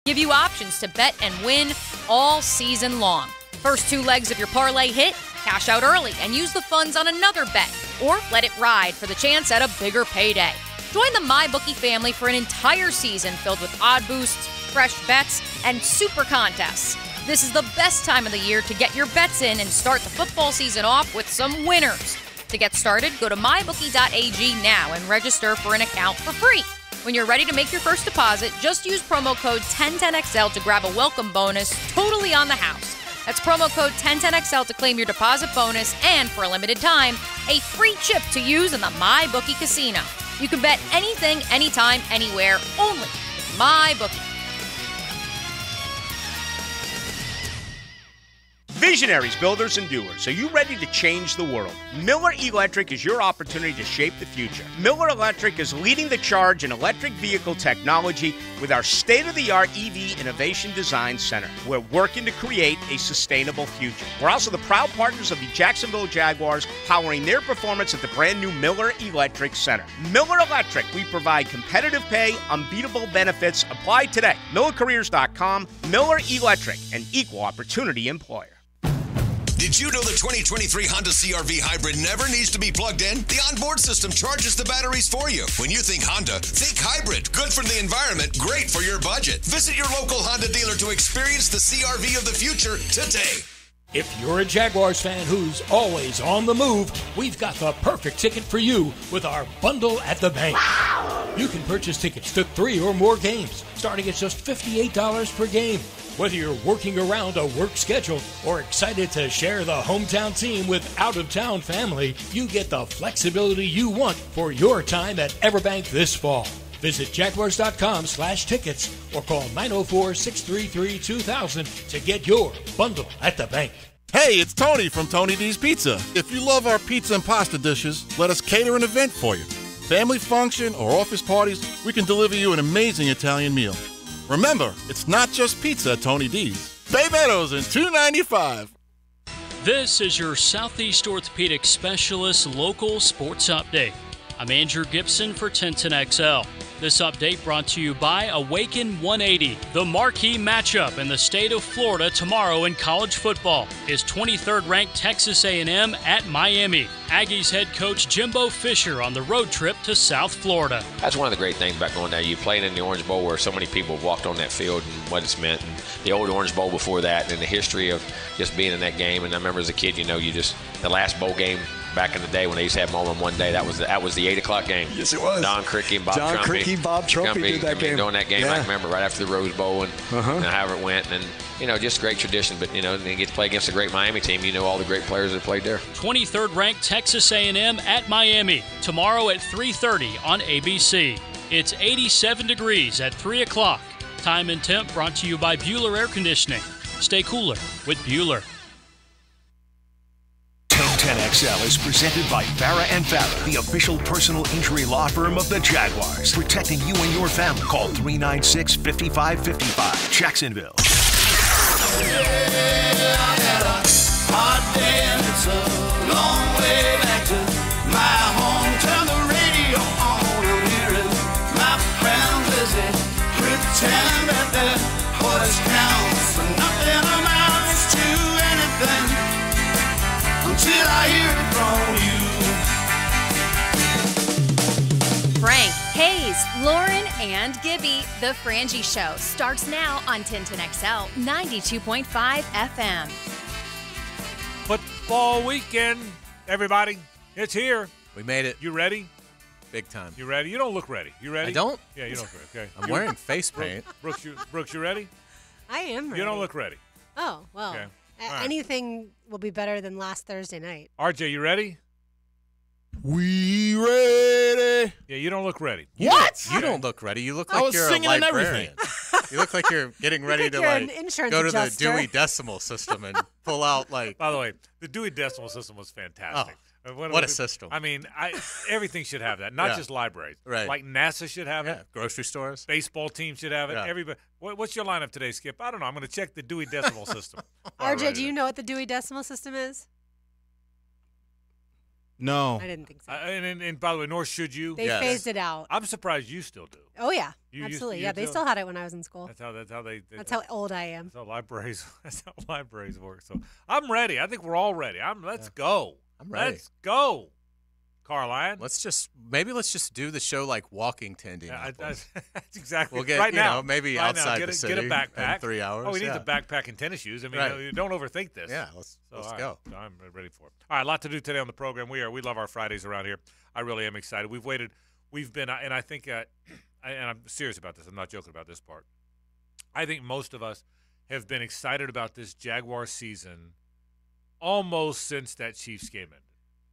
give you options to bet and win all season long. First 2 legs of your parlay hit, cash out early and use the funds on another bet, or let it ride for the chance at a bigger payday. Join the MyBookie family for an entire season filled with odd boosts, fresh bets, and super contests. This is the best time of the year to get your bets in and start the football season off with some winners. To get started, go to mybookie.ag now and register for an account for free. When you're ready to make your first deposit, just use promo code 1010XL to grab a welcome bonus totally on the house. That's promo code 1010XL to claim your deposit bonus and, for a limited time, a free chip to use in the MyBookie casino. You can bet anything, anytime, anywhere, only with MyBookie. Visionaries, builders, and doers. Are you ready to change the world? Miller Electric is your opportunity to shape the future. Miller Electric is leading the charge in electric vehicle technology with our state-of-the-art EV Innovation Design Center. We're working to create a sustainable future. We're also the proud partners of the Jacksonville Jaguars, powering their performance at the brand-new Miller Electric Center. Miller Electric, we provide competitive pay, unbeatable benefits. Apply today. MillerCareers.com. Miller Electric, an equal opportunity employer. Did you know the 2023 Honda CR-V Hybrid never needs to be plugged in? The onboard system charges the batteries for you. When you think Honda, think hybrid. Good for the environment, great for your budget. Visit your local Honda dealer to experience the CR-V of the future today. If you're a Jaguars fan who's always on the move, we've got the perfect ticket for you with our Bundle at the Bank. You can purchase tickets to 3 or more games, starting at just $58 per game. Whether you're working around a work schedule or excited to share the hometown team with out-of-town family, you get the flexibility you want for your time at Everbank this fall. Visit Jaguars.com/tickets or call 904-633-2000 to get your Bundle at the Bank. Hey, it's Tony from Tony D's Pizza. If you love our pizza and pasta dishes, let us cater an event for you. Family function or office parties, we can deliver you an amazing Italian meal. Remember, it's not just pizza at Tony D's. Bay Meadows and $2.95. This is your Southeast Orthopedic Specialist Local Sports Update. I'm Andrew Gibson for 1010XL. This update brought to you by Awaken 180. The marquee matchup in the state of Florida tomorrow in college football is 23rd-ranked Texas A&M at Miami. Aggies head coach Jimbo Fisher on the road trip to South Florida. That's one of the great things about going down. You playing in the Orange Bowl where so many people have walked on that field and what it's meant. And the old Orange Bowl before that and the history of just being in that game. And I remember as a kid, the last bowl game back in the day when they used to have them all in one day, that was the 8 o'clock game. Yes, it was. Don Crickey and Bob Trumpy did that game. Doing that game, yeah. I remember right after the Rose Bowl and however it went. And, just great tradition. But, they get to play against a great Miami team. All the great players that played there. 23rd-ranked Texas A&M at Miami tomorrow at 3:30 on ABC. It's 87 degrees at 3 o'clock. Time and temp brought to you by Bueller Air Conditioning. Stay cooler with Bueller. 1010XL is presented by Farah & Farah, the official personal injury law firm of the Jaguars. Protecting you and your family. Call 396-5555. Jacksonville. Hot day and it's a long way back to my home. Turn the radio on, I'm hearing my friend Lizzie pretend that the voice counts, but nothing amounts to anything until I hear it from you. Frank, Hayes, Lauren, and Gibby. The Frangie Show starts now on 1010XL 92.5 FM. Football weekend, everybody. It's here. We made it. You ready? Big time. You ready? You don't look ready. You ready? I don't? Yeah, you don't look ready. Okay. I'm wearing face paint. Brooks, you ready? I am ready. You don't look ready. Oh, well. Okay. Anything will be better than last Thursday night. RJ, you ready? We ready. Yeah, you don't look ready. What? You don't look ready. You look like you're a librarian. Everything. You look like you're getting ready to an insurance go to adjuster. the Dewey Decimal System and pull out By the way, the Dewey Decimal System was fantastic. What a system. I mean, everything should have that, not just libraries. Right. Like NASA should have it. Grocery stores. Baseball team should have it. Yeah. Everybody. What's your lineup today, Skip? I don't know. I'm going to check the Dewey Decimal System. RJ, do you know what the Dewey Decimal System is? No. I didn't think so. And by the way, nor should you. They phased it out. I'm surprised you still do. Oh yeah, You absolutely. used They still had it when I was in school. That's how they. That's how old I am. That's how libraries. That's how libraries work. So I'm ready. I think we're all ready. Let's go. I'm ready. Let's go, Carline. Let's just do the show like walking to Indianapolis. That's exactly. We'll get right now, maybe right outside now, the city get a backpack. in 3 hours. Oh, we need the backpack and tennis shoes. I mean, don't overthink this. Yeah, let's all go. So I'm ready for it. All right, a lot to do today on the program. We love our Fridays around here. I really am excited. We've been, and I think, and I'm serious about this. I'm not joking about this part. I think most of us have been excited about this Jaguar season almost since that Chiefs game ended.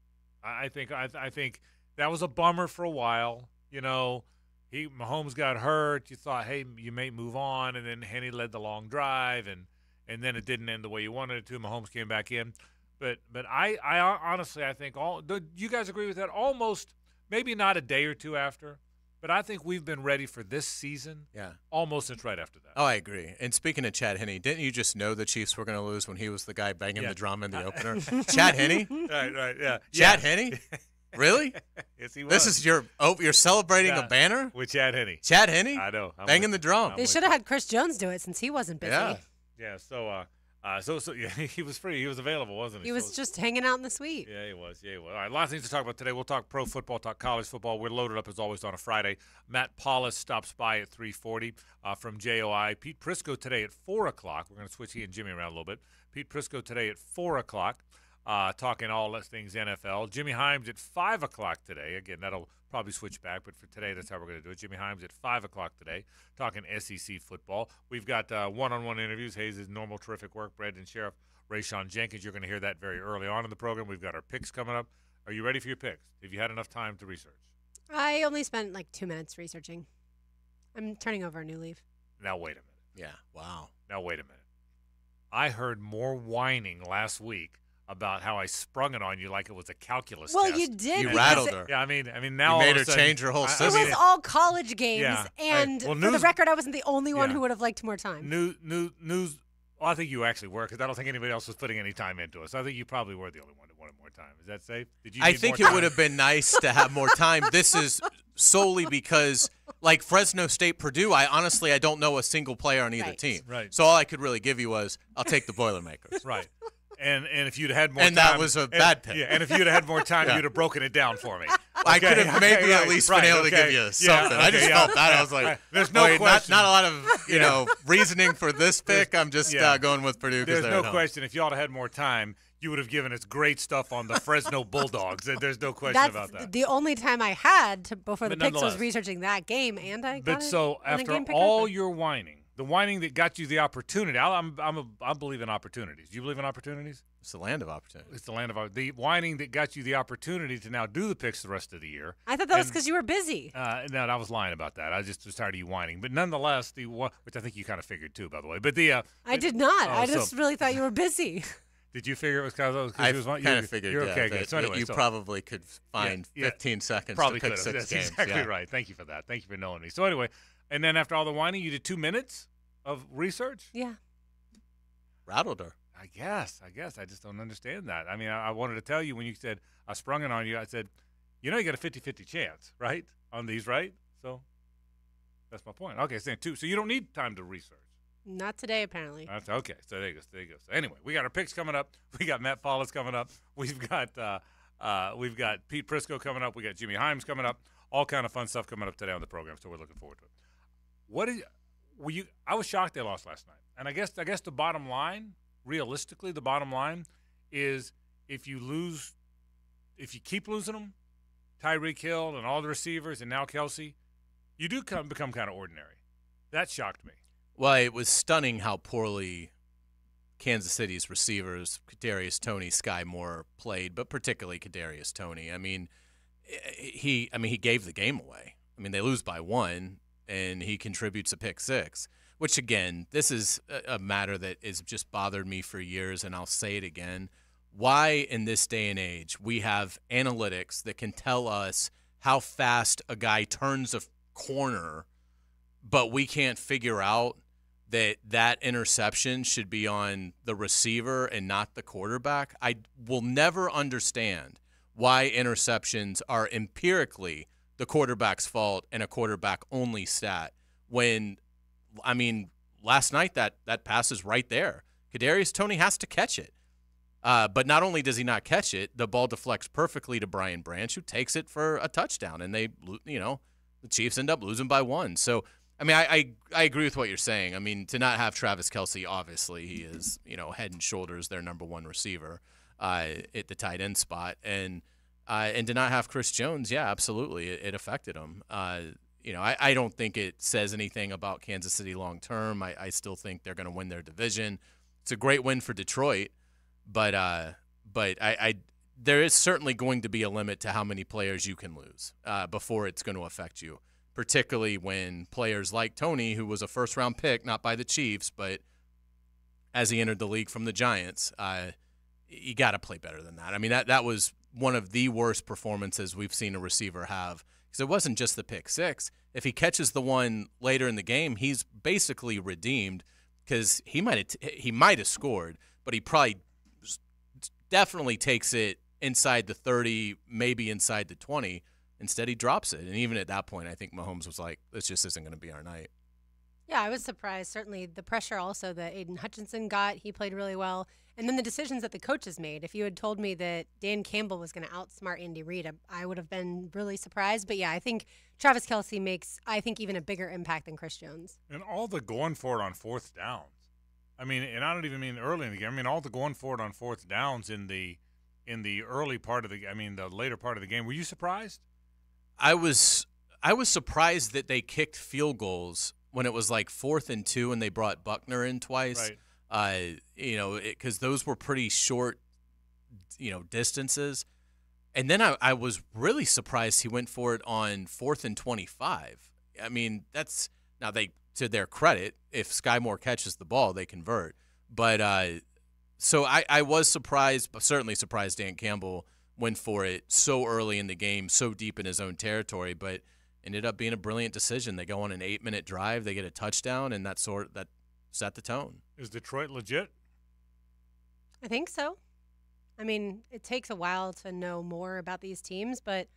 I think that was a bummer for a while. You know, Mahomes got hurt. You thought, hey, you may move on, and then Henny led the long drive, and then it didn't end the way you wanted it to. Mahomes came back in, but I honestly I think you guys agree with that? Almost, maybe not a day or two after, but I think we've been ready for this season. Yeah, almost since right after that. Oh, I agree. And speaking of Chad Henne, didn't you just know the Chiefs were going to lose when he was the guy banging the drum in the opener? Chad Henne? Right, yeah. Chad Henne? Really? Yes, he was. This is you're celebrating a banner with Chad Henne. Chad Henne? I know. Banging the drum. They should have had Chris Jones do it since he wasn't busy. Yeah. So yeah, he was free. He was available, wasn't he? He was just hanging out in the suite. Yeah, he was. All right, a lot of things to talk about today. We'll talk pro football, talk college football. We're loaded up as always on a Friday. Matt Paulus stops by at 3:40 from JOI. Pete Prisco today at 4 o'clock. We're going to switch he and Jimmy around a little bit. Pete Prisco today at 4 o'clock. Talking all things NFL. Jimmy Himes at 5 o'clock today. Again, that'll probably switch back, but for today, that's how we're going to do it. Jimmy Himes at 5 o'clock today, talking SEC football. We've got one-on-one interviews. Hayes' normal terrific work. Brandon Sheriff, Rayshon Jenkins. You're going to hear that very early on in the program. We've got our picks coming up. Are you ready for your picks? Have you had enough time to research? I only spent like 2 minutes researching. I'm turning over a new leaf. Now, wait a minute. Yeah, wow. Now, wait a minute. I heard more whining last week about how I sprung it on you like it was a calculus well, test. Well, you did. You rattled her. Yeah, I mean now you made all her of a sudden, change her whole system. It was all college games, and for the record, I wasn't the only one who would have liked more time. News. Well, I think you actually were, because I don't think anybody else was putting any time into it. So I think you probably were the only one that wanted more time. Is that safe? Did you? I think it would have been nice to have more time. This is solely because, like Fresno State, Purdue. I don't know a single player on either team. Right. So all I could really give you was, I'll take the Boilermakers. Right. And if you'd had more time. And that was a bad pick. Yeah, and if you'd had more time, you'd have broken it down for me. I could have maybe at least been able to give you something. I just felt that. I was like, there's no question. Not a lot of reasoning for this pick. I'm just going with Purdue. There's no question. If y'all had more time, you would have given us great stuff on the Fresno Bulldogs. There's no question about that. The only time I had before the picks was researching that game, and I got But so after all your whining, the whining that got you the opportunity, I believe in opportunities. Do you believe in opportunities? It's the land of opportunity. It's the land of the whining that got you the opportunity to now do the picks the rest of the year. I thought that was because you were busy. No, I was lying about that. I just was tired of you whining. But nonetheless, which I think you kind of figured too, by the way. But I did not. I just really thought you were busy. Did you figure it was because I kind of figured. You're okay, good. So anyway, you probably could find 15 seconds probably to pick 6 That's games. exactly right. Thank you for that. Thank you for knowing me. So anyway, and then after all the whining, you did 2 minutes of research? Yeah. Rattled her. I guess. I just don't understand that. I mean, I wanted to tell you when you said I sprung it on you, I said, you got a 50-50 chance, right, on these, right? So that's my point. Okay, saying 2. So you don't need time to research. Not today, apparently. That's okay. So there you go. So anyway, we got our picks coming up. We got Matt Paulus coming up. We've got Pete Prisco coming up. We got Jimmy Himes coming up. All kind of fun stuff coming up today on the program. So we're looking forward to it. I was shocked they lost last night, and I guess the bottom line, realistically, the bottom line is if you keep losing them, Tyreek Hill and all the receivers, and now Kelsey, you do become kind of ordinary. That shocked me. Well, it was stunning how poorly Kansas City's receivers, Kadarius Toney, Sky Moore, played, but particularly Kadarius Toney. I mean, he gave the game away. I mean, they lose by 1, and he contributes a pick 6, which, again, this is a matter that has just bothered me for years, and I'll say it again. Why, in this day and age, we have analytics that can tell us how fast a guy turns a corner, but we can't figure out that interception should be on the receiver and not the quarterback? I will never understand why interceptions are empirically the quarterback's fault and a quarterback-only stat when, I mean, last night that pass is right there. Kadarius Toney has to catch it. But not only does he not catch it, the ball deflects perfectly to Brian Branch, who takes it for a touchdown, and the Chiefs end up losing by 1. So, I mean, I agree with what you're saying. I mean, to not have Travis Kelce, obviously he is, head and shoulders their number one receiver at the tight end spot, and to not have Chris Jones, yeah, absolutely, it affected him. I don't think it says anything about Kansas City long term. I still think they're going to win their division. It's a great win for Detroit, but there is certainly going to be a limit to how many players you can lose before it's going to affect you, particularly when players like Toney, who was a first-round pick, not by the Chiefs, but as he entered the league from the Giants, you got to play better than that. I mean, that was one of the worst performances we've seen a receiver have, because it wasn't just the pick six. If he catches the one later in the game, he's basically redeemed, because he might have scored, but he probably definitely takes it inside the 30, maybe inside the 20. Instead, he drops it. And even at that point, I think Mahomes was like, this just isn't going to be our night. Yeah, I was surprised. Certainly the pressure also that Aiden Hutchinson got, he played really well. And then the decisions that the coaches made. If you had told me that Dan Campbell was going to outsmart Andy Reid, I would have been really surprised. But, yeah, I think Travis Kelce makes, even a bigger impact than Chris Jones. And all the going for it on fourth downs. I mean, and I don't even mean early in the game. I mean, all the going for it on fourth downs in the early part of the later part of the game. Were you surprised? I was surprised that they kicked field goals when it was like 4th and 2 and they brought Buckner in twice. Right. Because those were pretty short, distances. And then I was really surprised he went for it on 4th and 25. I mean, now to their credit, if Sky Moore catches the ball, they convert. But so I was surprised, but certainly surprised Dan Campbell went for it so early in the game, so deep in his own territory, but ended up being a brilliant decision. They go on an 8-minute drive, they get a touchdown, and that set the tone. Is Detroit legit? I think so. I mean, it takes a while to know more about these teams, but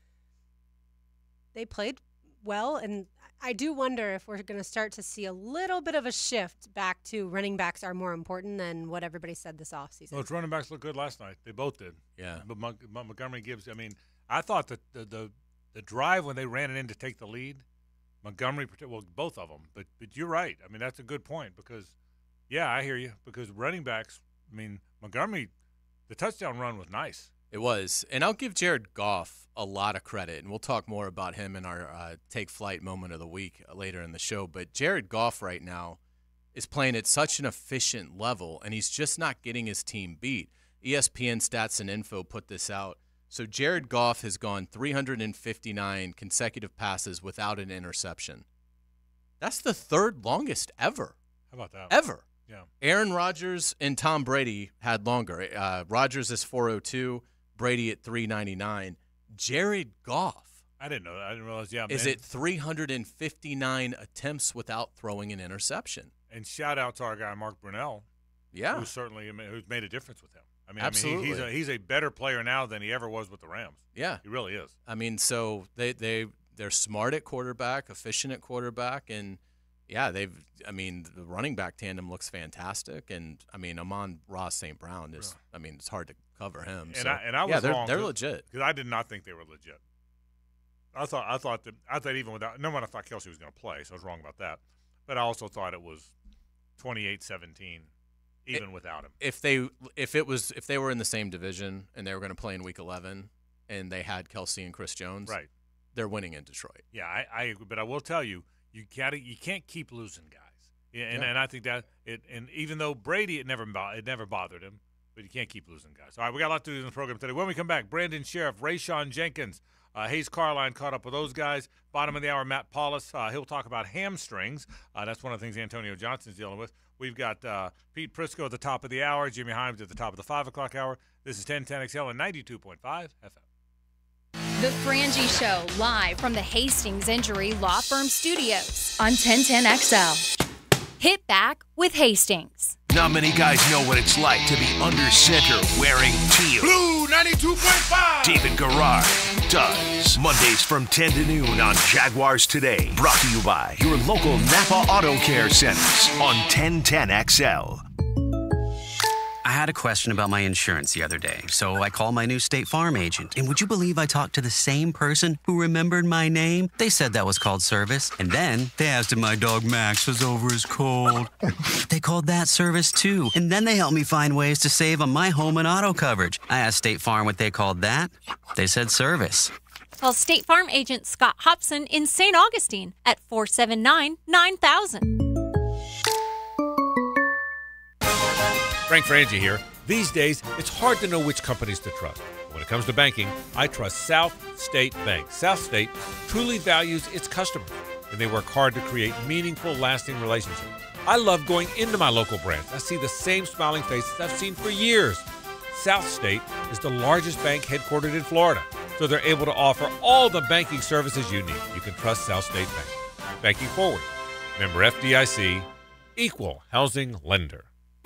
they played well, and I do wonder if we're going to start to see a little bit of a shift back to running backs are more important than what everybody said this offseason. Those running backs looked good last night. They both did. Yeah. But Montgomery Gibbs, I mean, I thought that the drive when they ran it in to take the lead, Montgomery, well, both of them. But you're right. I mean, that's a good point because, yeah, I hear you. Because running backs, I mean, Montgomery, the touchdown run was nice. It was. And I'll give Jared Goff a lot of credit, and we'll talk more about him in our Take Flight moment of the week later in the show. But Jared Goff right now is playing at such an efficient level, and he's just not getting his team beat. ESPN Stats and Info put this out. So Jared Goff has gone 359 consecutive passes without an interception. That's the third longest ever. How about that? Ever. Yeah. Aaron Rodgers and Tom Brady had longer. Rodgers is 402, Brady at 399. Jared Goff. I didn't know that. I didn't realize. Yeah, is at 359 attempts without throwing an interception. And shout out to our guy Mark Brunell. Yeah, who's made a difference with him. I mean, absolutely. He's a better player now than he ever was with the Rams. Yeah, he really is. I mean, so they're smart at quarterback, efficient at quarterback, and yeah, the running back tandem looks fantastic, and I mean, Amon-Ra St. Brown is, I mean, it's hard to cover him. I was wrong. They're legit because I did not think they were legit. I thought even without, no one, I thought Kelce was going to play, so I was wrong about that. But I also thought it was 28-17. Even without him. If they were in the same division and they were going to play in Week 11 and they had Kelce and Chris Jones, right, they're winning in Detroit. Yeah, I agree. But I will tell you, you can't keep losing guys. And I think that and even though Brady, it never bothered him, but you can't keep losing guys. All right, we got a lot to do in the program today. When we come back, Brandon Sheriff, Rayshawn Jenkins, Hayes Carline caught up with those guys. Bottom of the hour, Matt Paulus. He'll talk about hamstrings. That's one of the things Antonio Johnson's dealing with. We've got Pete Prisco at the top of the hour, Jimmy Himes at the top of the 5 o'clock hour. This is 1010XL and 92.5 FM. The Frangie Show, live from the Hastings Injury Law Firm Studios on 1010XL. Hit back with Hastings. Not many guys know what it's like to be under center wearing teal. Blue 92.5. David Garrard does. Mondays from 10 to noon on Jaguars Today. Brought to you by your local Napa Auto Care Centers on 1010XL. I had a question about my insurance the other day, so I called my new State Farm agent. And would you believe I talked to the same person who remembered my name? They said that was called service. And then they asked if my dog Max was over his cold. They called that service too. And then they helped me find ways to save on my home and auto coverage. I asked State Farm what they called that. They said service. Call State Farm agent Scott Hobson in St. Augustine at 479-9000. Frank Frangie here. These days, it's hard to know which companies to trust. When it comes to banking, I trust South State Bank. South State truly values its customers, and they work hard to create meaningful, lasting relationships. I love going into my local branch. I see the same smiling faces I've seen for years. South State is the largest bank headquartered in Florida, so they're able to offer all the banking services you need. You can trust South State Bank. Banking forward. Member FDIC, equal housing lender.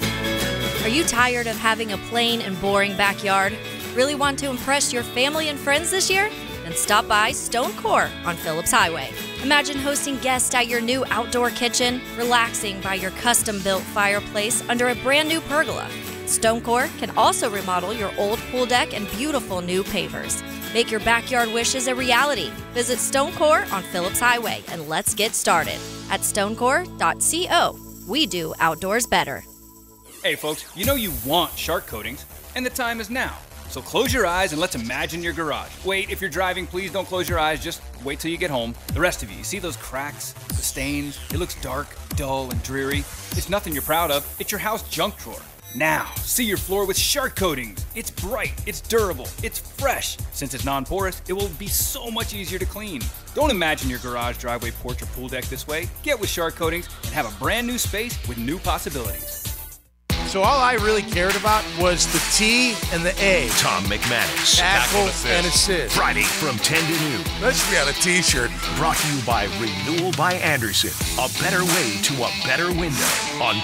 Are you tired of having a plain and boring backyard? Really want to impress your family and friends this year? Then stop by Stone Core on Phillips Highway. Imagine hosting guests at your new outdoor kitchen, relaxing by your custom-built fireplace under a brand new pergola. Stone Core can also remodel your old pool deck and beautiful new pavers. Make your backyard wishes a reality. Visit Stone Core on Phillips Highway and let's get started at stonecore.co. We do outdoors better. Hey folks, you know you want shark coatings, and the time is now. So close your eyes and let's imagine your garage. Wait, if you're driving, please don't close your eyes, just wait till you get home. The rest of you see those cracks, the stains? It looks dark, dull, and dreary. It's nothing you're proud of, it's your house junk drawer. Now, see your floor with shark coatings. It's bright, it's durable, it's fresh. Since it's non-porous, it will be so much easier to clean. Don't imagine your garage, driveway, porch, or pool deck this way. Get with shark coatings and have a brand new space with new possibilities. So all I really cared about was the T and the A. Tom McManus. Tackle and assist. Friday from 10 to noon. That should be on a T-shirt. Brought to you by Renewal by Anderson. A better way to a better window on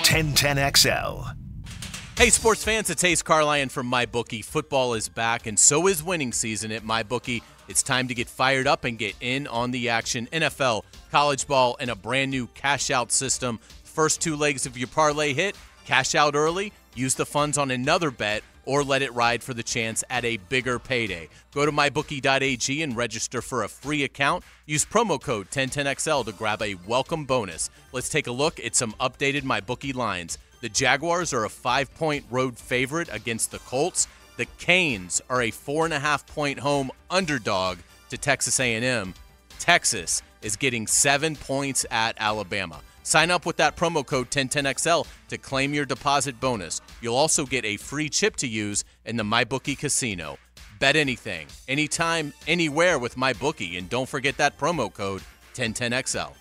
1010XL. Hey, sports fans, it's Ace Carlyon from MyBookie. Football is back, and so is winning season at MyBookie. It's time to get fired up and get in on the action. NFL, college ball, and a brand new cash-out system. First two legs of your parlay hit. Cash out early, use the funds on another bet, or let it ride for the chance at a bigger payday. Go to mybookie.ag and register for a free account. Use promo code 1010XL to grab a welcome bonus. Let's take a look at some updated MyBookie lines. The Jaguars are a 5-point road favorite against the Colts. The Canes are a 4.5-point home underdog to Texas A&M. Texas is getting 7 points at Alabama. Sign up with that promo code 1010XL to claim your deposit bonus. You'll also get a free chip to use in the MyBookie casino. Bet anything, anytime, anywhere with MyBookie, and don't forget that promo code 1010XL.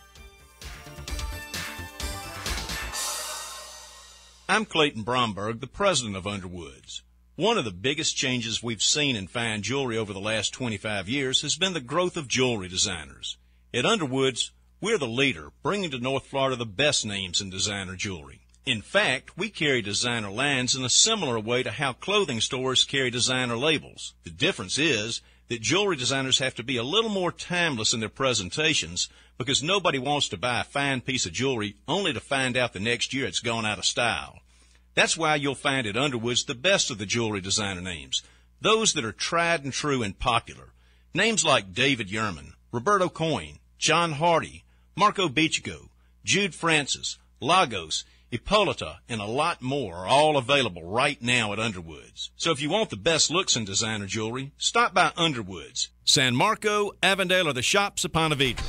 I'm Clayton Bromberg, the president of Underwoods. One of the biggest changes we've seen in fine jewelry over the last 25 years has been the growth of jewelry designers. At Underwoods, we're the leader, bringing to North Florida the best names in designer jewelry. In fact, we carry designer lines in a similar way to how clothing stores carry designer labels. The difference is that jewelry designers have to be a little more timeless in their presentations because nobody wants to buy a fine piece of jewelry only to find out the next year it's gone out of style. That's why you'll find at Underwoods the best of the jewelry designer names, those that are tried and true and popular. Names like David Yerman, Roberto Coin, John Hardy, Marco Bichigo, Jude Francis, Lagos, Hippolyta, and a lot more are all available right now at Underwoods. So if you want the best looks in designer jewelry, stop by Underwoods, San Marco, Avondale, or the shops of Ponte Vedra.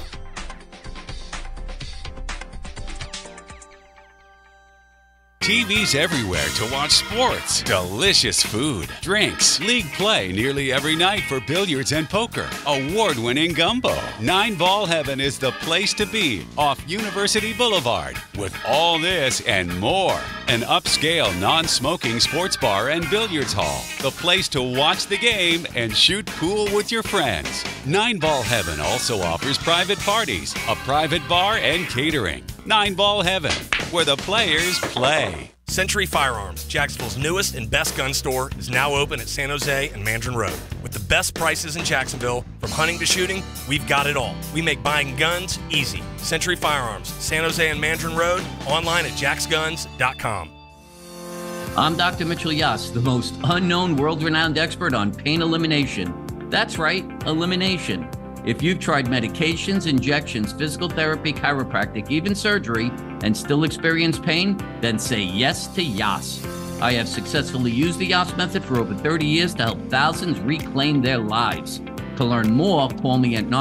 TV's everywhere to watch sports, delicious food, drinks, league play nearly every night for billiards and poker, award-winning gumbo. 9-Ball Heaven is the place to be off University Boulevard with all this and more. An upscale, non-smoking sports bar and billiards hall. The place to watch the game and shoot pool with your friends. 9-Ball Heaven also offers private parties, a private bar, and catering. 9-Ball Heaven, where the players play. Century Firearms, Jacksonville's newest and best gun store, is now open at San Jose and Mandarin Road. With the best prices in Jacksonville, from hunting to shooting, we've got it all. We make buying guns easy. Century Firearms, San Jose and Mandarin Road, online at jacksguns.com. I'm Dr. Mitchell Yass, the most unknown world-renowned expert on pain elimination. That's right, elimination. If you've tried medications, injections, physical therapy, chiropractic, even surgery, and still experience pain, then say yes to Yass. I have successfully used the Yass method for over 30 years to help thousands reclaim their lives. To learn more, call me at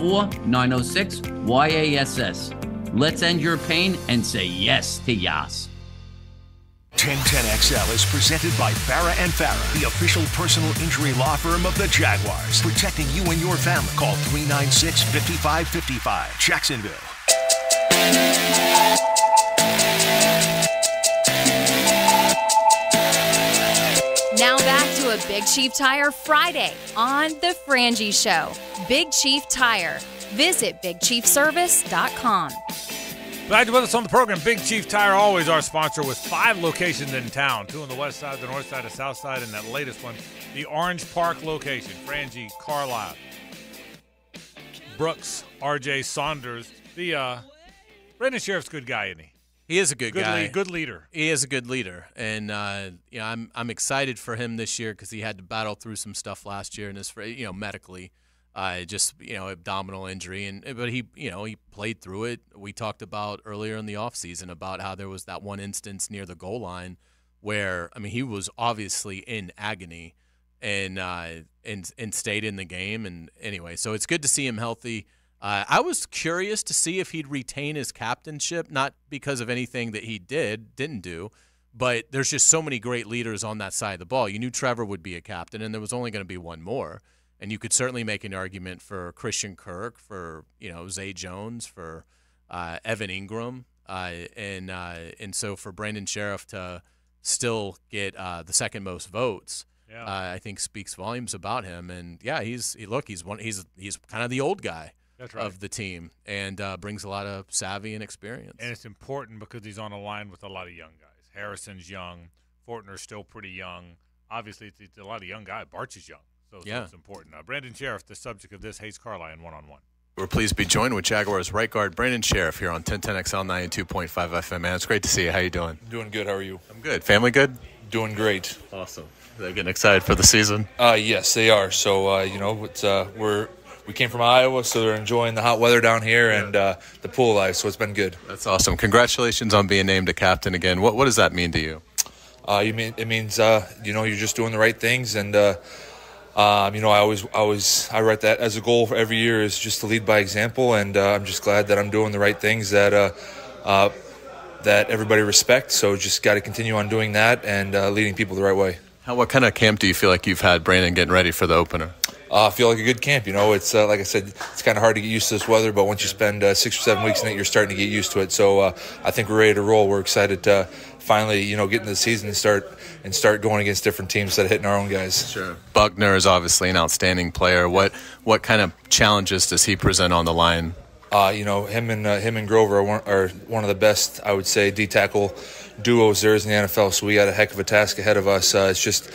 904-906-YASS. Let's end your pain and say yes to Yass. 1010XL is presented by Farah & Farah, the official personal injury law firm of the Jaguars. Protecting you and your family. Call 396-5555. Jacksonville. Now back to a Big Chief Tire Friday on The Frangie Show. Big Chief Tire. Visit BigChiefService.com. Glad you're with us on the program. Big Chief Tire, always our sponsor, with 5 locations in town. 2 on the west side, the north side, the south side, and that latest one, the Orange Park location. Frangie, Carlisle, Brooks, R.J. Saunders. Brendan Sheriff's a good guy, isn't he? He is a good guy. Good leader. He is a good leader, and I'm excited for him this year because he had to battle through some stuff last year, and medically. Just abdominal injury, but he played through it. We talked about earlier in the offseason about how there was that one instance near the goal line where he was obviously in agony and stayed in the game. And anyway, so it's good to see him healthy. I was curious to see if he'd retain his captainship, not because of anything that he didn't do, but there's just so many great leaders on that side of the ball. You knew Trevor would be a captain, and there was only going to be one more. And you could certainly make an argument for Christian Kirk, for Zay Jones, for Evan Ingram, and so for Brandon Sheriff to still get the second most votes, I think speaks volumes about him. And he's kind of the old guy of the team, and brings a lot of savvy and experience. And it's important because he's on a line with a lot of young guys. Harrison's young, Fortner's still pretty young. Obviously, it's a lot of young guys. Barch is young. So it's important. Brandon Sheriff, the subject of this, Hayes Carlisle in one-on-one. We're pleased to be joined with Jaguars right guard Brandon Sheriff here on 1010XL 92.5 FM. Man, it's great to see you. How you doing? Doing good. How are you? I'm good. Family good? Doing great. Awesome. They're getting excited for the season? Yes, they are. So, we came from Iowa, so they're enjoying the hot weather down here and the pool life, so it's been good. That's awesome. Congratulations on being named a captain again. What does that mean to you? It means you're just doing the right things, and I write that as a goal for every year, is just to lead by example, and I'm just glad that I'm doing the right things that everybody respects. So just got to continue on doing that and leading people the right way. What kind of camp do you feel like you've had, Brandon, getting ready for the opener? I feel like a good camp. It's like I said, it's kind of hard to get used to this weather, but once you spend 6 or 7 weeks in it, you're starting to get used to it. So I think we're ready to roll. We're excited to finally, get into the season and start going against different teams instead of hitting our own guys. Sure. Buckner is obviously an outstanding player. What kind of challenges does he present on the line? Him and Grover are one of the best, I would say, D-tackle duos there is in the NFL. So we got a heck of a task ahead of us. It's just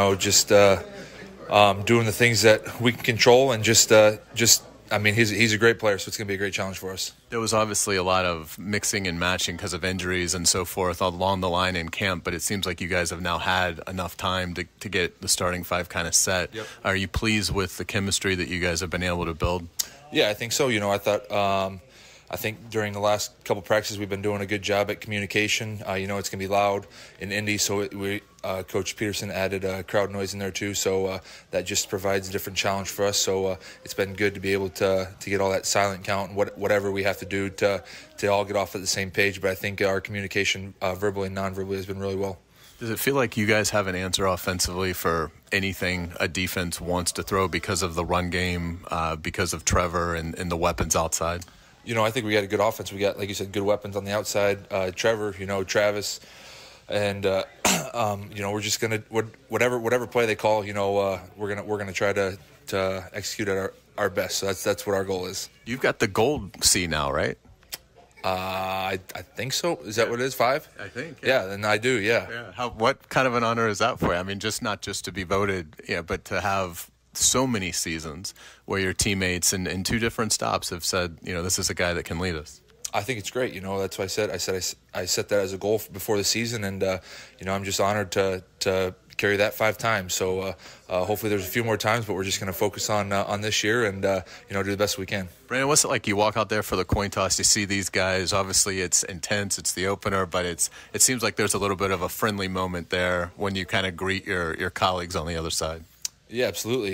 doing the things that we can control and he's a great player, so it's going to be a great challenge for us. There was obviously a lot of mixing and matching because of injuries and so forth along the line in camp, but it seems like you guys have now had enough time to get the starting five kind of set. Yep. Are you pleased with the chemistry that you guys have been able to build? Yeah, I think so. I think during the last couple practices we've been doing a good job at communication. It's going to be loud in Indy, so Coach Peterson added crowd noise in there too, so that just provides a different challenge for us. So it's been good to be able to get all that silent count and whatever we have to do to all get off at the same page. But I think our communication, verbally and non-verbally, has been really well. Does it feel like you guys have an answer offensively for anything a defense wants to throw because of the run game, because of Trevor and the weapons outside? I think we got a good offense. We got, like you said, good weapons on the outside. Trevor, Travis, and we're just gonna whatever play they call, we're gonna try to execute at our best. So that's what our goal is. You've got the gold C now, right? I think so. Is that what it is? 5? I think. Yeah, then I do. Yeah. What kind of an honor is that for you? I mean, not just to be voted, but to have so many seasons where your teammates in 2 different stops have said, this is a guy that can lead us. I think it's great. That's what I said. I set that as a goal before the season, and I'm just honored to carry that 5 times. So hopefully there's a few more times, but we're just going to focus on this year and do the best we can. Brandon, what's it like? You walk out there for the coin toss, you see these guys. Obviously, it's intense. It's the opener, but it seems like there's a little bit of a friendly moment there when you kind of greet your colleagues on the other side. Yeah, absolutely.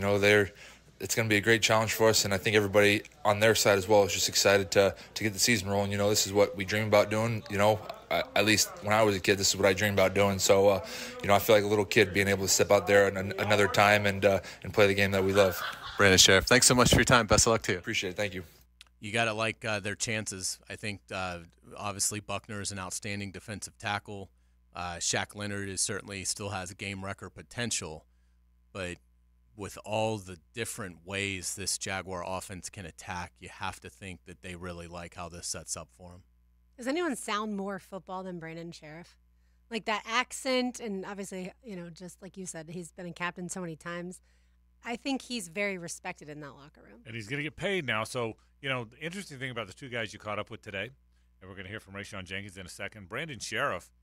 It's going to be a great challenge for us, and I think everybody on their side as well is just excited to get the season rolling. This is what we dream about doing. At least when I was a kid, this is what I dreamed about doing. So, I feel like a little kid being able to step out there another time and play the game that we love. Brandon Sheriff, thanks so much for your time. Best of luck to you. Appreciate it. Thank you. You got to like their chances. I think, obviously, Buckner is an outstanding defensive tackle. Shaq Leonard certainly still has a game record potential, but with all the different ways this Jaguar offense can attack, you have to think that they really like how this sets up for them. Does anyone sound more football than Brandon Sheriff? Like that accent, and obviously, just like you said, he's been a captain so many times. I think he's very respected in that locker room. And he's going to get paid now. So, the interesting thing about the 2 guys you caught up with today, and we're going to hear from Rayshawn Jenkins in a second, Brandon Sheriff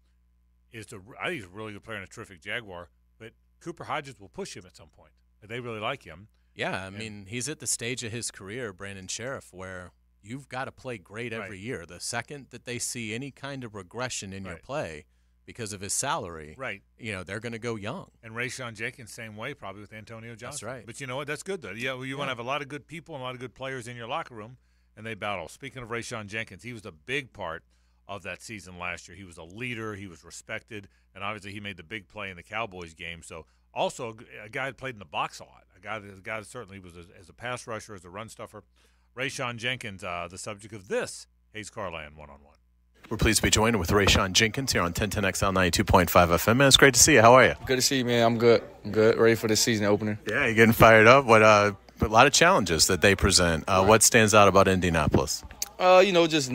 I think he's a really good player and a terrific Jaguar, but Cooper Hodges will push him at some point. They really like him. Yeah, I mean, he's at the stage of his career, Brandon Sheriff, where you've got to play great every year. The second that they see any kind of regression in your play because of his salary, they're going to go young. And Rayshawn Jenkins, same way, probably with Antonio Johnson. That's right. But you know what? That's good, though. Yeah, you want to have a lot of good people and a lot of good players in your locker room, and they battle. Speaking of Rayshawn Jenkins, he was a big part of that season last year. He was a leader. He was respected, and obviously he made the big play in the Cowboys game. So also a guy that played in the box a lot, a guy that certainly was as a pass rusher, as a run stuffer. Rayshawn Jenkins, the subject of this Hayes Carland one-on-one. We're pleased to be joined with Rayshawn Jenkins here on 1010XL 92.5 FM. Man, it's great to see you. How are you? Good to see you, man. I'm good. Ready for the season opener. Yeah, you're getting fired up. What a lot of challenges that they present. What stands out about Indianapolis? Just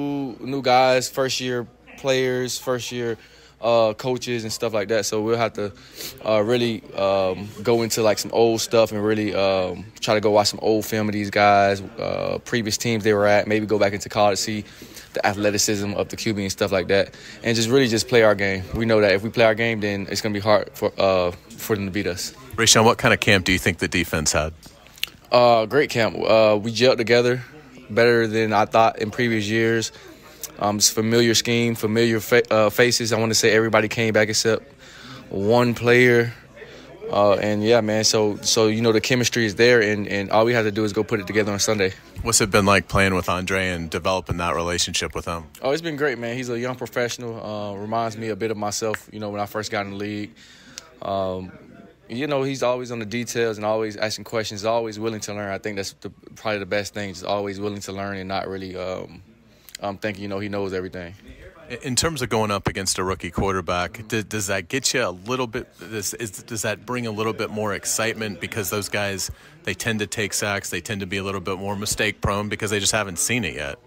new guys, first-year players, first-year coaches and stuff like that. So we'll have to really go into like some old stuff and really try to go watch some old film of these guys, previous teams they were at, maybe go back into college, see the athleticism of the QB and stuff like that, and just play our game. We know that if we play our game, then it's going to be hard for them to beat us. Rayshawn, what kind of camp do you think the defense had? Great camp. We gelled together better than I thought in previous years. It's familiar scheme, familiar faces. I want to say everybody came back except one player. And, yeah, man, so the chemistry is there, and all we have to do is go put it together on Sunday. What's it been like playing with Andre and developing that relationship with him? Oh, it's been great, man. He's a young professional. Reminds me a bit of myself, when I first got in the league. He's always on the details and always asking questions, always willing to learn. I think that's probably the best thing, just always willing to learn and not really thinking, he knows everything. In terms of going up against a rookie quarterback, does that get you a little bit – does that bring a little bit more excitement because those guys, they tend to take sacks, they tend to be a little bit more mistake-prone because they just haven't seen it yet?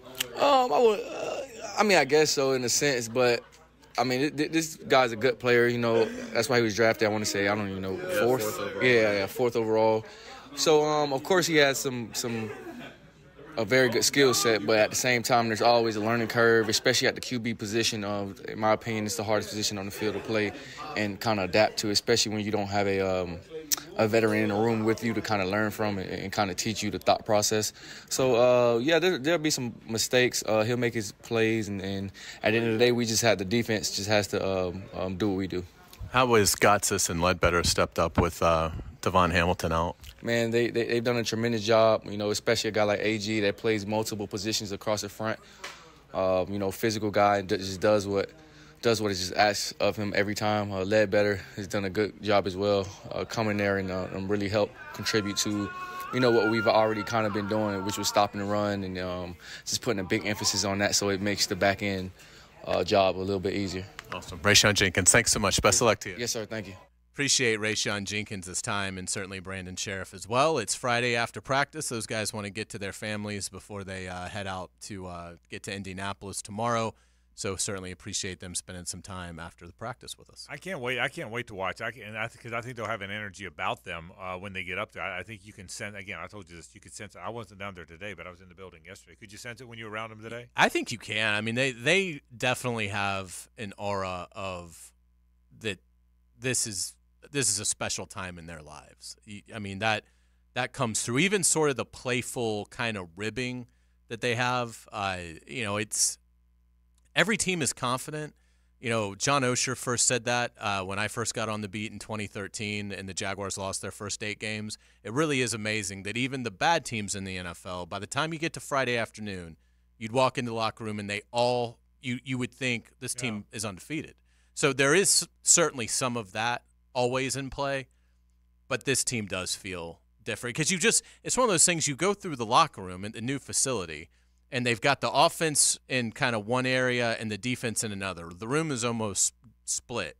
I guess so in a sense, but – this guy's a good player, That's why he was drafted, I want to say, I don't even know, fourth overall. Yeah, fourth overall. So, of course, he has a very good skill set, but at the same time, there's always a learning curve, especially at the QB position. In my opinion, it's the hardest position on the field to play and kind of adapt to, especially when you don't have a veteran in the room with you to kind of learn from and kind of teach you the thought process. So, there'll be some mistakes. He'll make his plays, and at the end of the day, we just have the defense just has to do what we do. How has Gotsis and Ledbetter stepped up with Devon Hamilton out? Man, they've done a tremendous job, especially a guy like AG that plays multiple positions across the front. Physical guy, just does what it just asks of him every time. Ledbetter has done a good job as well, coming there and really help contribute to, what we've already kind of been doing, which was stopping the run and just putting a big emphasis on that so it makes the back end job a little bit easier. Awesome. Rayshawn Jenkins, thanks so much. Best of luck to you. Yes, sir. Thank you. Appreciate Rayshon Jenkins' time, and certainly Brandon Sheriff as well. It's Friday after practice. Those guys want to get to their families before they head out to get to Indianapolis tomorrow. So certainly appreciate them spending some time after the practice with us. I can't wait. I can't wait to watch. Because I think they'll have an energy about them when they get up there. I think you can sense. Again, I told you this. You could sense it. I wasn't down there today, but I was in the building yesterday. Could you sense it when you were around them today? I think you can. I mean, they definitely have an aura of that. This is a special time in their lives. I mean, that comes through. Even sort of the playful kind of ribbing that they have. It's every team is confident. John Osher first said that when I first got on the beat in 2013 and the Jaguars lost their first 8 games. It really is amazing that even the bad teams in the NFL, by the time you get to Friday afternoon, you'd walk into the locker room and they all you would think this team is undefeated. So there is certainly some of that always in play, but this team does feel different because it's one of those things. You go through the locker room in the new facility and they've got the offense in kind of one area and the defense in another. The room is almost split,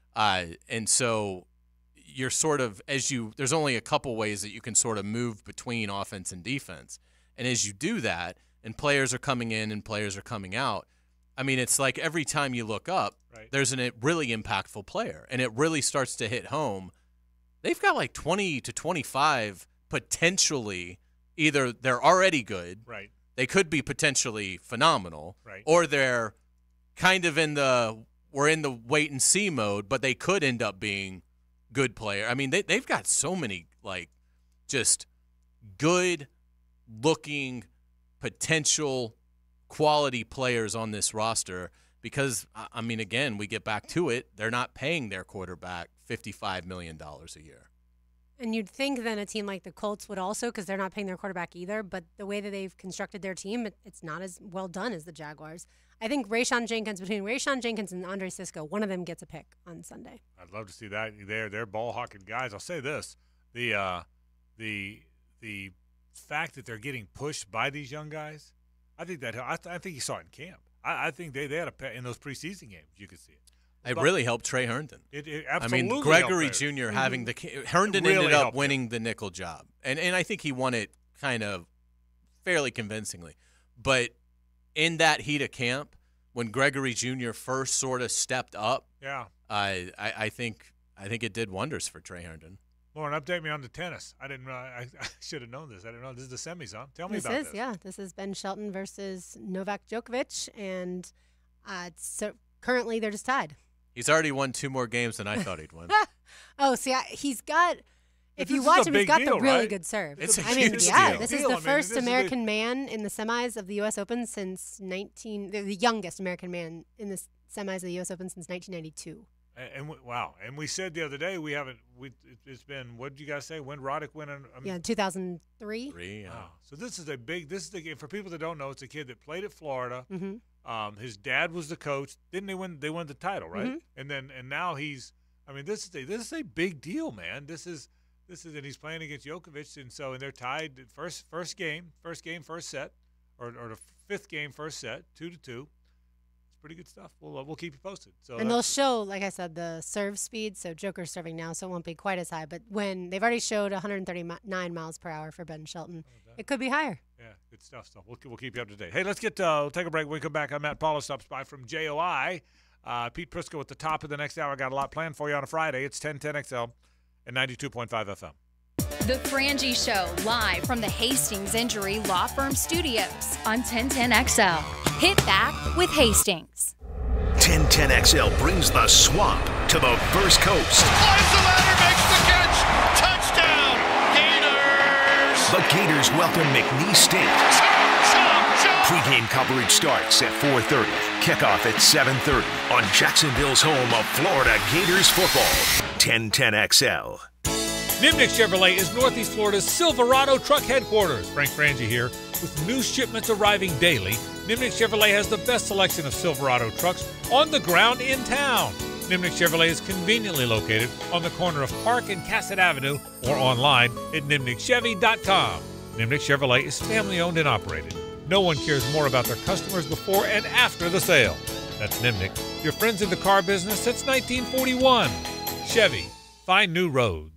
and so you're sort of there's only a couple ways that you can sort of move between offense and defense, and as you do that and players are coming in and players are coming out, I mean, it's like every time you look up, there's a really impactful player, and it really starts to hit home. They've got like 20 to 25 potentially. Either they're already good, they could be potentially phenomenal, or they're kind of we're in the wait and see mode, but they could end up being good player. I mean, they've got so many just good looking potential quality players on this roster because, I mean, again, we get back to it. They're not paying their quarterback $55 million a year. And you'd think then a team like the Colts would also, because they're not paying their quarterback either, but the way that they've constructed their team, it's not as well done as the Jaguars. I think between Rayshon Jenkins and Andre Sisco, one of them gets a pick on Sunday. I'd love to see that. They're ball-hawking guys. I'll say this. The fact that they're getting pushed by these young guys, I think you saw it in camp. I think they had in those preseason games. You could see it. It really helped Trey Herndon. It absolutely. I mean, Gregory Jr. having Herndon really ended up winning the nickel job, and I think he won it kind of fairly convincingly. But in that heat of camp, when Gregory Jr. first sort of stepped up, I think it did wonders for Trey Herndon. Lauren, update me on the tennis. I didn't. I should have known this. I didn't know this is the semis, huh? Tell me about this. This is Ben Shelton versus Novak Djokovic, and so currently they're just tied. He's already won 2 more games than I thought he'd win. He's got. If you watch him, he's got the really good serve. It's a huge deal. This is the first American man in the semis of the U.S. Open since the youngest American man in the semis of the U.S. Open since 1992. And we said the other day it's been, what did you guys say? When Roddick went in? 2003. Wow. So this is for people that don't know, it's a kid that played at Florida. Mm-hmm. His dad was the coach. Didn't they win? They won the title, right? Mm-hmm. And now he's. I mean, this is a big deal, man. This is, and he's playing against Djokovic, and they're tied. First game, first set, or the 5th game, first set, 2-2. It's pretty good stuff. We'll keep you posted. And they'll show, like I said, the serve speed. So Joker's serving now, so it won't be quite as high. But when they've already showed 139 miles per hour for Ben Shelton, it could be higher. Yeah, good stuff. So we'll keep you up to date. Hey, let's we'll take a break. When we come back, I'm Matt Paula, stops by from JOI. Pete Prisco at the top of the next hour. Got a lot planned for you on a Friday. It's 1010XL and 92.5 FM. The Frangie Show, live from the Hastings Injury Law Firm Studios on 1010XL. Hit back with Hastings. 1010XL brings the swamp to the First Coast. Climbs the ladder, makes the catch. Touchdown, Gators. The Gators welcome McNeese State. Pre-game coverage starts at 4:30. Kickoff at 7:30 on Jacksonville's home of Florida Gators football. 1010XL. Nimnick Chevrolet is Northeast Florida's Silverado truck headquarters. Frank Frangie here. With new shipments arriving daily, Nimnick Chevrolet has the best selection of Silverado trucks on the ground in town. Nimnick Chevrolet is conveniently located on the corner of Park and Cassett Avenue or online at nimnickchevy.com. Nimnick Chevrolet is family-owned and operated. No one cares more about their customers before and after the sale. That's Nimnick, your friends in the car business since 1941. Chevy, Find new roads.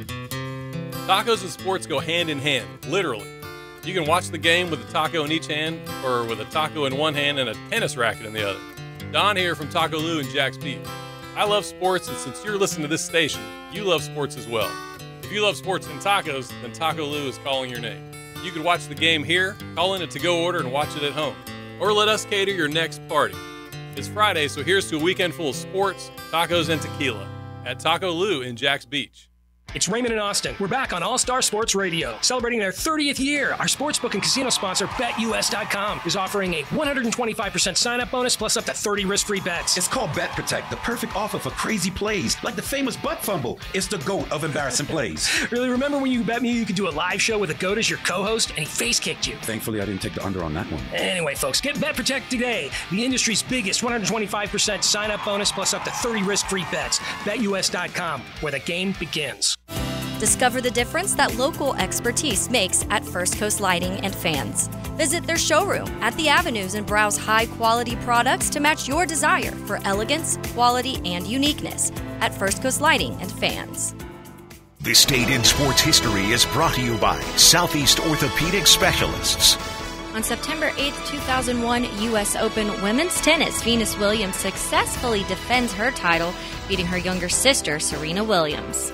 Tacos and sports go hand in hand, literally. You can watch the game with a taco in each hand or with a taco in one hand and a tennis racket in the other. Don here from Taco Lou in Jack's Beach. I love sports, and since you're listening to this station, you love sports as well. If you love sports and tacos, then Taco Lou is calling your name. You could watch the game here, call in a to-go order, and watch it at home. Or let us cater your next party. It's Friday, so here's to a weekend full of sports, tacos, and tequila at Taco Lou in Jack's Beach. It's Raymond and Austin. We're back on All-Star Sports Radio. Celebrating their 30th year, our sportsbook and casino sponsor, BetUS.com, is offering a 125% sign-up bonus plus up to 30 risk-free bets. It's called Bet Protect, the perfect offer for crazy plays, like the famous butt fumble. It's the GOAT of embarrassing plays. Really, remember when you bet me you could do a live show with a GOAT as your co-host, and he face-kicked you? Thankfully, I didn't take the under on that one. Anyway, folks, get Bet Protect today. The industry's biggest 125% sign-up bonus plus up to 30 risk-free bets. BetUS.com, where the game begins. Discover the difference that local expertise makes at First Coast Lighting and Fans. Visit their showroom at the Avenues and browse high-quality products to match your desire for elegance, quality, and uniqueness at First Coast Lighting and Fans. This date in sports history is brought to you by Southeast Orthopedic Specialists. On September 8th, 2001, U.S. Open Women's Tennis, Venus Williams successfully defends her title, beating her younger sister, Serena Williams.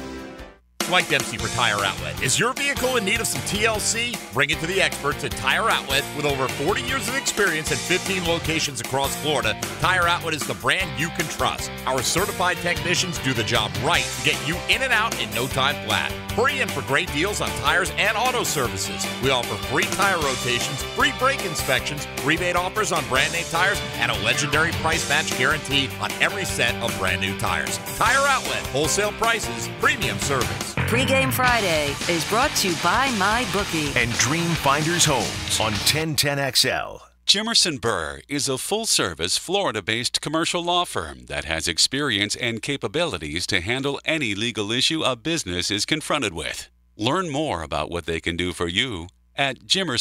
Mike Dempsey for Tire Outlet. Is your vehicle in need of some TLC? Bring it to the experts at Tire Outlet. With over 40 years of experience and 15 locations across Florida, Tire Outlet is the brand you can trust. Our certified technicians do the job right to get you in and out in no time flat. Hurry in for great deals on tires and auto services. We offer free tire rotations, free brake inspections, rebate offers on brand name tires, and a legendary price match guarantee on every set of brand new tires. Tire Outlet, wholesale prices, premium service. Pre-Game Friday is brought to you by MyBookie and Dream Finders Homes on 1010XL. Jimerson Burr is a full-service, Florida-based commercial law firm that has experience and capabilities to handle any legal issue a business is confronted with. Learn more about what they can do for you at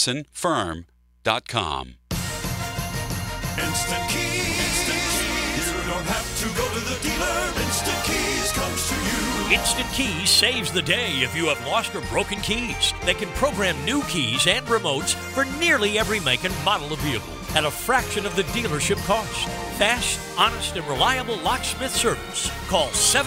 jimersonfirm.com. Instant Keys. You don't have to go to the dealer. Instant Keys comes to you. Instant Keys saves the day if you have lost or broken keys. They can program new keys and remotes for nearly every make and model of vehicle at a fraction of the dealership cost. Fast, honest, and reliable locksmith service. Call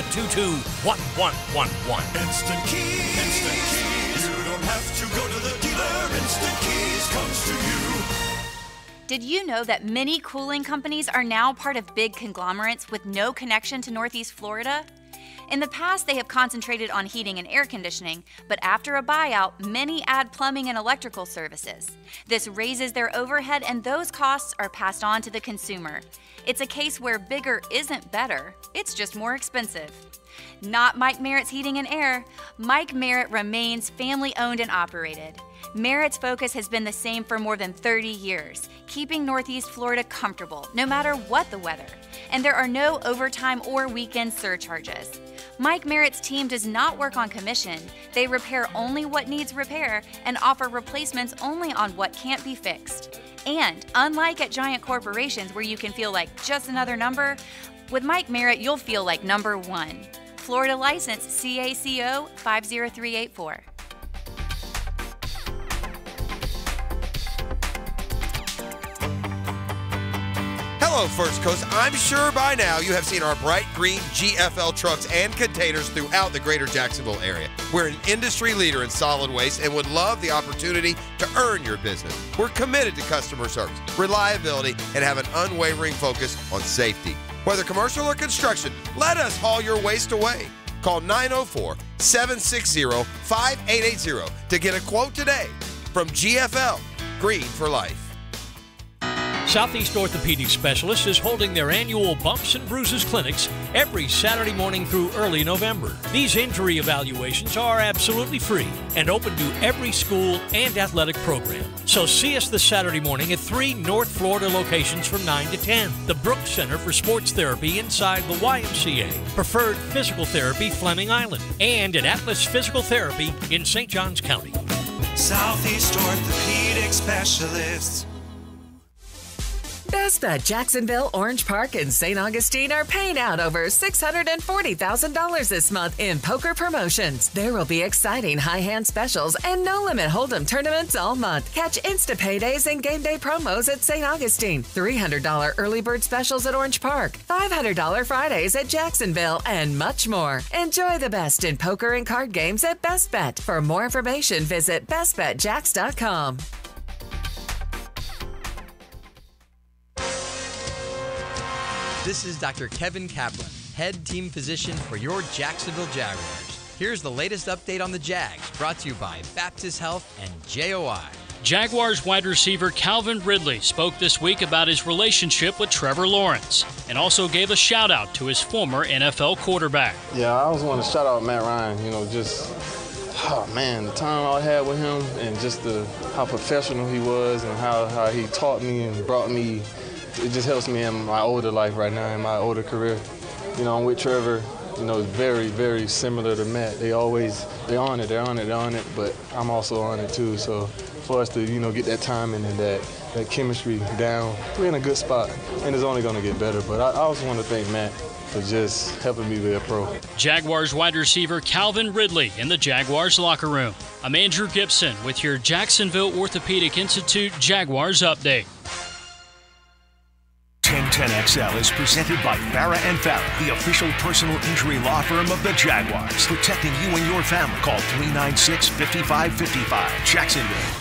722-1111. Instant Keys. Instant Keys. You don't have to go to the dealer. Instant Keys comes to you. Did you know that many cooling companies are now part of big conglomerates with no connection to Northeast Florida? In the past, they have concentrated on heating and air conditioning, but after a buyout, many add plumbing and electrical services. This raises their overhead, and those costs are passed on to the consumer. It's a case where bigger isn't better, it's just more expensive. Not Mike Merritt's Heating and Air. Mike Merritt remains family-owned and operated. Merritt's focus has been the same for more than 30 years, keeping Northeast Florida comfortable, no matter what the weather. And there are no overtime or weekend surcharges. Mike Merritt's team does not work on commission. They repair only what needs repair and offer replacements only on what can't be fixed. And unlike at giant corporations where you can feel like just another number, with Mike Merritt you'll feel like number one. Florida license CACO 50384. Hello, First Coast. I'm sure by now you have seen our bright green GFL trucks and containers throughout the greater Jacksonville area. We're an industry leader in solid waste and would love the opportunity to earn your business. We're committed to customer service, reliability, and have an unwavering focus on safety. Whether commercial or construction, let us haul your waste away. Call 904-760-5880 to get a quote today from GFL, Green for Life. Southeast Orthopedic Specialists is holding their annual Bumps and Bruises clinics every Saturday morning through early November. These injury evaluations are absolutely free and open to every school and athletic program. So see us this Saturday morning at 3 North Florida locations from 9 to 10. The Brooks Center for Sports Therapy inside the YMCA. Preferred Physical Therapy, Fleming Island. And at Atlas Physical Therapy in St. Johns County. Southeast Orthopedic Specialists. Best Bet Jacksonville, Orange Park, and St. Augustine are paying out over $640,000 this month in poker promotions. There will be exciting high-hand specials and no-limit hold'em tournaments all month. Catch Insta Paydays and game day promos at St. Augustine, $300 early bird specials at Orange Park, $500 Fridays at Jacksonville, and much more. Enjoy the best in poker and card games at Best Bet. For more information, visit bestbetjax.com. This is Dr. Kevin Kaplan, head team physician for your Jacksonville Jaguars. Here's the latest update on the Jags, brought to you by Baptist Health and JOI. Jaguars wide receiver Calvin Ridley spoke this week about his relationship with Trevor Lawrence and also gave a shout out to his former NFL quarterback. Yeah, I always want to shout out Matt Ryan, the time I had with him and just how professional he was and how he taught me and brought me. It just helps me in my older life right now, in my older career. I'm with Trevor, very, very similar to Matt. They're on it, but I'm also on it too. So for us to, get that timing and that chemistry down, we're in a good spot, and it's only going to get better. But I also want to thank Matt for just helping me be a pro. Jaguars wide receiver Calvin Ridley in the Jaguars locker room. I'm Andrew Gibson with your Jacksonville Orthopedic Institute Jaguars update. 1010XL is presented by Farah & Farah, the official personal injury law firm of the Jaguars. Protecting you and your family. Call 396-5555. Jacksonville.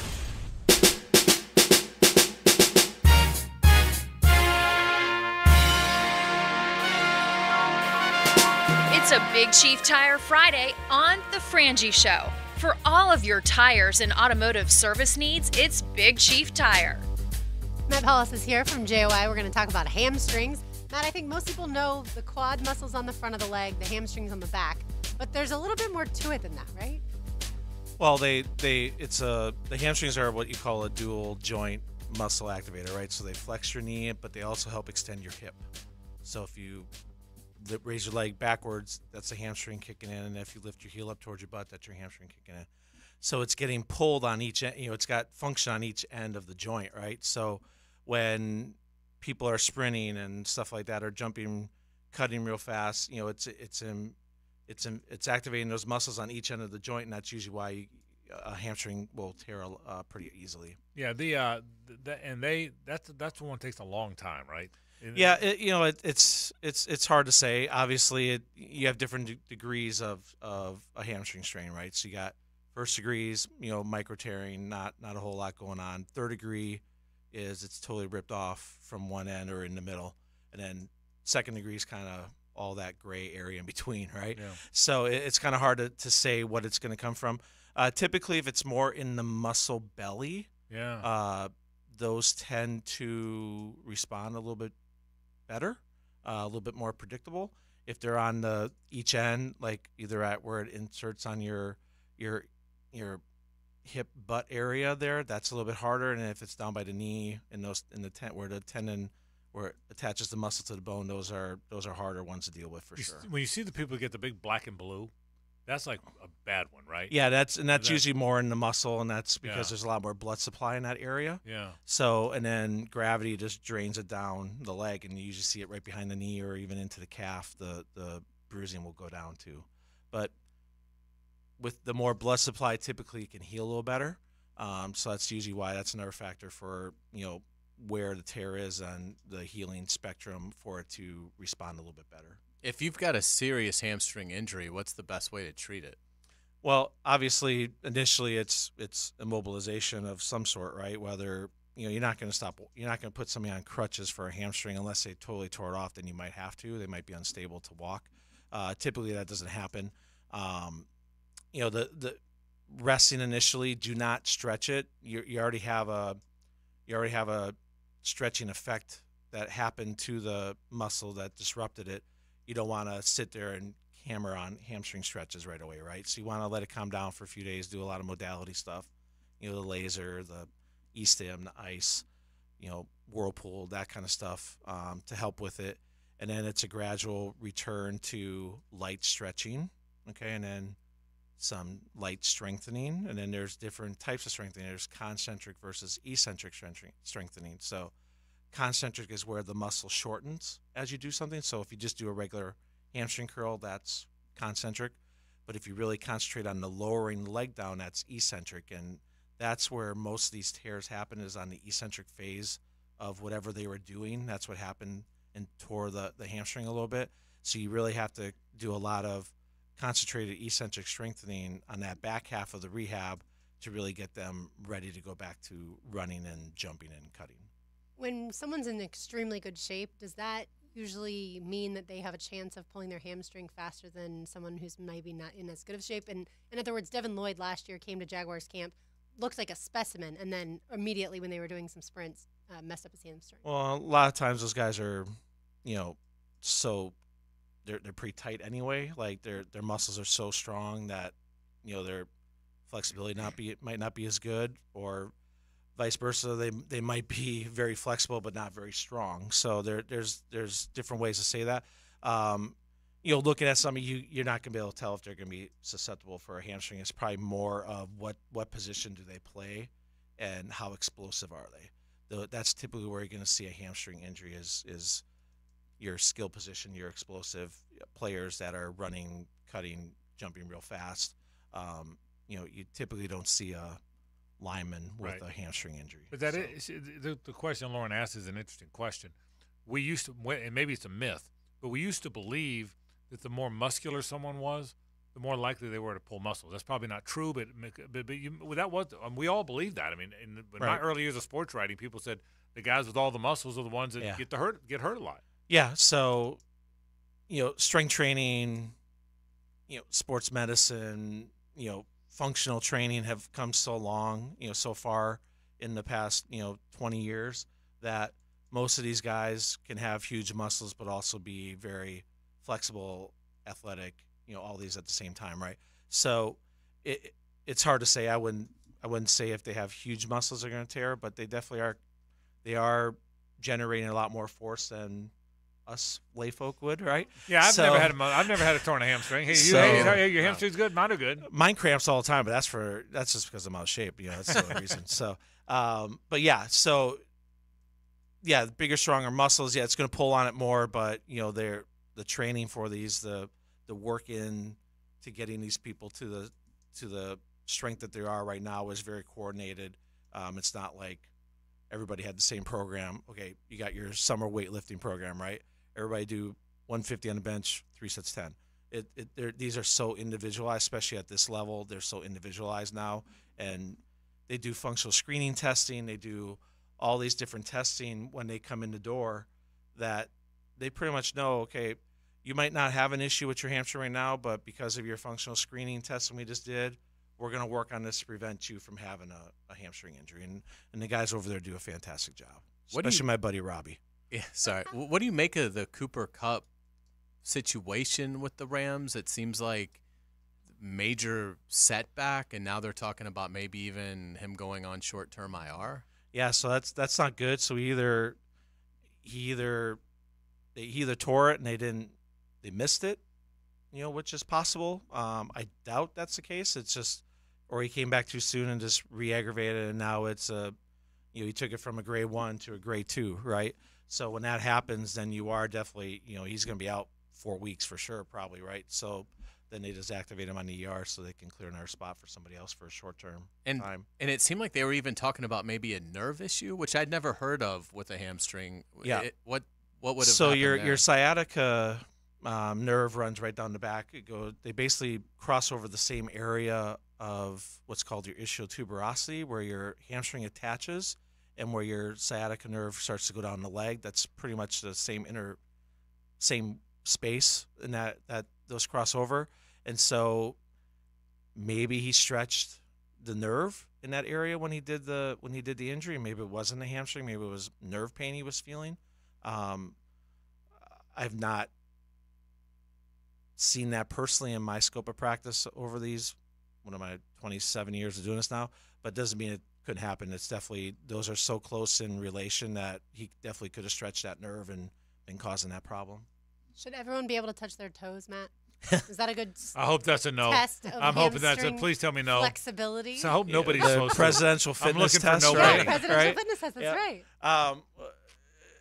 It's a Big Chief Tire Friday on The Frangie Show. For all of your tires and automotive service needs, it's Big Chief Tire. Matt Hollis is here from JOI. We're going to talk about hamstrings. Matt, I think most people know the quad muscles on the front of the leg, the hamstrings on the back, but there's a little bit more to it than that, right? Well, the hamstrings are what you call a dual joint muscle activator, right? So they flex your knee, but they also help extend your hip. So if you raise your leg backwards, that's the hamstring kicking in, and if you lift your heel up towards your butt, that's your hamstring kicking in. So it's getting pulled on each end, it's got function on each end of the joint, right? So when people are sprinting and stuff like that, or jumping, cutting real fast, it's activating those muscles on each end of the joint, and that's usually why a hamstring will tear pretty easily. Yeah, that's the one that takes a long time, right? Yeah, it's hard to say. Obviously, you have different degrees of a hamstring strain, right? So you got first degrees, micro tearing, not a whole lot going on. Third degree is it's totally ripped off from one end or in the middle, and then second degree is kind of all that gray area in between, right? Yeah. So it's kind of hard to say what it's going to come from. Typically, if it's more in the muscle belly, those tend to respond a little bit better, a little bit more predictable. If they're on each end, like either at where it inserts on your hip butt area there, that's a little bit harder. And if it's down by the knee and where the tendon where it attaches the muscle to the bone, those are harder ones to deal with for sure. When you see the people get the big black and blue, that's like a bad one, right? Yeah, that's usually more in the muscle, and that's because there's a lot more blood supply in that area. Yeah. So, and then gravity just drains it down the leg, and you usually see it right behind the knee or even into the calf. The bruising will go down too, but with the more blood supply, typically it can heal a little better. So that's usually why that's another factor for where the tear is on the healing spectrum for it to respond a little bit better. If you've got a serious hamstring injury, what's the best way to treat it? Well, obviously, initially it's immobilization of some sort, right? Whether you're not going to put somebody on crutches for a hamstring unless they totally tore it off. Then you might have to. They might be unstable to walk. Typically, that doesn't happen. The resting initially, do not stretch it. You already have a stretching effect that happened to the muscle that disrupted it. You don't want to sit there and hammer on hamstring stretches right away, right? So you want to let it calm down for a few days, do a lot of modality stuff, the laser, the E-stim, the ice, whirlpool, that kind of stuff to help with it. And then it's a gradual return to light stretching, okay, and then some light strengthening. And then there's different types of strengthening. There's concentric versus eccentric strengthening. So concentric is where the muscle shortens as you do something. So if you just do a regular hamstring curl, that's concentric. But if you really concentrate on the lowering the leg down, that's eccentric. And that's where most of these tears happen, is on the eccentric phase of whatever they were doing. That's what happened and tore the hamstring a little bit. So you really have to do a lot of concentrated eccentric strengthening on that back half of the rehab to really get them ready to go back to running and jumping and cutting. When someone's in extremely good shape, does that usually mean that they have a chance of pulling their hamstring faster than someone who's maybe not in as good of shape? And in other words, Devin Lloyd last year came to Jaguars camp, looked like a specimen, and then immediately when they were doing some sprints, messed up his hamstring. Well, a lot of times those guys are, so they're pretty tight anyway. Like their muscles are so strong that, their flexibility might not be as good, or vice versa. They might be very flexible but not very strong. So there's different ways to say that. Looking at some of you're not going to be able to tell if they're going to be susceptible for a hamstring. It's probably more of what position do they play and how explosive are they. That's typically where you're going to see a hamstring injury is your skill position, your explosive players that are running, cutting, jumping real fast. You typically don't see a lineman with a hamstring injury. But is the question Lauren asked is an interesting question. We used to, and maybe it's a myth, but we used to believe that the more muscular someone was, the more likely they were to pull muscles. That's probably not true, but that was, we all believed that. I mean, in my early years of sports writing, people said the guys with all the muscles are the ones that get hurt a lot. Yeah, so strength training, sports medicine, functional training have come so long, so far in the past, 20 years, that most of these guys can have huge muscles but also be very flexible, athletic, all these at the same time, right? So it's hard to say. I wouldn't say if they have huge muscles they're going to tear, but they definitely are. They are generating a lot more force than us lay folk would, right? Yeah, I've never had a torn hamstring. Hey, your hamstring's good, mine are good. Mine cramps all the time, but that's just because I'm out of shape. That's the only reason. So, the bigger, stronger muscles. Yeah, it's going to pull on it more, but the training for these, the work in to getting these people to the strength that they are right now is very coordinated. It's not like everybody had the same program. Okay, you got your summer weightlifting program, right? Everybody do 150 on the bench, 3 sets 10. These are so individualized, especially at this level. They're so individualized now, and they do functional screening testing. They do all these different testing when they come in the door that they pretty much know, okay, you might not have an issue with your hamstring right now, but because of your functional screening testing we just did, we're going to work on this to prevent you from having a hamstring injury. And the guys over there do a fantastic job, especially my buddy Robbie. Yeah, sorry. What do you make of the Cooper Kupp situation with the Rams? It seems like major setback, and now they're talking about maybe even him going on short-term IR. Yeah, so that's not good. So he either tore it and they missed it, which is possible. I doubt that's the case. It's just, or he came back too soon and just re-aggravated, and now it's he took it from a grade 1 to a grade 2, right? So when that happens, then you are definitely, he's going to be out 4 weeks for sure, probably, right? So then they just activate him on the ER so they can clear another spot for somebody else for a short-term time. And it seemed like they were even talking about maybe a nerve issue, which I'd never heard of with a hamstring. Yeah. What would have so happened your there? your sciatica nerve runs right down the back. They basically cross over the same area of what's called your ischial tuberosity, where your hamstring attaches, and where your sciatica nerve starts to go down the leg. That's pretty much the same space in that those cross over. And so maybe he stretched the nerve in that area when he did the injury. Maybe it wasn't a hamstring. Maybe it was nerve pain he was feeling. I've not seen that personally in my scope of practice over these, what am I, 27 years of doing this now, but it doesn't mean it couldn't happen. It's definitely, those are so close in relation that he definitely could have stretched that nerve and been causing that problem. Should everyone be able to touch their toes, Matt? Is that a good I hope that's a no. Test of I'm hoping that's a, please tell me no. Flexibility. So I hope nobody's the supposed presidential to. fitness I'm looking test, for no right? Yeah, presidential fitness test, that's right.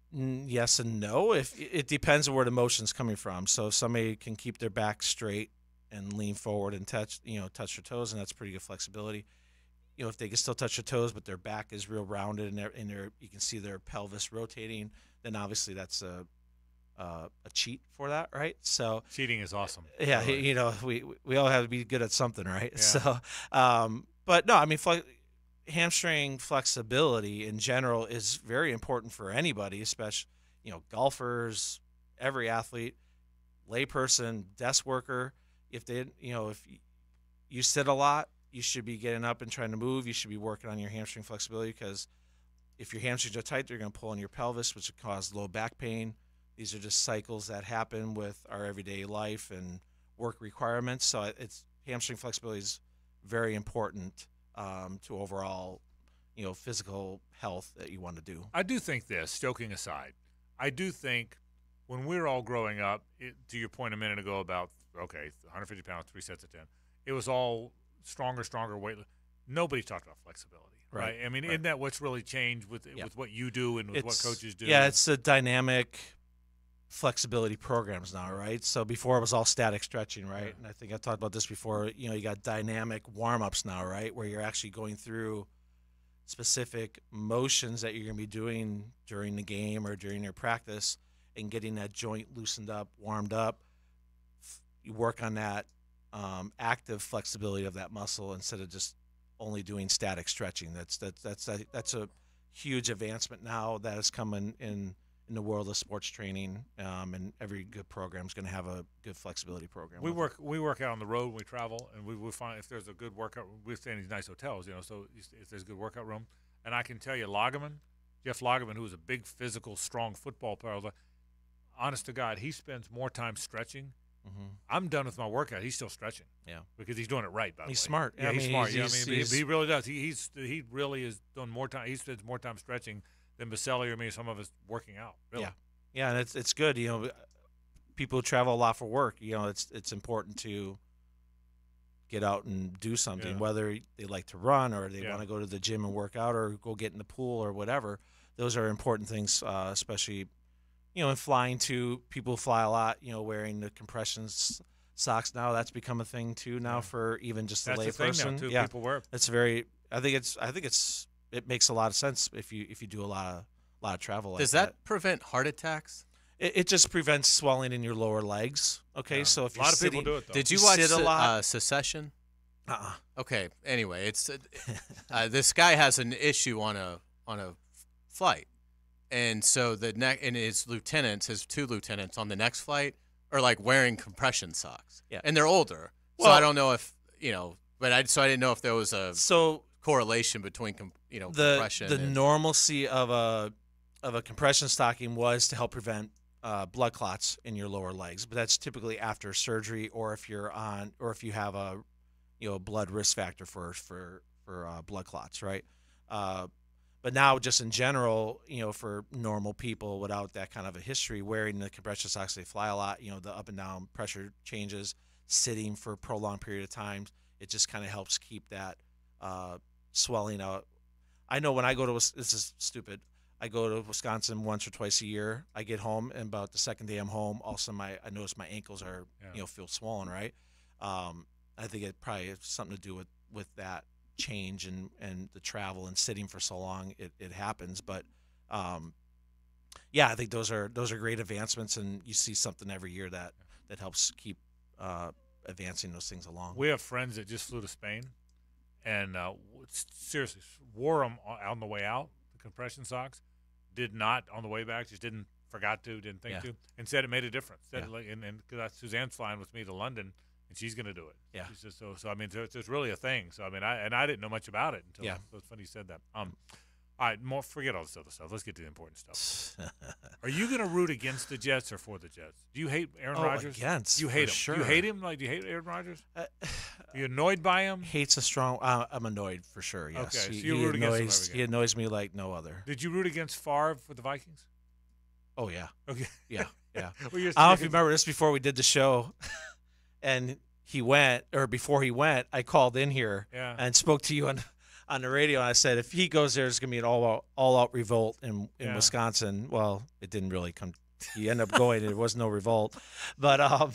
Yes and no. If it depends on where the motion's coming from. So if somebody can keep their back straight and lean forward and touch their toes, and that's pretty good flexibility. If they can still touch their toes, but their back is real rounded and you can see their pelvis rotating, then obviously that's a cheat for that, right? So cheating is awesome. Yeah, really. we all have to be good at something, right? Yeah. So, but no, I mean, hamstring flexibility in general is very important for anybody, especially golfers, every athlete, layperson, desk worker. If you sit a lot, you should be getting up and trying to move. You should be working on your hamstring flexibility, because if your hamstrings are tight, they're going to pull on your pelvis, which will cause low back pain. These are just cycles that happen with our everyday life and work requirements. So hamstring flexibility is very important to overall, physical health that you want to do. I do think this, joking aside, I do think when we were all growing up, to your point a minute ago about, 150 pounds, 3 sets of 10, it was all stronger weight. Nobody talked about flexibility, right? I mean, isn't that what's really changed with what you do and with what coaches do? Yeah, it's a dynamic flexibility programs now, right? So before it was all static stretching, right? Yeah. And I think I talked about this before. You got dynamic warm-ups now, right? Where you're actually going through specific motions that you're going to be doing during the game or during your practice and getting that joint loosened up, warmed up. You work on that active flexibility of that muscle instead of just only doing static stretching. That's a huge advancement now that has come in the world of sports training, and every good program is going to have a good flexibility program. We work out on the road when we travel, and we find if there's a good workout. We stay in these nice hotels, so if there's a good workout room, and I can tell you, Jeff Lagerman, who is a big physical, strong football player, honest to God, he spends more time stretching. Mm-hmm. I'm done with my workout. He's still stretching. Yeah, because he's doing it right. By the way, he's smart. Yeah, he's smart. He really does. He really is doing more time. He spends more time stretching than Baselli or me, some of us working out. Really. Yeah, and it's good. People who travel a lot for work. It's important to get out and do something, whether they like to run or they want to go to the gym and work out or go get in the pool or whatever. Those are important things, especially. In flying too, people fly a lot, wearing the compression socks now. That's become a thing too now for even just the layperson. Yeah, people wear it. It's very. I think it makes a lot of sense if you do a lot of travel. Does that prevent heart attacks? It just prevents swelling in your lower legs. Okay, so if a lot of people do it though. Did you watch Secession? Okay. Anyway, it's this guy has an issue on a flight. And so his two lieutenants on the next flight are like wearing compression socks. Yeah. And they're older. So I don't know if, but I didn't know if there was a correlation between, compression. The normalcy of a compression stocking was to help prevent blood clots in your lower legs, but that's typically after surgery or if you have a blood risk factor for blood clots, right? But now, just in general, for normal people without that kind of a history, wearing the compression socks, they fly a lot. The up and down pressure changes, sitting for a prolonged period of time, it just kind of helps keep that swelling out. I know when I go to this is stupid. I go to Wisconsin once or twice a year. I get home, and about the second day I'm home, also I notice my ankles are feel swollen. Right. I think it probably has something to do with that change and the travel and sitting for so long it happens, but I think those are great advancements, and you see something every year that helps keep advancing those things along. We have friends that just flew to Spain and seriously wore them on the way out, the compression socks, did not on the way back, just didn't think to, and said it made a difference. And because Suzanne's flying with me to London, and she's going to do it. Yeah. She's just so I mean, it's really a thing. So I mean, I didn't know much about it until so it's funny you said that. All right, forget all this other stuff. Let's get to the important stuff. Are you going to root against the Jets or for the Jets? Do you hate Aaron Rodgers? Against. You hate him. Sure. You hate him? Like, do you hate Aaron Rodgers? Are you annoyed by him? Hate's a strong. I'm annoyed for sure. Yes. Okay, so you root against him every game. He annoys me like no other. Did you root against Favre for the Vikings? Oh yeah. Okay. Yeah. Well, I don't know if you remember this before we did the show, and before he went, I called in here and spoke to you on the radio, and I said, if he goes there, it's going to be an all-out revolt in Yeah. Wisconsin. Well, it didn't really come. He ended up going. There was no revolt. But,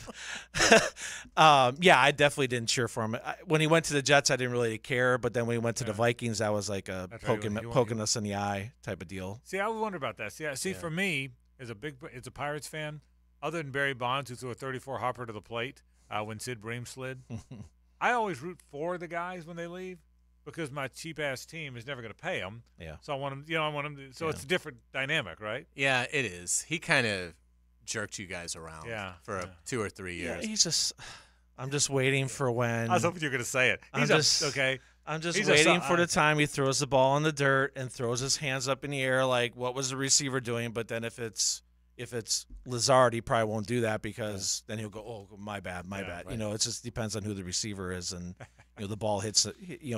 yeah, I definitely didn't cheer for him. When he went to the Jets, I didn't really care. But then when he went to the Vikings, that was like a poking us in the eye type of deal. See, I would wonder about that. See, for me, as a Pirates fan, other than Barry Bonds, who threw a 34 hopper to the plate when Sid Bream slid, I always root for the guys when they leave because my cheap ass team is never going to pay them. Yeah. So I want them. So it's a different dynamic, right? Yeah, it is. He kind of jerked you guys around. For 2 or 3 years. Yeah, he's just. I'm just waiting for when. I was hoping you were going to say it. I'm just waiting for the time he throws the ball in the dirt and throws his hands up in the air like, what was the receiver doing? But then if it's Lazard, he probably won't do that because then he'll go, oh, my bad. Right. It just depends on who the receiver is, and the ball hits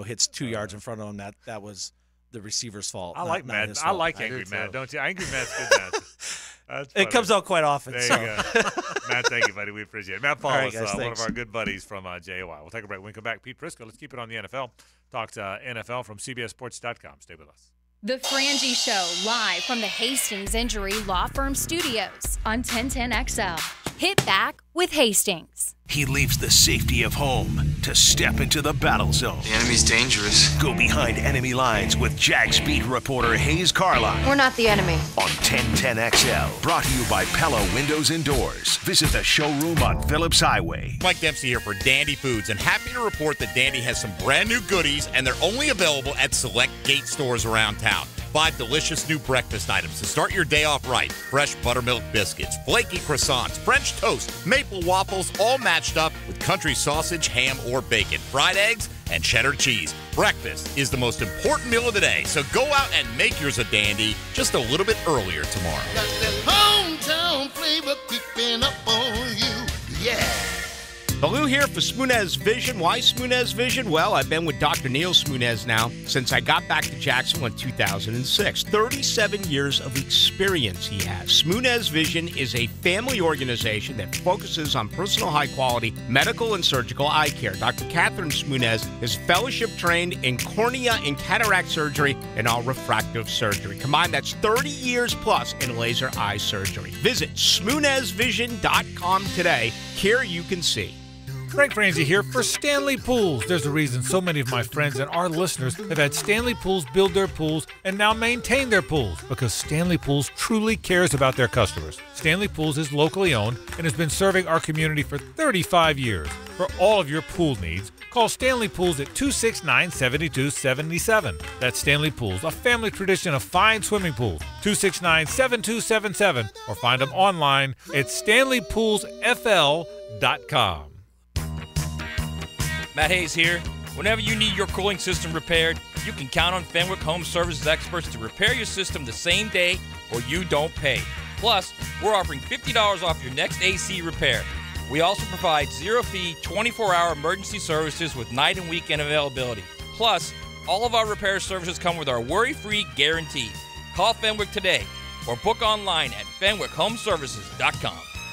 2 yards in front of him. That was the receiver's fault. I like Matt. His I fault. like Angry Matt, don't you? Angry Matt's good, Matt. That's It comes out quite often. There so. you go. Matt, thank you, buddy. We appreciate it. Matt Paulus, All right, guys, one of thanks. our good buddies from JOI. We'll take a break. When we come back, Pete Prisco, let's keep it on the NFL. Talk to NFL from CBSSports.com. Stay with us. The Frangie Show, live from the Hastings Injury Law Firm Studios on 1010XL. Hit back with Hastings. He leaves the safety of home to step into the battle zone. The enemy's dangerous. Go behind enemy lines with Jags beat reporter Hayes Carlisle We're not the enemy. on 1010XL. Brought to you by Pella Windows and Doors. Visit the showroom on Phillips Highway. Mike Dempsey here for Dandy Foods, and happy to report that Dandy has some brand new goodies, and they're only available at select Gate stores around town. 5 delicious new breakfast items to start your day off right. Fresh buttermilk biscuits, flaky croissants, French toast, maple waffles, all matched up with country sausage, ham, or bacon, fried eggs, and cheddar cheese. Breakfast is the most important meal of the day, so go out and make yours a dandy just a little bit earlier tomorrow. Got that hometown flavor creeping up on you. Yeah. Baloo here for Smoonez Vision. Why Smoonez Vision? Well, I've been with Dr. Neil Smoonez now since I got back to Jacksonville in 2006. 37 years of experience he has. Smoonez Vision is a family organization that focuses on personal high-quality medical and surgical eye care. Dr. Catherine Smoonez is fellowship trained in cornea and cataract surgery and all refractive surgery. Combined, that's 30 years plus in laser eye surgery. Visit SmoonezVision.com today. Care you can see. Frank Frangie here for Stanley Pools. There's a reason so many of my friends and our listeners have had Stanley Pools build their pools and now maintain their pools because Stanley Pools truly cares about their customers. Stanley Pools is locally owned and has been serving our community for 35 years. For all of your pool needs, call Stanley Pools at 269-7277. That's Stanley Pools, a family tradition of fine swimming pools. 269-7277 or find them online at StanleyPoolsFL.com. Matt Hayes here. Whenever you need your cooling system repaired, you can count on Fenwick Home Services experts to repair your system the same day or you don't pay. Plus, we're offering $50 off your next AC repair. We also provide zero-fee 24-hour emergency services with night and weekend availability. Plus, all of our repair services come with our worry-free guarantee. Call Fenwick today or book online at FenwickHomeservices.com.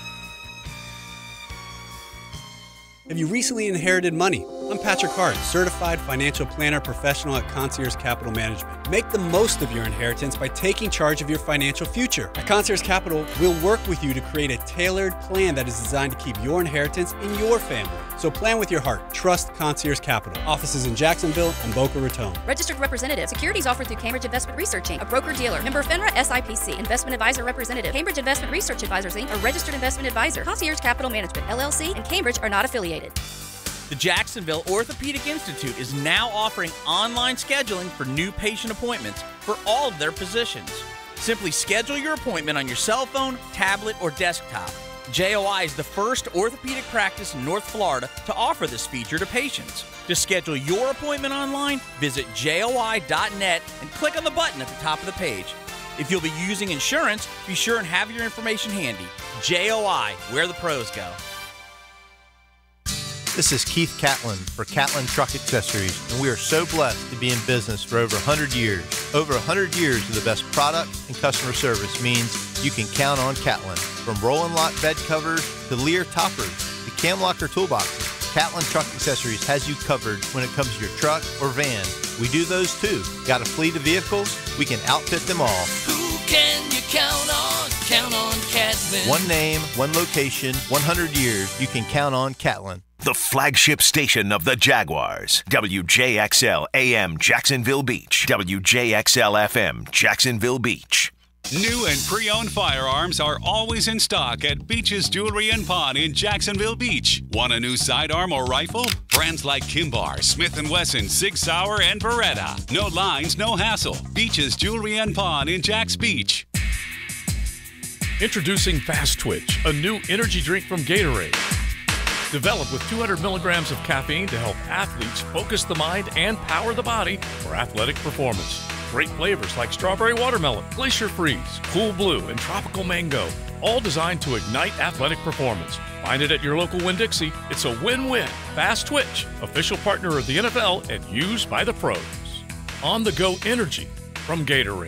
Have you recently inherited money? I'm Patrick Hart, certified financial planner professional at Concierge Capital Management. Make the most of your inheritance by taking charge of your financial future. At Concierge Capital, we'll work with you to create a tailored plan that is designed to keep your inheritance in your family. So plan with your heart. Trust Concierge Capital. Offices in Jacksonville and Boca Raton. Registered representative. Securities offered through Cambridge Investment Research Inc., a broker-dealer. Member FINRA SIPC. Investment advisor representative. Cambridge Investment Research Advisors Inc., a registered investment advisor. Concierge Capital Management, LLC, and Cambridge are not affiliated. The Jacksonville Orthopedic Institute is now offering online scheduling for new patient appointments for all of their positions. Simply schedule your appointment on your cell phone, tablet, or desktop. JOI is the first orthopedic practice in North Florida to offer this feature to patients. To schedule your appointment online, visit joi.net and click on the button at the top of the page. If you'll be using insurance, be sure and have your information handy. JOI, where the pros go. This is Keith Catlin for Catlin Truck Accessories, and we are so blessed to be in business for over 100 years. Over 100 years of the best product and customer service means you can count on Catlin. From roll and lock bed covers to Lear toppers to cam locker toolboxes, Catlin Truck Accessories has you covered when it comes to your truck or van. We do those too. Got a fleet of vehicles? We can outfit them all. Who can you count on? Count on Catlin. One name, one location, 100 years. You can count on Catlin. The flagship station of the Jaguars. WJXL AM Jacksonville Beach. WJXL FM Jacksonville Beach. New and pre-owned firearms are always in stock at Beach's Jewelry and Pawn in Jacksonville Beach. Want a new sidearm or rifle? Brands like Kimbar, Smith & Wesson, Sig Sauer, and Beretta. No lines, no hassle. Beach's Jewelry and Pawn in Jacks Beach. Introducing Fast Twitch, a new energy drink from Gatorade. Developed with 200 milligrams of caffeine to help athletes focus the mind and power the body for athletic performance. Great flavors like strawberry watermelon, glacier freeze, cool blue, and tropical mango, all designed to ignite athletic performance. Find it at your local Winn-Dixie. It's a win-win. Fast Twitch, official partner of the NFL and used by the pros. On-the-go energy from Gatorade.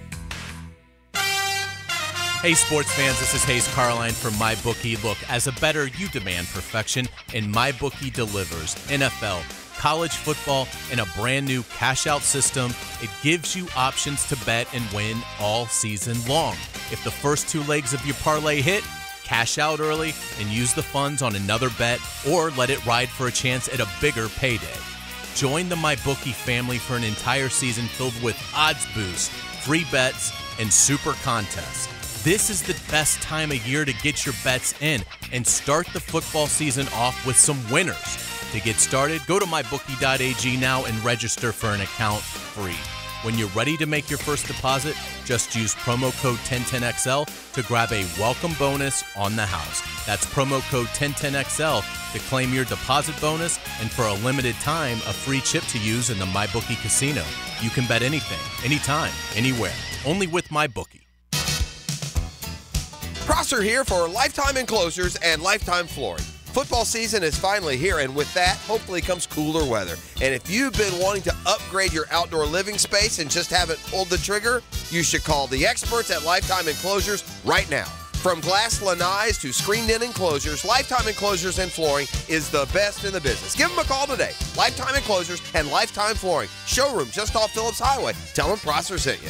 Hey sports fans, this is Hayes Carline from MyBookie. Look, as a bettor, you demand perfection, and MyBookie delivers. NFL, college football, and a brand new cash-out system. It gives you options to bet and win all season long. If the first two legs of your parlay hit, cash out early and use the funds on another bet, or let it ride for a chance at a bigger payday. Join the MyBookie family for an entire season filled with odds boosts, free bets, and super contests. This is the best time of year to get your bets in and start the football season off with some winners. To get started, go to mybookie.ag now and register for an account free. When you're ready to make your first deposit, just use promo code 1010XL to grab a welcome bonus on the house. That's promo code 1010XL to claim your deposit bonus and for a limited time, a free chip to use in the MyBookie casino. You can bet anything, anytime, anywhere, only with MyBookie. Prosser here for Lifetime Enclosures and Lifetime Flooring. Football season is finally here, and with that, hopefully comes cooler weather. And if you've been wanting to upgrade your outdoor living space and just haven't pulled the trigger, you should call the experts at Lifetime Enclosures right now. From glass lanais to screened-in enclosures, Lifetime Enclosures and Flooring is the best in the business. Give them a call today. Lifetime Enclosures and Lifetime Flooring. Showroom just off Phillips Highway. Tell them Prosser sent you.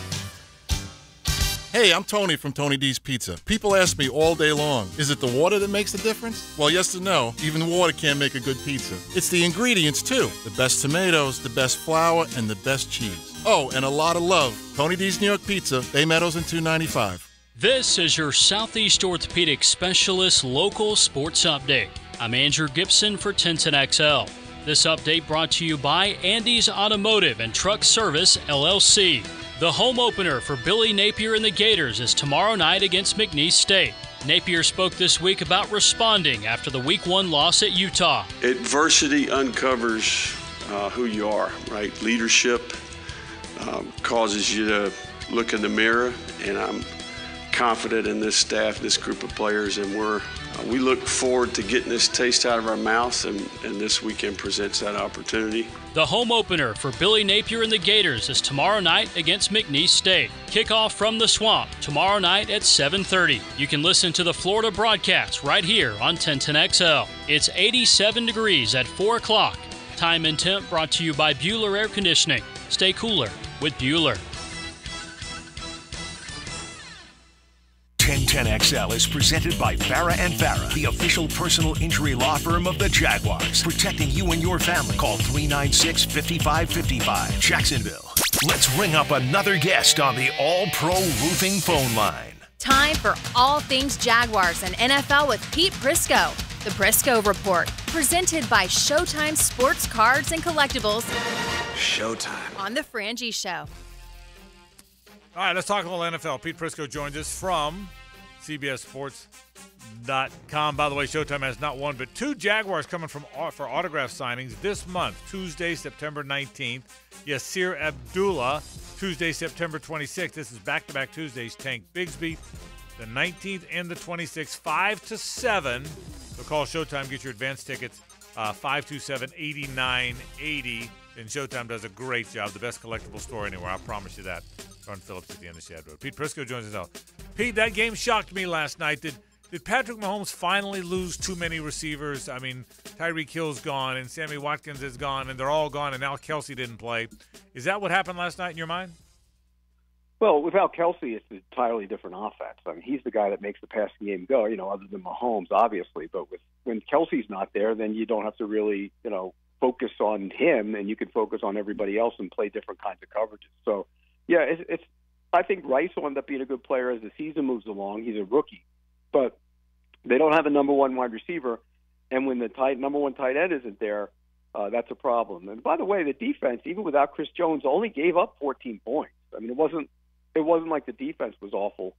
Hey, I'm Tony from Tony D's Pizza. People ask me all day long, is it the water that makes the difference? Well, yes and no. Even water can't make a good pizza. It's the ingredients, too. The best tomatoes, the best flour, and the best cheese. Oh, and a lot of love. Tony D's New York Pizza, Bay Meadows and 295. This is your Southeast Orthopedic Specialist Local Sports Update. I'm Andrew Gibson for 1010XL. This update brought to you by Andy's Automotive and Truck Service, LLC. The home opener for Billy Napier and the Gators is tomorrow night against McNeese State. Napier spoke this week about responding after the Week 1 loss at Utah. Adversity uncovers who you are, right? Leadership causes you to look in the mirror, and I'm confident in this staff, this group of players, and we look forward to getting this taste out of our mouths, and this weekend presents that opportunity. The home opener for Billy Napier and the Gators is tomorrow night against McNeese State. Kickoff from the Swamp tomorrow night at 7:30. You can listen to the Florida broadcast right here on 1010XL. It's 87 degrees at 4 o'clock. Time and temp brought to you by Bueller Air Conditioning. Stay cooler with Bueller. 1010XL is presented by Farah & Farah, the official personal injury law firm of the Jaguars. Protecting you and your family. Call 396-5555. Jacksonville. Let's ring up another guest on the All-Pro Roofing phone line. Time for all things Jaguars and NFL with Pete Prisco. The Prisco Report, presented by Showtime Sports Cards and Collectibles. Showtime. On the Frangie Show. All right, let's talk a little NFL. Pete Prisco joins us from CBSSports.com. By the way, Showtime has not one, but two Jaguars coming for autograph signings this month, Tuesday, September 19th. Yasir Abdullah, Tuesday, September 26th. This is back-to-back Tuesdays. Tank Bigsby, the 19th and the 26th, 5 to 7. So call Showtime, get your advance tickets, 527-8980. And Showtime does a great job. The best collectible store anywhere. I promise you that. On Phillips at the end of Shad Road. Pete Prisco joins us now. Pete, that game shocked me last night. Did Did Patrick Mahomes finally lose too many receivers? I mean, Tyreek Hill's gone, and Sammy Watkins is gone, and they're all gone, and now Kelsey didn't play. Is that what happened last night in your mind? Well, without Kelsey, it's an entirely different offense. I mean, he's the guy that makes the passing game go, other than Mahomes, obviously. But when Kelsey's not there, then you don't have to really, focus on him, and you can focus on everybody else and play different kinds of coverages. So, yeah, I think Rice will end up being a good player as the season moves along. He's a rookie. But they don't have a number one wide receiver, and when the number one tight end isn't there, that's a problem. And by the way, the defense, even without Chris Jones, only gave up 14 points. I mean, it wasn't like the defense was awful.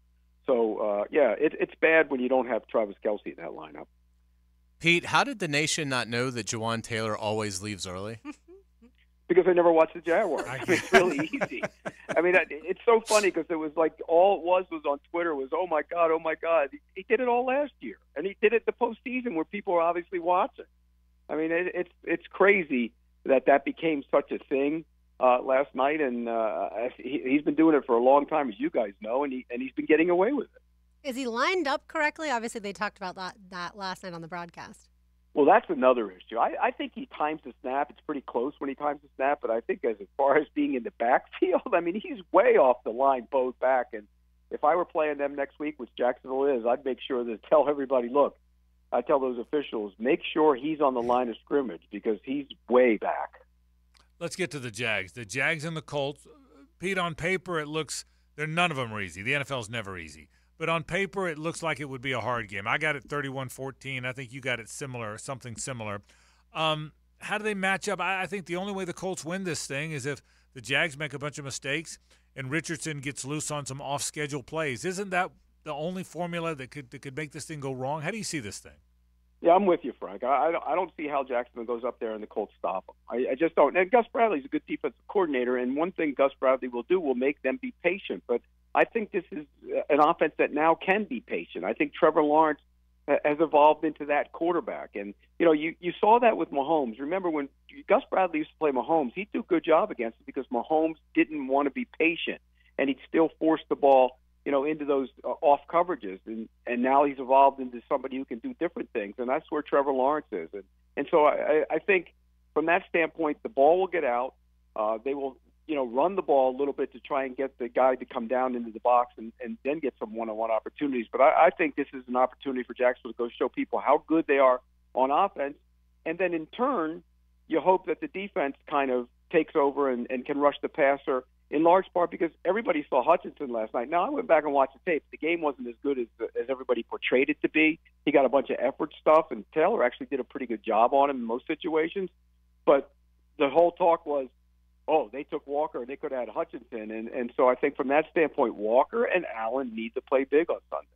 So, it's bad when you don't have Travis Kelce in that lineup. Pete, how did the nation not know that Jawan Taylor always leaves early? Because I never watched the Jaguars. I mean, it's really easy. I mean, it's so funny because it was like all it was on Twitter was, oh, my God. He did it all last year, and he did it the postseason where people are obviously watching. I mean, it's crazy that became such a thing last night, and he's been doing it for a long time, as you guys know, and he's been getting away with it. Is he lined up correctly? Obviously, they talked about that last night on the broadcast. Well, that's another issue. I think he times the snap. It's pretty close when he times the snap, but I think as far as being in the backfield, I mean, he's way off the line, both back. And if I were playing them next week, which Jacksonville is, I'd make sure to tell everybody, look, I tell those officials, make sure he's on the line of scrimmage because he's way back. Let's get to the Jags. The Jags and the Colts. Pete, on paper, none of them are easy. The NFL's never easy. But on paper, it looks like it would be a hard game. I got it 31-14. I think you got it something similar. How do they match up? I think the only way the Colts win this thing is if the Jags make a bunch of mistakes and Richardson gets loose on some off-schedule plays. Isn't that the only formula that could make this thing go wrong? How do you see this thing? Yeah, I'm with you, Frank. I don't see how Jacksonville goes up there and the Colts stop them. I just don't. And Gus Bradley's a good defensive coordinator, and one thing Gus Bradley will do will make them be patient. But I think this is an offense that now can be patient. I think Trevor Lawrence has evolved into that quarterback. And, you saw that with Mahomes. Remember when Gus Bradley used to play Mahomes, he'd do a good job against it because Mahomes didn't want to be patient, and he'd still force the ball, into those off coverages. And now he's evolved into somebody who can do different things, and that's where Trevor Lawrence is. And so I think from that standpoint, the ball will get out. They will run the ball a little bit to try and get the guy to come down into the box and then get some one-on-one opportunities. But I think this is an opportunity for Jacksonville to go show people how good they are on offense. And then in turn, you hope that the defense kind of takes over and can rush the passer in large part because everybody saw Hutchinson last night. Now, I went back and watched the tape. The game wasn't as good as everybody portrayed it to be. He got a bunch of effort stuff, and Taylor actually did a pretty good job on him in most situations. But the whole talk was, oh, they took Walker and they could have had Hutchinson. And so I think from that standpoint, Walker and Allen need to play big on Sunday.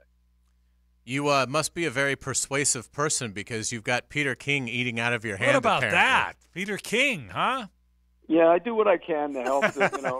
You must be a very persuasive person because you've got Peter King eating out of your hand. What about apparently. that? Peter King, huh? Yeah, I do what I can to help.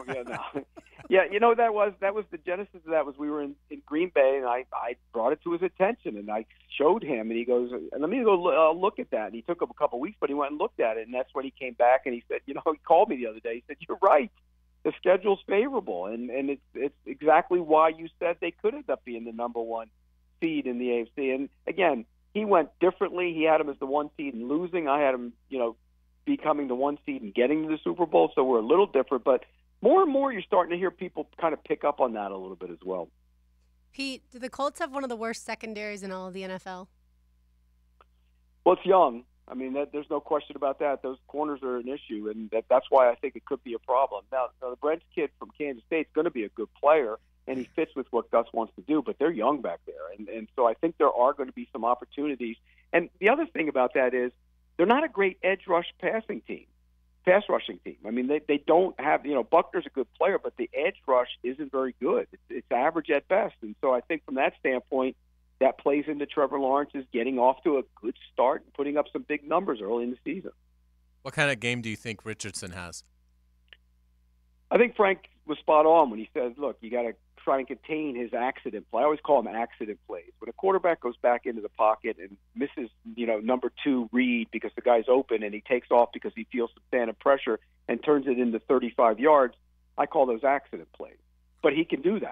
That was the genesis of that was we were in Green Bay, and I brought it to his attention, and I showed him, and he goes, let me go look at that. And he took him a couple of weeks, but he went and looked at it, and that's when he came back, and he said, he called me the other day. He said, you're right. The schedule's favorable, and it's exactly why you said they could end up being the number one seed in the AFC. And, again, he went differently. He had him as the one seed and losing. I had him, becoming the one seed and getting to the Super Bowl, so we're a little different. But more and more you're starting to hear people kind of pick up on that a little bit as well. Pete, do the Colts have one of the worst secondaries in all of the NFL? Well, it's young. I mean, there's no question about that. Those corners are an issue, and that's why I think it could be a problem. Now the Brents kid from Kansas State is going to be a good player, and he fits with what Gus wants to do, but they're young back there. And so I think there are going to be some opportunities. And the other thing about that is they're not a great edge rush pass rushing team. I mean, they don't have, Buckner's a good player, but the edge rush isn't very good. It's average at best. And so I think from that standpoint, that plays into Trevor Lawrence's getting off to a good start and putting up some big numbers early in the season. What kind of game do you think Richardson has? I think Frank was spot on when he says, look, you got to try and contain his accident play. I always call them accident plays. When a quarterback goes back into the pocket and misses, number 2 read because the guy's open and he takes off because he feels substantive pressure and turns it into 35 yards, I call those accident plays. But he can do that.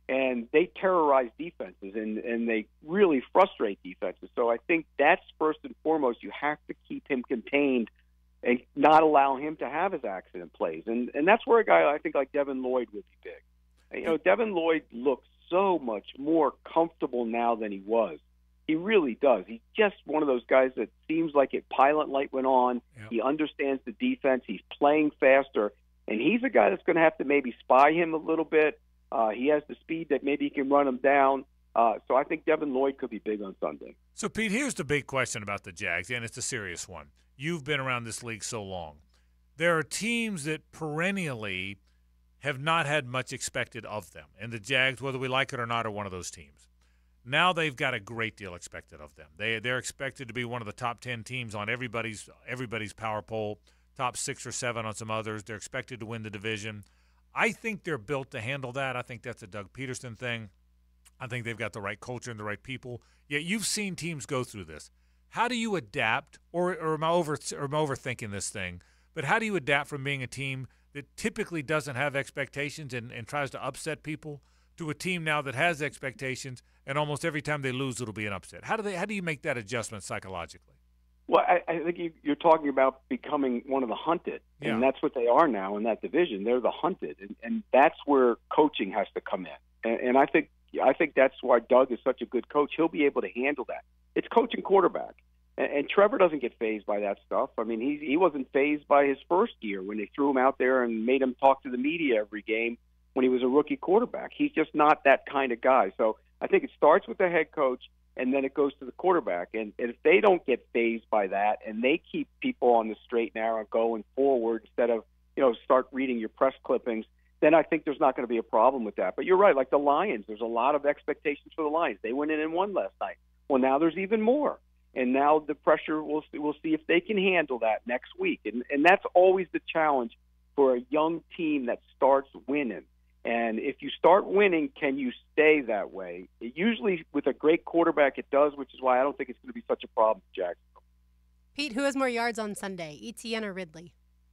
and they terrorize defenses, and they really frustrate defenses. So I think that's first and foremost. You have to keep him contained and not allow him to have his accident plays. And that's where a guy, I think, like Devin Lloyd would be big. You know, Devin Lloyd looks so much more comfortable now than he was. He really does. He's just one of those guys that seems like it pilot light went on. Yep. He understands the defense. He's playing faster. And he's a guy that's going to have to maybe spy him a little bit. He has the speed that maybe he can run him down. So I think Devin Lloyd could be big on Sunday. So, Pete, here's the big question about the Jags, and it's a serious one. You've been around this league so long. There are teams that perennially have not had much expected of them. And the Jags, whether we like it or not, are one of those teams. Now they've got a great deal expected of them. They're expected to be one of the top 10 teams on everybody's power poll, top 6 or 7 on some others. They're expected to win the division. I think they're built to handle that. I think that's a Doug Peterson thing. I think they've got the right culture and the right people. Yet you've seen teams go through this. How do you adapt, or am I overthinking this thing, but how do you adapt from being a team that typically doesn't have expectations and tries to upset people to a team now that has expectations, and almost every time they lose, it'll be an upset? How do you make that adjustment psychologically? Well, I think you're talking about becoming one of the hunted, and that's what they are now in that division. They're the hunted, and that's where coaching has to come in. And I think that's why Doug is such a good coach. He'll be able to handle that. It's coaching quarterback, and Trevor doesn't get fazed by that stuff. I mean, he wasn't fazed by his first year when they threw him out there and made him talk to the media every game when he was a rookie quarterback. He's just not that kind of guy. So I think it starts with the head coach, and then it goes to the quarterback. And if they don't get fazed by that, and they keep people on the straight and narrow going forward instead of, start reading your press clippings, then I think there's not going to be a problem with that. But you're right, like the Lions, there's a lot of expectations for the Lions. They went in and won last night. Well, now there's even more. And now the pressure, we'll see if they can handle that next week. And that's always the challenge for a young team that starts winning. And if you start winning, can you stay that way? Usually with a great quarterback, it does, which is why I don't think it's going to be such a problem for Jacksonville. Pete, who has more yards on Sunday, Etienne or Ridley?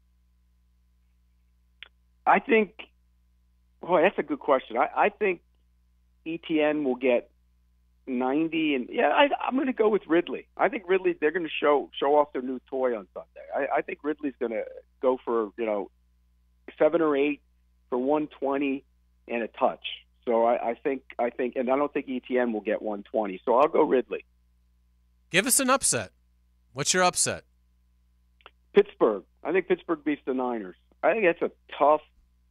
I think, boy, that's a good question. I think Etienne will get 90, and I'm going to go with Ridley. I think Ridley, they're going to show off their new toy on Sunday. I think Ridley's going to go for 7 or 8 for 120 and a touch. So I think, and I don't think Etienne will get 120. So I'll go Ridley. Give us an upset. What's your upset? Pittsburgh. I think Pittsburgh beats the Niners. I think that's a tough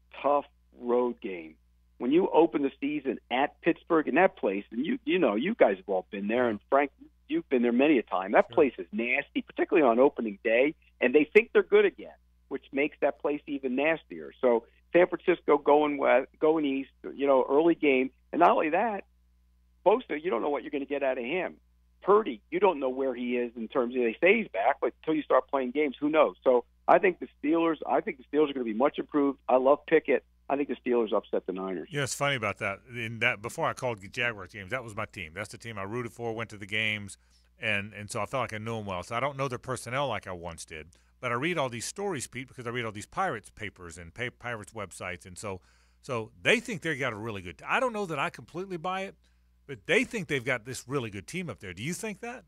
road game. When you open the season at Pittsburgh in that place, and you guys have all been there, and Frank, you've been there many a time. That place is nasty, particularly on opening day, and they think they're good again, which makes that place even nastier. So San Francisco going east, early game, and not only that, Bosa, you don't know what you're going to get out of him. Purdy, you don't know where he is in terms of, they say he's back, but until you start playing games, who knows? So I think the Steelers are going to be much improved. I love Pickett. I think the Steelers upset the Niners. Yeah, it's funny about that. Before I called Jaguars games, that was my team. That's the team I rooted for, went to the games, and so I felt like I knew them well. So I don't know their personnel like I once did, but I read all these stories, Pete, because I read all these Pirates papers and Pirates websites, and so they think they've got a really good. I don't know that I completely buy it, but they think they've got this really good team up there. Do you think that?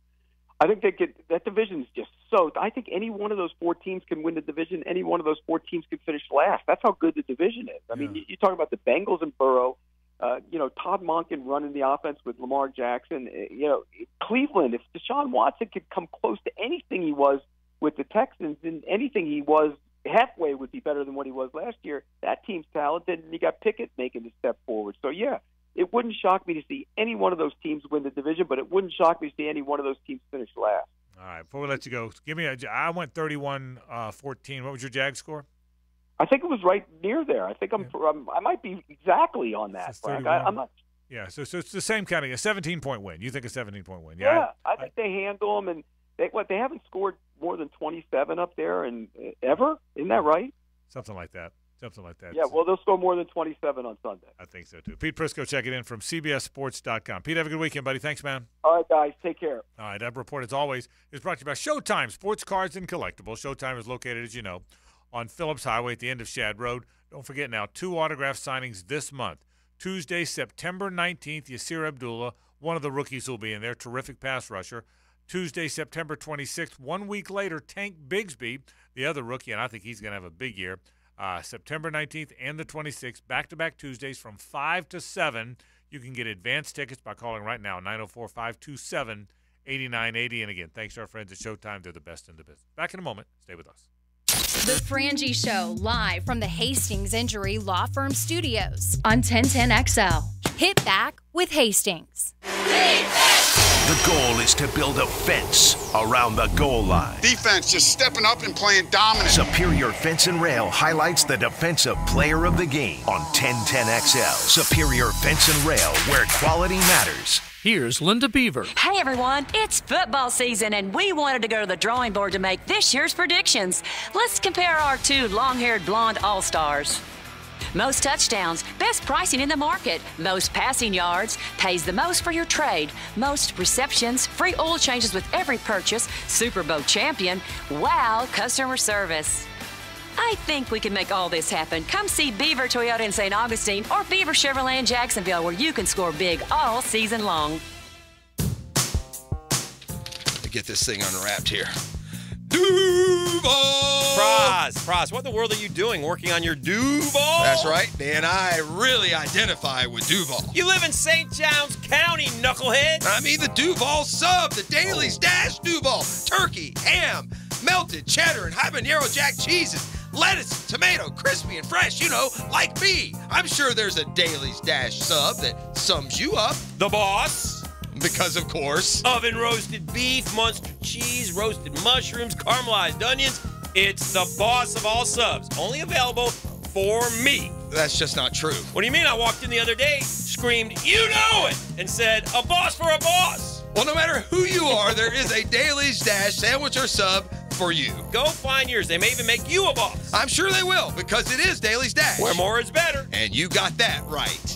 I think that division is just so. I think any one of those 4 teams can win the division. Any one of those 4 teams can finish last. That's how good the division is. I mean, you talk about the Bengals and Burrow. Todd Monken running the offense with Lamar Jackson. Cleveland. If Deshaun Watson could come close to anything he was with the Texans, and anything he was halfway would be better than what he was last year. That team's talented, and you got Pickett making the step forward. So yeah. It wouldn't shock me to see any one of those teams win the division, but it wouldn't shock me to see any one of those teams finish last. All right, before we let you go, I went 31-14. What was your Jag score? I think it was right near there. I think I might be exactly on that, Frank. I'm not. Yeah, so it's the same kind of a 17-point win. You think a 17-point win? Yeah, I think they handle them, and they haven't scored more than 27 up there and ever. Isn't that right? Something like that. Yeah, well, they'll score more than 27 on Sunday. I think so, too. Pete Prisco checking in from CBSSports.com. Pete, have a good weekend, buddy. Thanks, man. All right, guys. Take care. All right, that report, as always, is brought to you by Showtime Sports Cards and Collectibles. Showtime is located, as you know, on Phillips Highway at the end of Shad Road. Don't forget now, 2 autograph signings this month. Tuesday, September 19th, Yasir Abdullah, one of the rookies will be in there, terrific pass rusher. Tuesday, September 26th, 1 week later, Tank Bigsby, the other rookie, and I think he's going to have a big year. September 19th and the 26th, back-to-back Tuesdays from 5 to 7. You can get advance tickets by calling right now, 904-527-8980. And again, thanks to our friends at Showtime. They're the best in the business. Back in a moment. Stay with us. The Frangie Show, live from the Hastings Injury Law Firm Studios on 1010XL. Hit back with Hastings. The goal is to build a fence around the goal line. Defense just stepping up and playing dominant. Superior Fence and Rail highlights the defensive player of the game on 1010XL. Superior Fence and Rail, where quality matters. Here's Linda Beaver. Hey everyone, it's football season and we wanted to go to the drawing board to make this year's predictions. Let's compare our two long-haired blonde all-stars. Most touchdowns, best pricing in the market, most passing yards, pays the most for your trade, most receptions, free oil changes with every purchase, Super Bowl champion, wow customer service. I think we can make all this happen. Come see Beaver Toyota in St. Augustine or Beaver Chevrolet in Jacksonville, where you can score big all season long. To get this thing unwrapped here. Duval! Praz, what in the world are you doing working on your Duval? That's right, man. I really identify with Duval. You live in St. John's County, knucklehead. I mean the Duval sub, the Daily Stash Duval. Turkey, ham, melted cheddar, and habanero jack cheeses. Lettuce, tomato, crispy and fresh, you know, like me. I'm sure there's a Daily Stash sub that sums you up. The boss. Because, of course. Oven roasted beef, Munster cheese, roasted mushrooms, caramelized onions. It's the boss of all subs. Only available for me. That's just not true. What do you mean? I walked in the other day, screamed, "You know it!" and said, "A boss for a boss." Well, no matter who you are, there is a Daily Stash sandwich or sub for you. Go find yours. They may even make you a boss. I'm sure they will, because it is Daily Stash. Where more is better. And you got that right.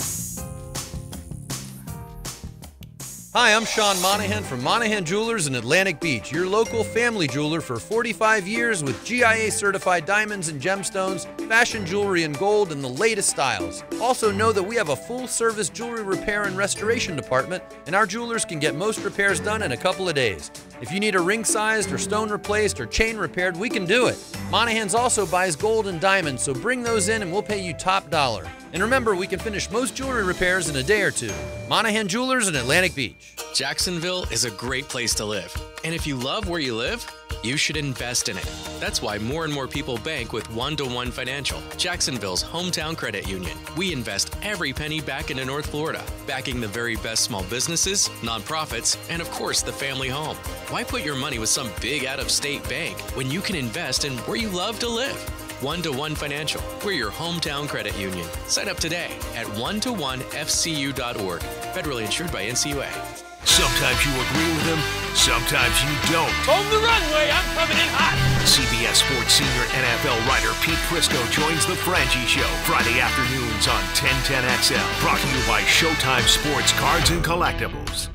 Hi, I'm Sean Monahan from Monahan Jewelers in Atlantic Beach, your local family jeweler for 45 years with GIA certified diamonds and gemstones, fashion jewelry in gold, and the latest styles. Also know that we have a full-service jewelry repair and restoration department, and our jewelers can get most repairs done in a couple of days. If you need a ring-sized or stone replaced or chain repaired, we can do it. Monahan's also buys gold and diamonds, so bring those in and we'll pay you top dollar. And remember, we can finish most jewelry repairs in a day or two. Monahan Jewelers in Atlantic Beach. Jacksonville is a great place to live. And if you love where you live, you should invest in it. That's why more and more people bank with One-to-One Financial, Jacksonville's hometown credit union. We invest every penny back into North Florida, backing the very best small businesses, nonprofits, and of course the family home. Why put your money with some big out-of-state bank when you can invest in where you love to live? One-to-One Financial, we're your hometown credit union. Sign up today at one-to-one-fcu.org. Federally insured by NCUA. Sometimes you agree with him, sometimes you don't. On the runway, I'm coming in hot. CBS Sports senior NFL writer Pete Prisco joins the Frangie Show Friday afternoons on 1010XL. Brought to you by Showtime Sports Cards and Collectibles.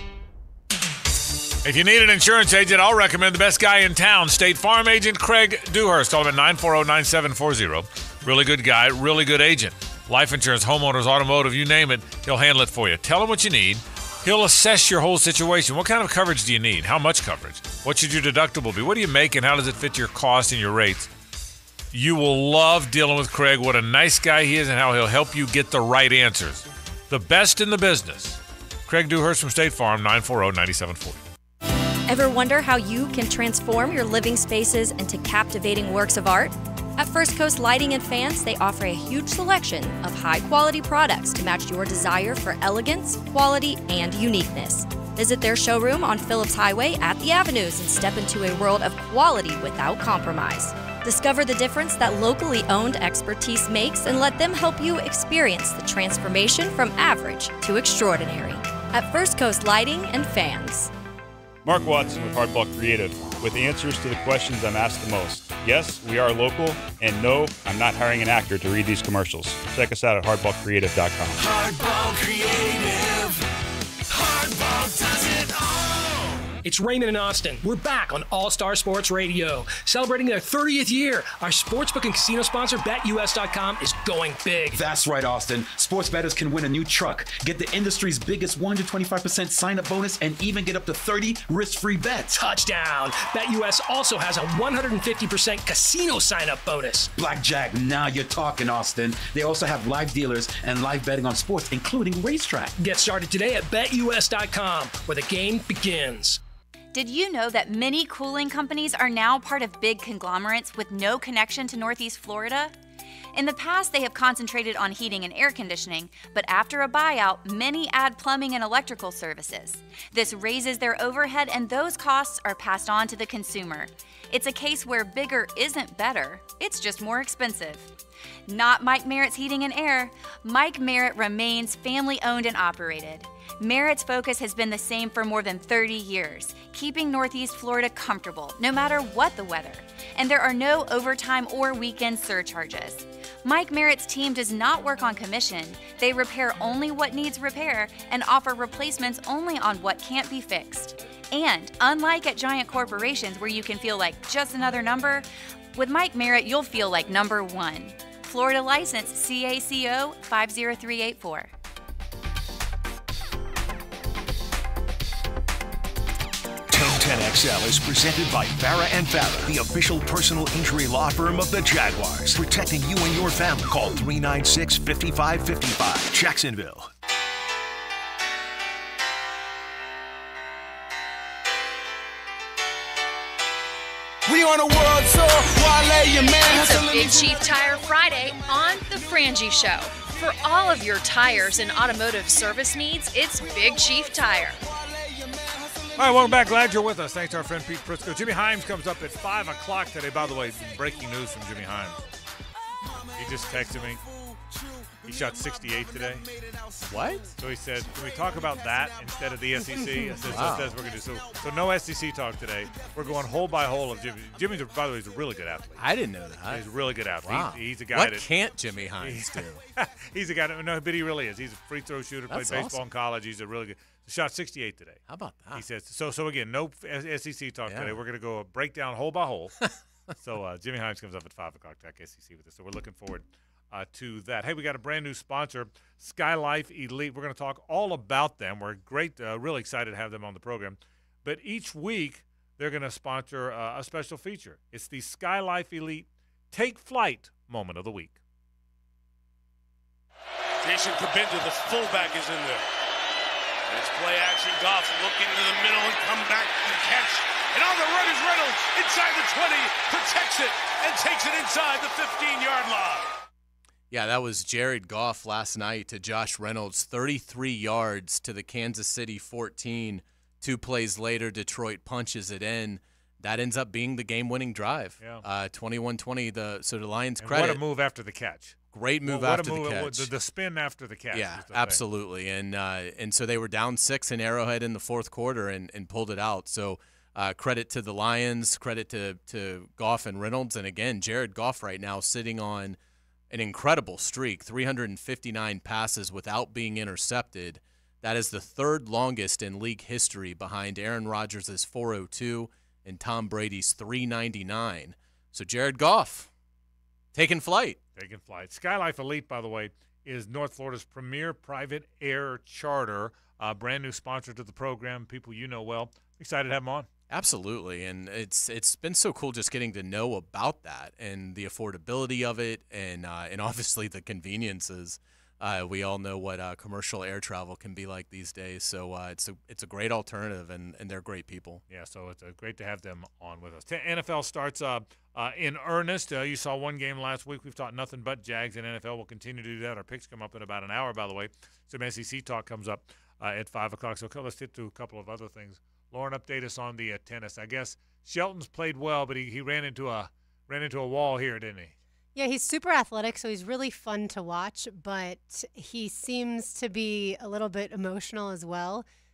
If you need an insurance agent, I'll recommend the best guy in town, State Farm agent Craig Dewhurst. Call him at 940-9740. Really good guy, really good agent. Life insurance, homeowners, automotive, you name it, he'll handle it for you. Tell him what you need. He'll assess your whole situation. What kind of coverage do you need? How much coverage? What should your deductible be? What do you make and how does it fit your cost and your rates? You will love dealing with Craig. What a nice guy he is and how he'll help you get the right answers. The best in the business. Craig Dewhurst from State Farm, 940-9740. Ever wonder how you can transform your living spaces into captivating works of art? At First Coast Lighting and Fans, they offer a huge selection of high-quality products to match your desire for elegance, quality, and uniqueness. Visit their showroom on Phillips Highway at the Avenues and step into a world of quality without compromise. Discover the difference that locally owned expertise makes and let them help you experience the transformation from average to extraordinary. At First Coast Lighting and Fans. Mark Watson with Hardball Creative, with answers to the questions I'm asked the most. Yes, we are local, and no, I'm not hiring an actor to read these commercials. Check us out at hardballcreative.com. Hardball Creative. Hardball does it all. It's Raymond in Austin. We're back on All-Star Sports Radio. Celebrating their 30th year, our sportsbook and casino sponsor, BetUS.com, is going big. That's right, Austin. Sports bettors can win a new truck, get the industry's biggest 125% sign-up bonus, and even get up to 30 risk-free bets. Touchdown! BetUS also has a 150% casino sign-up bonus. Blackjack, now you're talking, Austin. They also have live dealers and live betting on sports, including racetrack. Get started today at BetUS.com, where the game begins. Did you know that many cooling companies are now part of big conglomerates with no connection to Northeast Florida? In the past, they have concentrated on heating and air conditioning, but after a buyout, many add plumbing and electrical services. This raises their overhead, and those costs are passed on to the consumer. It's a case where bigger isn't better, it's just more expensive. Not Mike Merritt's Heating and Air. Mike Merritt remains family-owned and operated. Merritt's focus has been the same for more than 30 years, keeping Northeast Florida comfortable, no matter what the weather. And there are no overtime or weekend surcharges. Mike Merritt's team does not work on commission. They repair only what needs repair and offer replacements only on what can't be fixed. And unlike at giant corporations where you can feel like just another number, with Mike Merritt, you'll feel like number one. Florida license CACO 50384. XL is presented by Farah & Farah, the official personal injury law firm of the Jaguars. Protecting you and your family. Call 396-5555. Jacksonville. We on a world tour, Wale, your man. It's a Big Chief Tire Friday on The Frangie Show. For all of your tires and automotive service needs, it's Big Chief Tire. All right, welcome back. Glad you're with us. Thanks to our friend Pete Prisco. Jimmy Himes comes up at 5 o'clock today. By the way, breaking news from Jimmy Himes. He just texted me. He shot 68 today. What? So he said, can we talk about that instead of the SEC? I said, wow. So that's what we're going to do. So no SEC talk today. We're going hole by hole of Jimmy. Jimmy, by the way, is a really good athlete. I didn't know that. He's a really good athlete. Wow. He's a guy what that can't Jimmy Himes do? He's a guy that, no, but he really is. He's a free throw shooter, played baseball awesome. in college. He's a really good. Shot 68 today. How about that? He says, so again, no SEC talk today. We're going to go break down hole by hole. So Jimmy Himes comes up at 5 o'clock to talk SEC with us. So we're looking forward to that. Hey, we got a brand new sponsor, Sky Life Elite. We're going to talk all about them. We're really excited to have them on the program. But each week, they're going to sponsor a special feature. It's the Sky Life Elite Take Flight Moment of the Week. Jason Cabinda, the fullback, is in there. It's play action. Goff looking to the middle and come back and catch. And on the run is Reynolds inside the 20, protects it, and takes it inside the 15-yard line. Yeah, that was Jared Goff last night to Josh Reynolds, 33 yards to the Kansas City 14. 2 plays later, Detroit punches it in. That ends up being the game-winning drive. Yeah. 21-20, so the Lions and credit. What a move after the catch. Great move after the catch. The spin after the catch. Yeah, absolutely. And so they were down 6 in Arrowhead in the fourth quarter and pulled it out. So credit to the Lions, credit to Goff and Reynolds. And, again, Jared Goff right now sitting on an incredible streak, 359 passes without being intercepted. That is the third longest in league history behind Aaron Rodgers' 402 and Tom Brady's 399. So Jared Goff taking flight. Taking flight. Sky Life Elite, by the way, is North Florida's premier private air charter, brand new sponsor to the program, people you know well. Excited to have them on. Absolutely, and it's been so cool just getting to know about that and the affordability of it, and obviously the conveniences. We all know what commercial air travel can be like these days, so it's a great alternative, and they're great people. Yeah, so it's great to have them on with us. NFL starts in earnest. You saw one game last week. We've talked nothing but Jags, and NFL will continue to do that. Our picks come up in about an hour, by the way. Some SEC talk comes up at 5 o'clock, so let's get to a couple of other things. Lauren, update us on the tennis. I guess Shelton's played well, but he ran into a wall here, didn't he? Yeah, he's super athletic, so he's really fun to watch, but he seems to be a little bit emotional as well.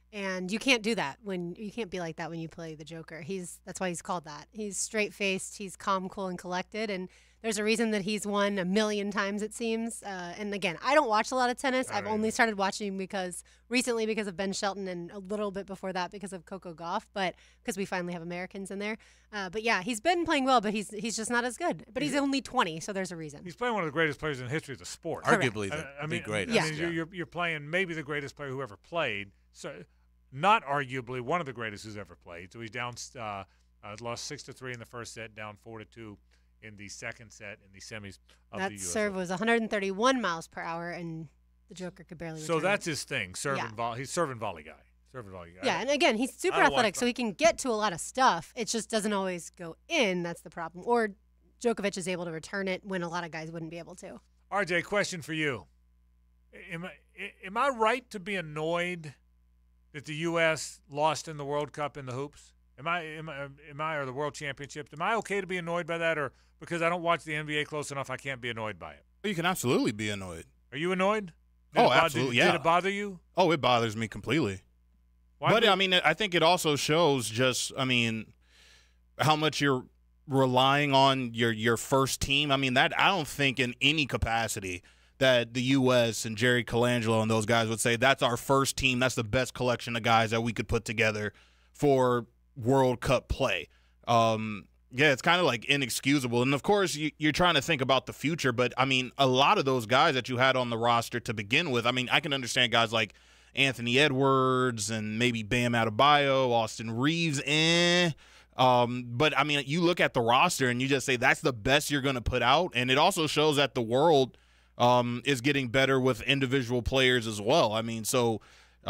And you can't do that you can't be like that when you play the Joker. That's why he's called that. He's straight faced, he's calm, cool, and collected. And there's a reason that he's won 1,000,000 times, it seems. And again, I don't watch a lot of tennis. I've only started watching recently because of Ben Shelton, and a little bit before that because of Coco Gauff, but because we finally have Americans in there. But yeah, he's been playing well, but he's just not as good. But he's only 20, so there's a reason. He's playing one of the greatest players in the history of the sport. Arguably the greatest. I mean, you're playing maybe the greatest player who ever played. So, not arguably one of the greatest who's ever played. So he's down, lost 6-3 in the first set, down 4-2 in the second set in the semis of the U.S. That serve was 131 miles per hour, and the Joker could barely So return that's it. his thing. He's serving volley guy. Yeah, and again, he's super athletic, so he can get to a lot of stuff. It just doesn't always go in. That's the problem. Or Djokovic is able to return it when a lot of guys wouldn't be able to. RJ, question for you. Am I right to be annoyed that the U.S. lost in the World Cup in the hoops? Am I, or the World Championships? Am I okay to be annoyed by that, or because I don't watch the NBA close enough, I can't be annoyed by it? You can absolutely be annoyed. Are you annoyed? Absolutely, yeah. Did it bother you? Oh, it bothers me completely. I mean, I think it also shows how much you're relying on your first team. I mean, that I don't think in any capacity that the U.S. and Jerry Colangelo and those guys would say that's our first team. That's the best collection of guys that we could put together for World Cup play. Yeah, it's kind of like inexcusable. And, of course, you're trying to think about the future. But, I mean, a lot of those guys that you had on the roster to begin with, I mean, I can understand guys like Anthony Edwards and maybe Bam Adebayo, Austin Reeves, but, I mean, you look at the roster and you just say that's the best you're going to put out. And it also shows that the world is getting better with individual players as well. I mean, so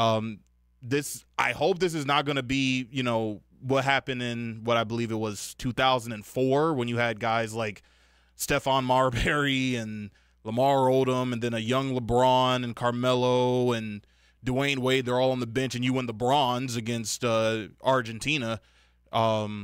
I hope this is not going to be, what happened in what I believe it was 2004 when you had guys like Stephon Marbury and Lamar Odom and then a young LeBron and Carmelo and Dwayne Wade. They're all on the bench and you win the bronze against Argentina. I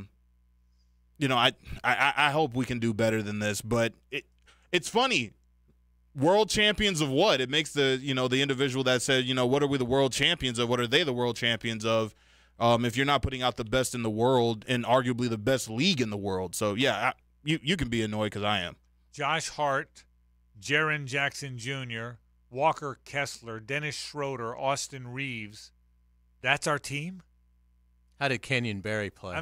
hope we can do better than this, but it's funny. World champions of what? It makes the individual that said, what are we the world champions of? What are they the world champions of? If you're not putting out the best in the world and arguably the best league in the world. So, yeah, you can be annoyed because I am. Josh Hart, Jaren Jackson Jr., Walker Kessler, Dennis Schroeder, Austin Reeves. That's our team? How did Kenyon Barry play?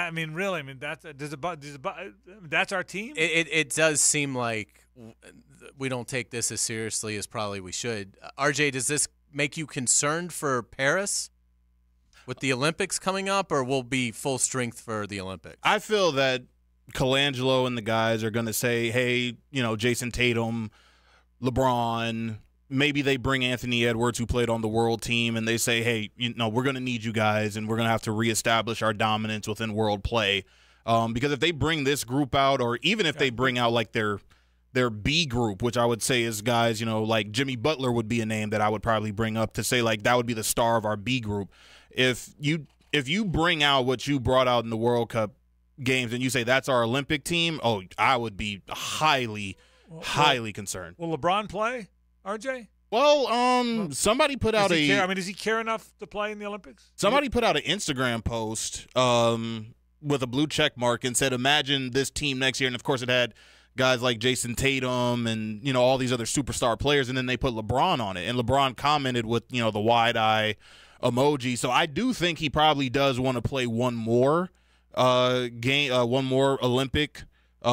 That's our team? It does seem like we don't take this as seriously as probably we should. RJ, does this make you concerned for Paris with the Olympics coming up, or will be full strength for the Olympics? I feel that Colangelo and the guys are going to say, hey, Jason Tatum, LeBron, maybe they bring Anthony Edwards, who played on the world team, and they say, hey, we're going to need you guys, and we're going to have to reestablish our dominance within world play. Because if they bring this group out, or even if they bring out like their B group, which I would say is guys, like Jimmy Butler would be a name that I would probably bring up to say like that would be the star of our B group. If you bring out what you brought out in the World Cup games and you say that's our Olympic team, I would be highly concerned. Will LeBron play, RJ? Well, somebody put out does he care enough to play in the Olympics? Somebody put out an Instagram post with a blue check mark and said, imagine this team next year. And, of course, it had guys like Jason Tatum and, all these other superstar players, and then they put LeBron on it. And LeBron commented with, the wide eye emoji. So I do think he probably does want to play one more one more Olympic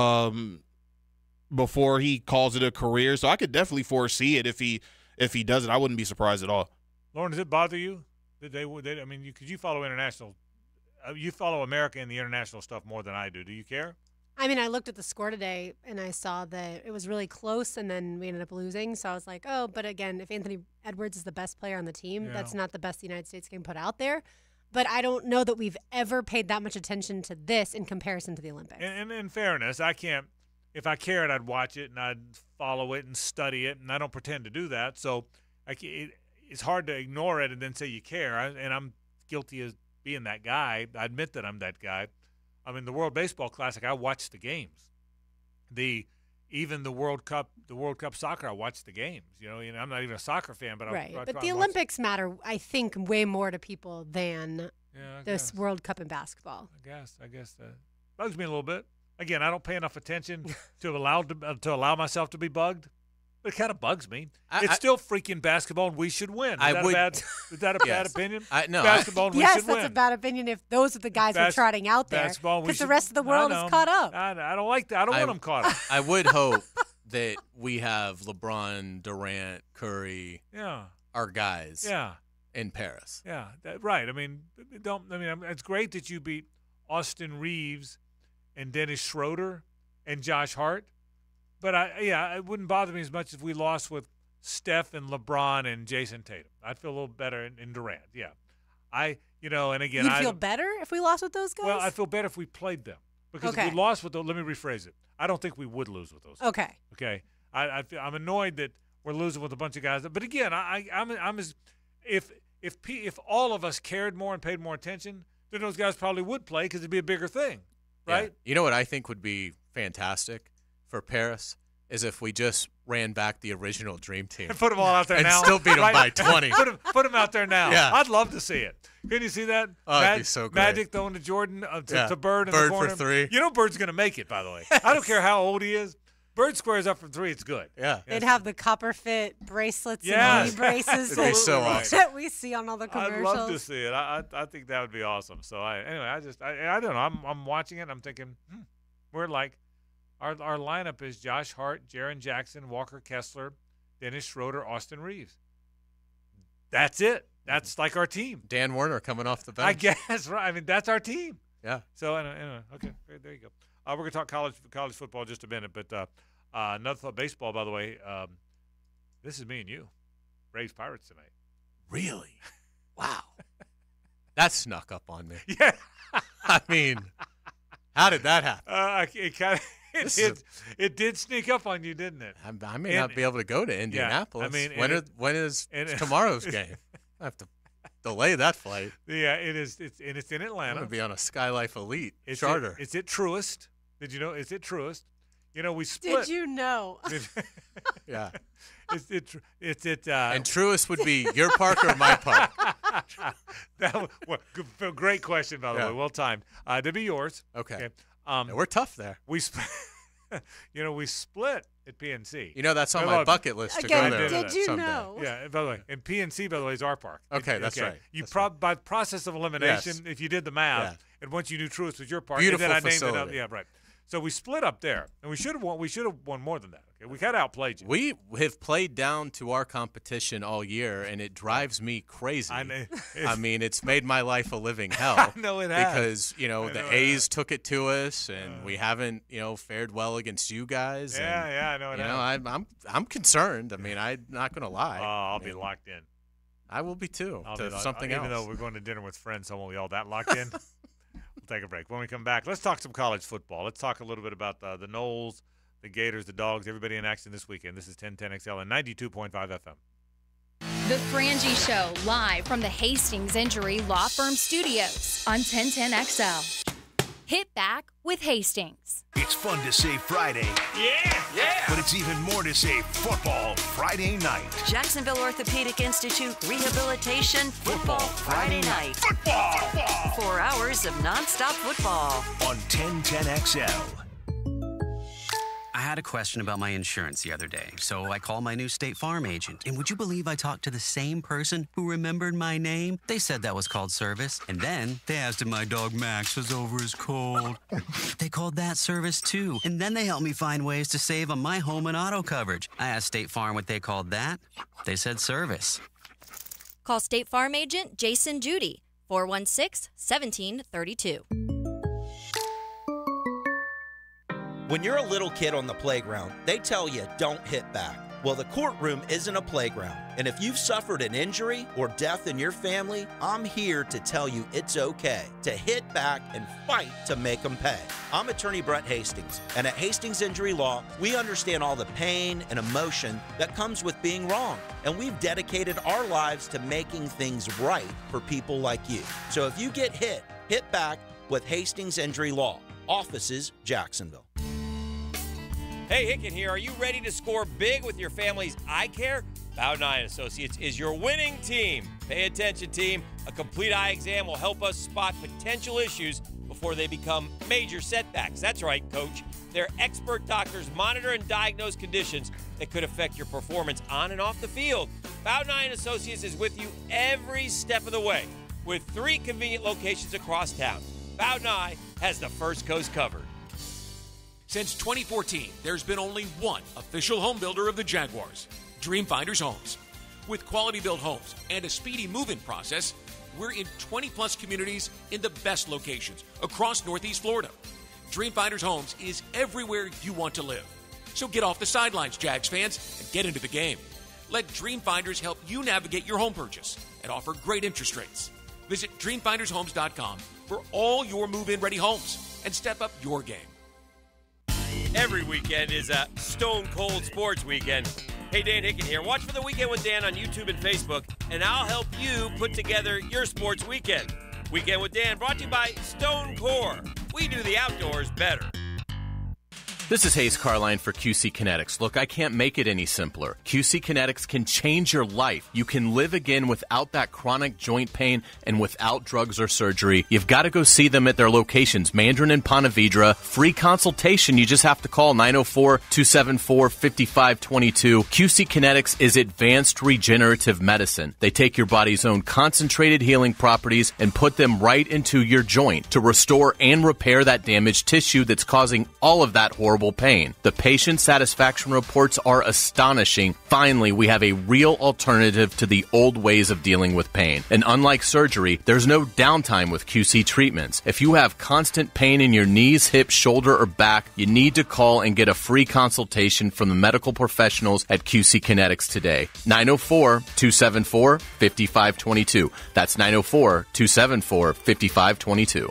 before he calls it a career. So I could definitely foresee it if he does it. I wouldn't be surprised at all. Lauren, does it bother you that because you follow international, you follow America and the international stuff more than I do. Do you care? I mean, I looked at the score today, and I saw that it was really close, and then we ended up losing. So I was like, but again, if Anthony Edwards is the best player on the team, that's not the best the United States can put out there. But I don't know that we've ever paid that much attention to this in comparison to the Olympics. And in fairness, I can't – if I cared, I'd watch it, and I'd follow it and study it, and I don't pretend to do that. So it's hard to ignore it and then say you care, and I'm guilty of being that guy. I admit that I'm that guy. I mean, the World Baseball Classic, I watched the games. even the World Cup soccer, I watch the games. You know, I'm not even a soccer fan, but right. I But the Olympics matter, I think, way more to people than this World Cup in basketball. I guess that bugs me a little bit. Again, I don't pay enough attention to allow myself to be bugged. But it kind of bugs me. It's still freaking basketball, and we should win. Is that a bad opinion? No, basketball, and we should win. Yes, that's a bad opinion if those are the guys we're trotting out there. Because the rest of the world is caught up. I don't like that. I don't want them caught up. I would hope that we have LeBron, Durant, Curry, our guys in Paris. Yeah, right. I mean, it's great that you beat Austin Reeves and Dennis Schroeder and Josh Hart. But it wouldn't bother me as much if we lost with Steph and LeBron and Jason Tatum. I'd feel a little better in Durant. Yeah, and again, you'd feel better if we lost with those guys. Well, I'd feel better if we played them because if we lost with those, let me rephrase it. I don't think we would lose with those guys. Okay. I'm annoyed that we're losing with a bunch of guys. But again, I'm as if all of us cared more and paid more attention, then those guys probably would play because it'd be a bigger thing, right? Yeah. You know what I think would be fantastic for Paris is if we just ran back the original Dream Team. And put them all out there and now. still beat them by 20. Put them out there now. Yeah. I'd love to see it. Can you see that? Oh, it'd be so great. Magic throwing to Jordan, to Bird in the corner. Bird for 3. You know Bird's going to make it, by the way. I don't care how old he is. Bird squares up from 3. It's good. Yeah. They'd have the copper fit bracelets and knee braces It'd be so awesome. that we see on all the commercials. I'd love to see it. I think that would be awesome. So I don't know. I'm watching it and I'm thinking, we're like, Our lineup is Josh Hart, Jaren Jackson, Walker Kessler, Dennis Schroeder, Austin Reeves. That's it. That's like our team. Dan Werner coming off the bench. I guess, right. I mean, that's our team. Yeah. So, anyway, okay, there you go. We're going to talk college football in just a minute, but another thought, baseball, by the way. This is me and you. Braves Pirates tonight. Really? Wow. That snuck up on me. Yeah. I mean, how did that happen? It did sneak up on you, didn't it? I may not be able to go to Indianapolis. Yeah, I mean, when is tomorrow's game? I have to delay that flight. Yeah, it is. It's in Atlanta. I'm going to be on a SkyLife Elite it's charter. It's at Truist. Did you know? It's at Truist. You know, we split. Did you know? Yeah. It's at. And Truist would be your park or my park? Great question, by the way. Well timed. To be yours. Okay. We're tough there. We split at PNC. You know, that's on my bucket list to go there. Did you someday. know? Yeah, by the way, and PNC, by the way, is our park. Okay, that's right. You by process of elimination, if you did the math, and once you knew Truist was your park, beautiful and then I facility. named it up. Yeah, right. So we split up there, and we should have won. We should have won more than that. Okay, we kind of outplayed you. We have played down to our competition all year, and it drives me crazy. I mean, it's made my life a living hell. I know it has. Because the A's took it to us, and we haven't fared well against you guys. Yeah, I know it has. I'm concerned. I mean, I'm not going to lie. I'll be locked in. I will be too. Something else. Even though we're going to dinner with friends, so I won't be all that locked in. We'll take a break. When we come back, let's talk some college football. Let's talk a little bit about the Noles, the Gators, the Dogs, everybody in action this weekend. This is 1010XL and 92.5 FM. The Frangie Show, live from the Hastings Injury Law Firm Studios on 1010XL. Hit back with Hastings. It's fun to say Friday. Yeah. But it's even more to say football Friday night. Jacksonville Orthopedic Institute Rehabilitation Football Friday night. Football! 4 hours of nonstop football. On 1010XL. I had a question about my insurance the other day, so I called my new State Farm agent. And would you believe I talked to the same person who remembered my name? They said that was called service. And then they asked if my dog Max was over his cold. They called that service too. And then they helped me find ways to save on my home and auto coverage. I asked State Farm what they called that. They said service. Call State Farm agent Jason Judy, 416-1732. When you're a little kid on the playground, they tell you don't hit back. Well, the courtroom isn't a playground. And if you've suffered an injury or death in your family, I'm here to tell you it's okay to hit back and fight to make them pay. I'm attorney Brett Hastings, and at Hastings Injury Law, we understand all the pain and emotion that comes with being wrong. And we've dedicated our lives to making things right for people like you. So if you get hit back with Hastings Injury Law. Offices, Jacksonville. Hey, Hicken here. Are you ready to score big with your family's eye care? Bowden Eye & Associates is your winning team. Pay attention, team. A complete eye exam will help us spot potential issues before they become major setbacks. That's right, Coach. Their expert doctors monitor and diagnose conditions that could affect your performance on and off the field. Bowden Eye & Associates is with you every step of the way with 3 convenient locations across town. Bowden Eye has the First Coast covered. Since 2014, there's been only one official home builder of the Jaguars, Dreamfinders Homes. With quality-built homes and a speedy move-in process, we're in 20-plus communities in the best locations across Northeast Florida. Dreamfinders Homes is everywhere you want to live. So get off the sidelines, Jags fans, and get into the game. Let Dreamfinders help you navigate your home purchase and offer great interest rates. Visit DreamfindersHomes.com for all your move-in ready homes and step up your game. Every weekend is a Stone Cold Sports Weekend. Hey, Dan Hicken here. Watch for the Weekend with Dan on YouTube and Facebook, and I'll help you put together your sports weekend. Weekend with Dan brought to you by Stone Core. We do the outdoors better. This is Hayes Carline for QC Kinetics. Look, I can't make it any simpler. QC Kinetics can change your life. You can live again without that chronic joint pain and without drugs or surgery. You've got to go see them at their locations, Mandarin and Ponte Vedra. Free consultation. You just have to call 904-274-5522. QC Kinetics is advanced regenerative medicine. They take your body's own concentrated healing properties and put them right into your joint to restore and repair that damaged tissue that's causing all of that horrible pain. The patient satisfaction reports are astonishing. Finally, we have a real alternative to the old ways of dealing with pain. And unlike surgery, there's no downtime with QC treatments. If you have constant pain in your knees, hips, shoulder, or back, you need to call and get a free consultation from the medical professionals at QC Kinetics today. 904-274-5522. That's 904-274-5522.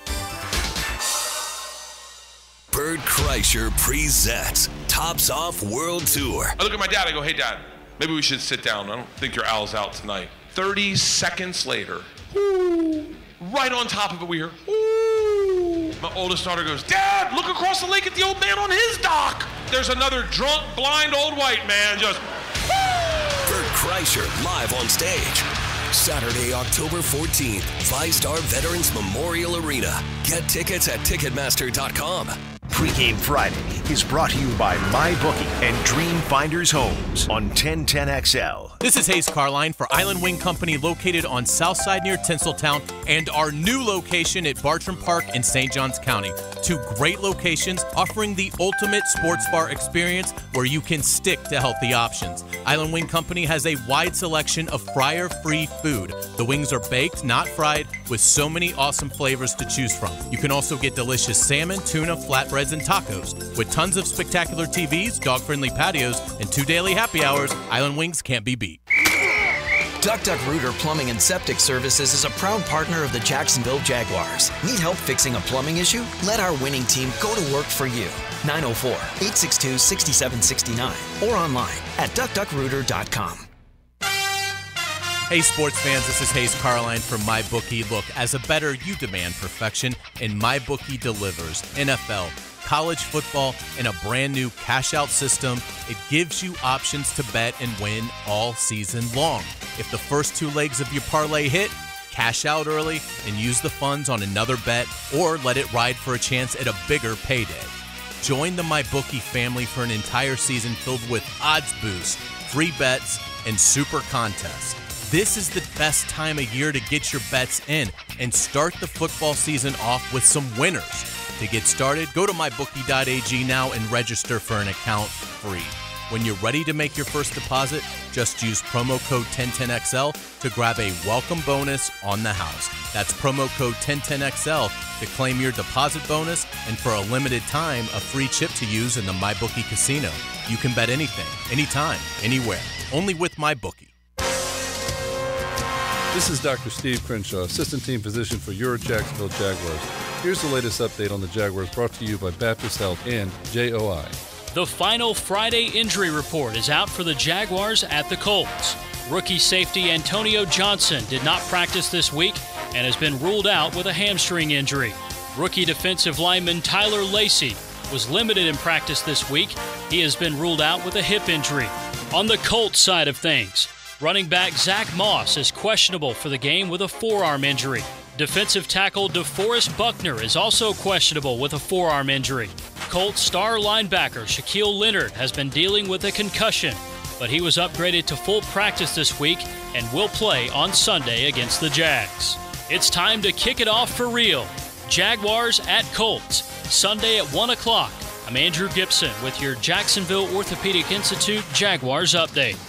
Bert Kreischer presents Tops Off World Tour. I look at my dad, I go, hey dad, maybe we should sit down. I don't think your owl's out tonight. 30 seconds later, whoo, right on top of it we hear, whoo. My oldest daughter goes, Dad, look across the lake at the old man on his dock. There's another drunk, blind old white man just, whoo. Bert Kreischer live on stage. Saturday, October 14th, ViStar Veterans Memorial Arena. Get tickets at Ticketmaster.com. Pre-Game Friday is brought to you by MyBookie and Dreamfinders Homes on 1010XL. This is Hayes Carline for Island Wing Company, located on Southside near Tinseltown, and our new location at Bartram Park in St. Johns County. 2 great locations offering the ultimate sports bar experience where you can stick to healthy options. Island Wing Company has a wide selection of fryer-free food. The wings are baked, not fried, with so many awesome flavors to choose from. You can also get delicious salmon, tuna, flatbreads, and tacos. With tons of spectacular TVs, dog-friendly patios, and 2 daily happy hours, Island Wings can't be beat. Duck Duck Rooter Plumbing and Septic Services is a proud partner of the Jacksonville Jaguars. Need help fixing a plumbing issue? Let our winning team go to work for you. 904-862-6769 or online at duckduckrooter.com. Hey sports fans, this is Hayes Carline from MyBookie. Look, as a bettor, you demand perfection, and MyBookie delivers. NFL, college football, and a brand new cash-out system. It gives you options to bet and win all season long. If the first 2 legs of your parlay hit, cash out early and use the funds on another bet, or let it ride for a chance at a bigger payday. Join the MyBookie family for an entire season filled with odds boosts, free bets, and super contests. This is the best time of year to get your bets in and start the football season off with some winners. To get started, go to mybookie.ag now and register for an account free. When you're ready to make your first deposit, just use promo code 1010XL to grab a welcome bonus on the house. That's promo code 1010XL to claim your deposit bonus, and for a limited time, a free chip to use in the MyBookie casino. You can bet anything, anytime, anywhere. Only with MyBookie. This is Dr. Steve Crenshaw, Assistant Team Physician for your Jacksonville Jaguars. Here's the latest update on the Jaguars, brought to you by Baptist Health and JOI. The final Friday injury report is out for the Jaguars at the Colts. Rookie safety Antonio Johnson did not practice this week and has been ruled out with a hamstring injury. Rookie defensive lineman Tyler Lacey was limited in practice this week. He has been ruled out with a hip injury. On the Colts side of things, running back Zach Moss is questionable for the game with a forearm injury. Defensive tackle DeForest Buckner is also questionable with a forearm injury. Colts star linebacker Shaquille Leonard has been dealing with a concussion, but he was upgraded to full practice this week and will play on Sunday against the Jags. It's time to kick it off for real. Jaguars at Colts, Sunday at 1 o'clock. I'm Andrew Gibson with your Jacksonville Orthopedic Institute Jaguars update.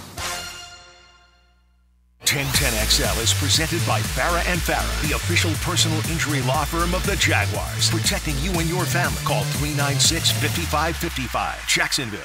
1010XL is presented by Farah & Farah, the official personal injury law firm of the Jaguars. Protecting you and your family. Call 396-5555. Jacksonville.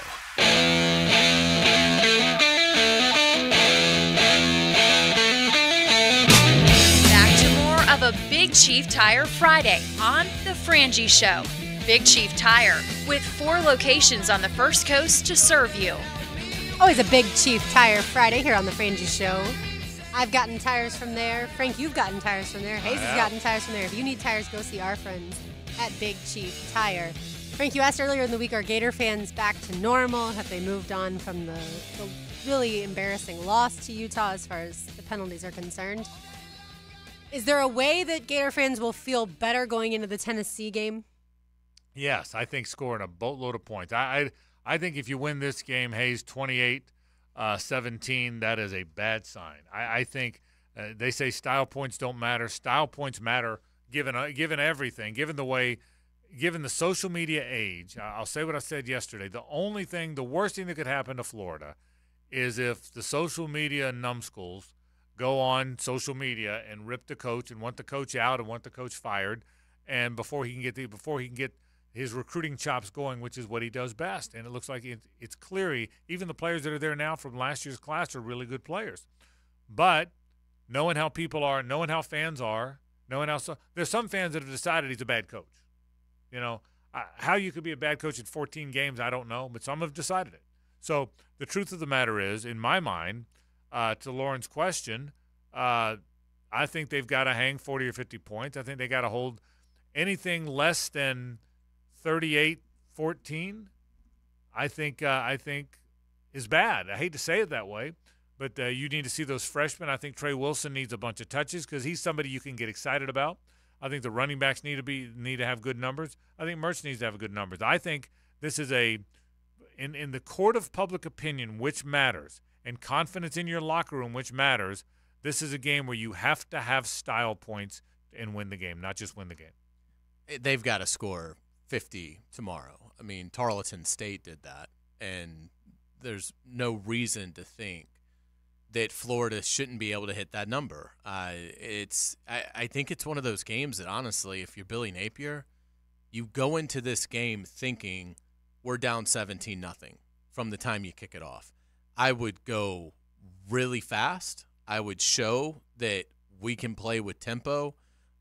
Back to more of a Big Chief Tire Friday on The Frangie Show. Big Chief Tire, with 4 locations on the First Coast to serve you. Always a Big Chief Tire Friday here on The Frangie Show. I've gotten tires from there. Frank, you've gotten tires from there. Hayes has gotten tires from there. If you need tires, go see our friends at Big Chief Tire. Frank, you asked earlier in the week, are Gator fans back to normal? Have they moved on from the really embarrassing loss to Utah as far as the penalties are concerned? Is there a way that Gator fans will feel better going into the Tennessee game? Yes, I think scoring a boatload of points. I think if you win this game, Hayes, 28-17, that is a bad sign. I think they say style points don't matter. Style points matter given everything, given the social media age. I'll say what I said yesterday. The worst thing that could happen to Florida is if the social media numbskulls go on social media and rip the coach and want the coach out and want the coach fired, and before he can get his recruiting chops going, which is what he does best. And it looks like it's clear. Even the players that are there now from last year's class are really good players. But knowing how people are, knowing how fans are, there's some fans that have decided he's a bad coach. You know, how you could be a bad coach in 14 games, I don't know, but some have decided it. So the truth of the matter is, in my mind, to Lauren's question, I think they've got to hang 40 or 50 points. I think they got to hold anything less than 38-14, I think is bad. I hate to say it that way, but you need to see those freshmen. I think Trey Wilson needs a bunch of touches because he's somebody you can get excited about. I think the running backs need to have good numbers. I think Mertz needs to have good numbers. I think this is in the court of public opinion, which matters, and confidence in your locker room, which matters. This is a game where you have to have style points and win the game, not just win the game. They've got to score 50 tomorrow. I mean, Tarleton State did that, and there's no reason to think that Florida shouldn't be able to hit that number. I think it's one of those games that, honestly, if you're Billy Napier, you go into this game thinking we're down 17-0 from the time you kick it off. I would go really fast. I would show that we can play with tempo.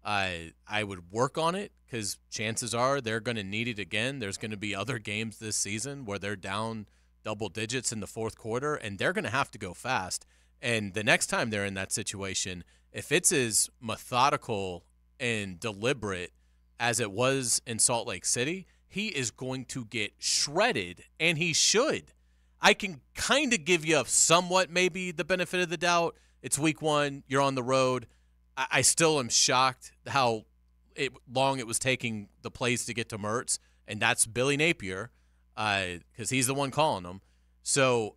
I would work on it because chances are they're going to need it again. There's going to be other games this season where they're down double digits in the fourth quarter, and they're going to have to go fast. And the next time they're in that situation, if it's as methodical and deliberate as it was in Salt Lake City, he is going to get shredded, and he should. I can kind of give you somewhat maybe the benefit of the doubt. It's week 1. You're on the road. I still am shocked how long it was taking the plays to get to Mertz, and that's Billy Napier because he's the one calling them. So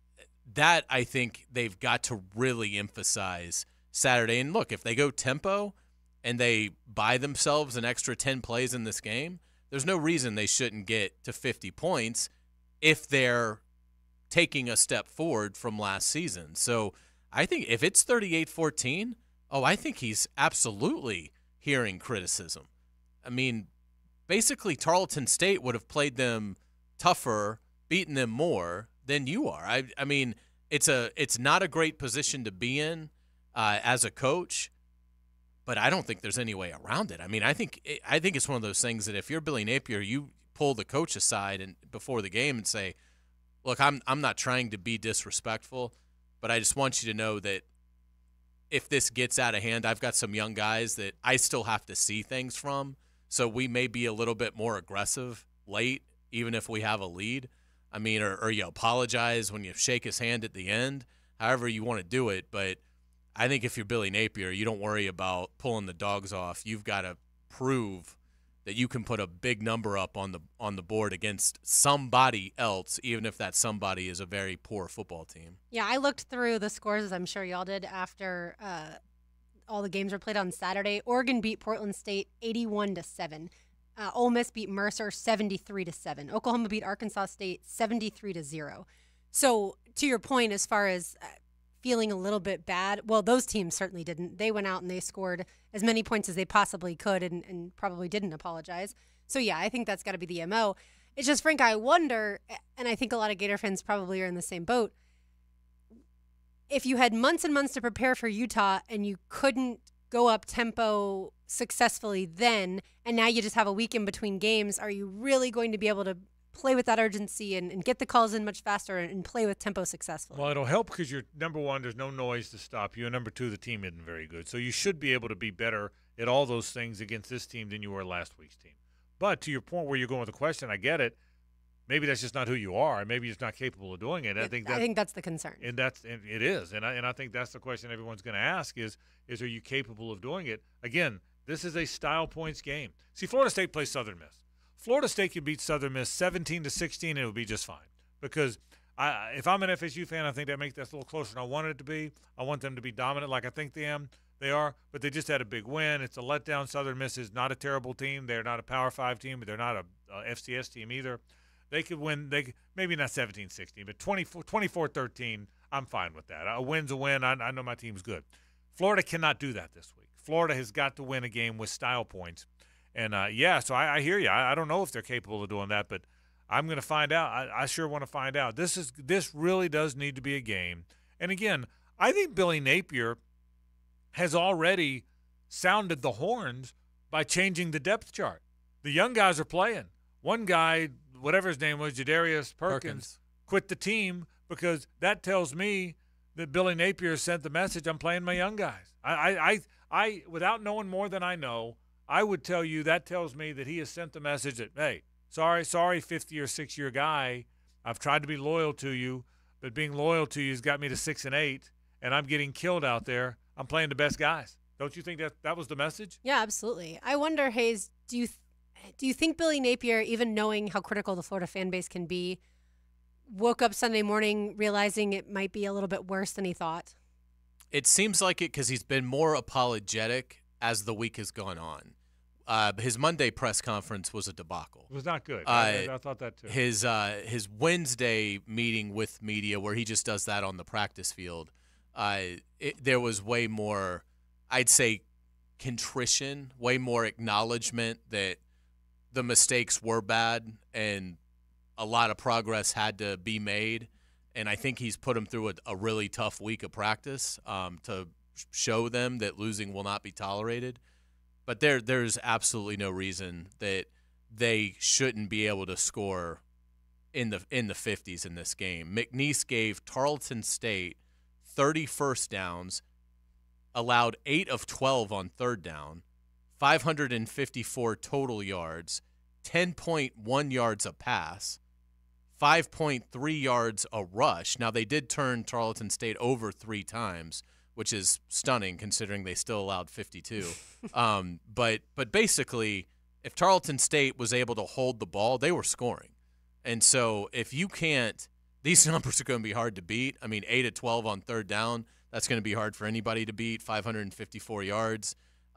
that I think they've got to really emphasize Saturday. And look, if they go tempo and they buy themselves an extra 10 plays in this game, there's no reason they shouldn't get to 50 points if they're taking a step forward from last season. So I think if it's 38-14, I think he's absolutely hearing criticism. I mean, basically Tarleton State would have played them tougher, beaten them more than you are. I mean, it's not a great position to be in as a coach, but I don't think there's any way around it. I mean, I think it's one of those things that if you're Billy Napier, you pull the coach aside and before the game and say, look, I'm not trying to be disrespectful, but I just want you to know that if this gets out of hand, I've got some young guys that I still have to see things from, so we may be a little bit more aggressive late, even if we have a lead. I mean, or you apologize when you shake his hand at the end, however you want to do it. But I think if you're Billy Napier, you don't worry about pulling the dogs off. You've got to prove that you can put a big number up on the board against somebody else, even if that somebody is a very poor football team. Yeah, I looked through the scores, as I'm sure y'all did, after all the games were played on Saturday. Oregon beat Portland State 81-7. Ole Miss beat Mercer 73-7. Oklahoma beat Arkansas State 73-0. So to your point, as far as feeling a little bit bad, well, those teams certainly didn't. They went out and they scored as many points as they possibly could and probably didn't apologize. So yeah, I think that's got to be the MO. It's just, Frank, I wonder, and I think a lot of Gator fans probably are in the same boat, if you had months and months to prepare for Utah and you couldn't go up tempo successfully then, and now you just have a week in between games, are you really going to be able to play with that urgency and get the calls in much faster and play with tempo successfully? Well, it'll help because you're, number one, there's no noise to stop you, and number two, the team isn't very good. So you should be able to be better at all those things against this team than you were last week's team. But to your point where you're going with the question, I get it. Maybe that's just not who you are. Maybe you're just not capable of doing it. I think that's the concern. And it is. And I think that's the question everyone's going to ask is are you capable of doing it? Again, this is a style points game. See, Florida State plays Southern Miss. Florida State could beat Southern Miss 17-16, and it would be just fine. Because if I'm an FSU fan, I think that makes that a little closer than I want it to be. I want them to be dominant like I think they are, but they just had a big win. It's a letdown. Southern Miss is not a terrible team. They're not a Power 5 team, but they're not a FCS team either. They could win. Maybe not 17-16, but 24-13, I'm fine with that. A win's a win. I know my team's good. Florida cannot do that this week. Florida has got to win a game with style points. And, so I hear you. I don't know if they're capable of doing that, but I'm going to find out. I sure want to find out. This really does need to be a game. And, again, I think Billy Napier has already sounded the horns by changing the depth chart. The young guys are playing. One guy, whatever his name was, Jadarius Perkins, quit the team because that tells me that Billy Napier sent the message, I'm playing my young guys. I without knowing more than I know, I would tell you that tells me that he has sent the message that, hey, sorry, 5th-year, 6-year guy. I've tried to be loyal to you, but being loyal to you has got me to 6-8, and I'm getting killed out there. I'm playing the best guys. Don't you think that was the message? Yeah, absolutely. I wonder, Hayes, do you think Billy Napier, even knowing how critical the Florida fan base can be, woke up Sunday morning realizing it might be a little bit worse than he thought? It seems like it because he's been more apologetic as the week has gone on. His Monday press conference was a debacle. It was not good. I thought that too. His Wednesday meeting with media where he just does that on the practice field, there was way more, I'd say, contrition, way more acknowledgement that the mistakes were bad and a lot of progress had to be made. And I think he's put them through a really tough week of practice to show them that losing will not be tolerated. But there's absolutely no reason that they shouldn't be able to score in the 50s in this game. McNeese gave Tarleton State 30 first downs, allowed 8 of 12 on third down, 554 total yards, 10.1 yards a pass, 5.3 yards a rush. Now, they did turn Tarleton State over 3 times, which is stunning considering they still allowed 52. But basically, if Tarleton State was able to hold the ball, they were scoring. And so if you can't, these numbers are going to be hard to beat. I mean, 8 of 12 on third down, that's going to be hard for anybody to beat, 554 yards.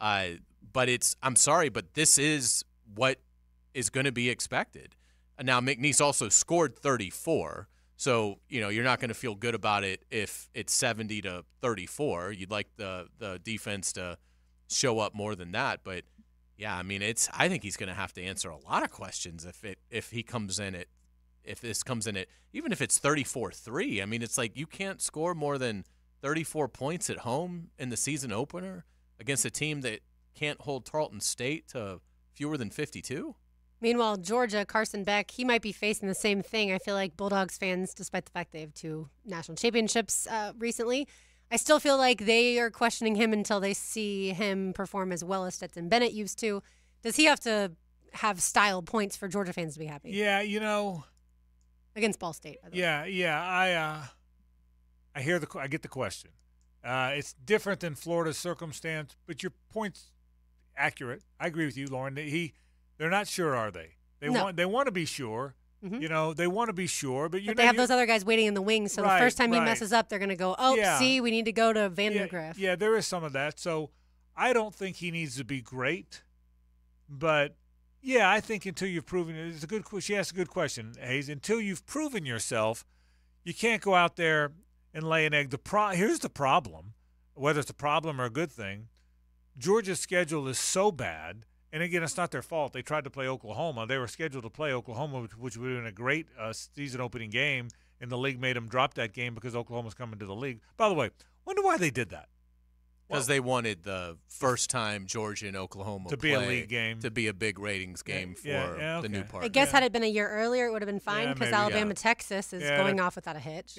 But I'm sorry, but this is what is going to be expected. Now, McNeese also scored 34. So, you're not going to feel good about it if it's 70-34. You'd like the defense to show up more than that. But, yeah, I mean, I think he's going to have to answer a lot of questions if he comes in at if this comes in at even if it's 34-3. I mean, it's like you can't score more than 34 points at home in the season opener against a team that can't hold Tarleton State to fewer than 52. Meanwhile, Georgia, Carson Beck, he might be facing the same thing. I feel like Bulldogs fans, despite the fact they have 2 national championships recently, I still feel like they are questioning him until they see him perform as well as Stetson Bennett used to. Does he have to have style points for Georgia fans to be happy. Yeah, you know. Against Ball State, by the way. Yeah. I get the question. It's different than Florida's circumstance, but your point's accurate. I agree with you, Lauren. They're not sure, are they? They want to be sure. Mhm. You know, they want to be sure, but They have those other guys waiting in the wings, so the first time he messes up, they're going to go, see, we need to go to Vandergriff. Yeah, there is some of that. So I don't think he needs to be great, but yeah, I think until you've proven it, it's a good. She asked a good question, Hayes. Until you've proven yourself, you can't go out there and lay an egg. Here's the problem, whether it's a problem or a good thing. Georgia's schedule is so bad. And again, it's not their fault. They tried to play Oklahoma. They were scheduled to play Oklahoma, which would have been a great season-opening game, and the league made them drop that game because Oklahoma's coming to the league. By the way, wonder why they did that. Because they wanted the first time Georgia and Oklahoma to be a league game, to be a big ratings game for the new partner. I guess had it been a year earlier, it would have been fine because Alabama-Texas is going off without a hitch.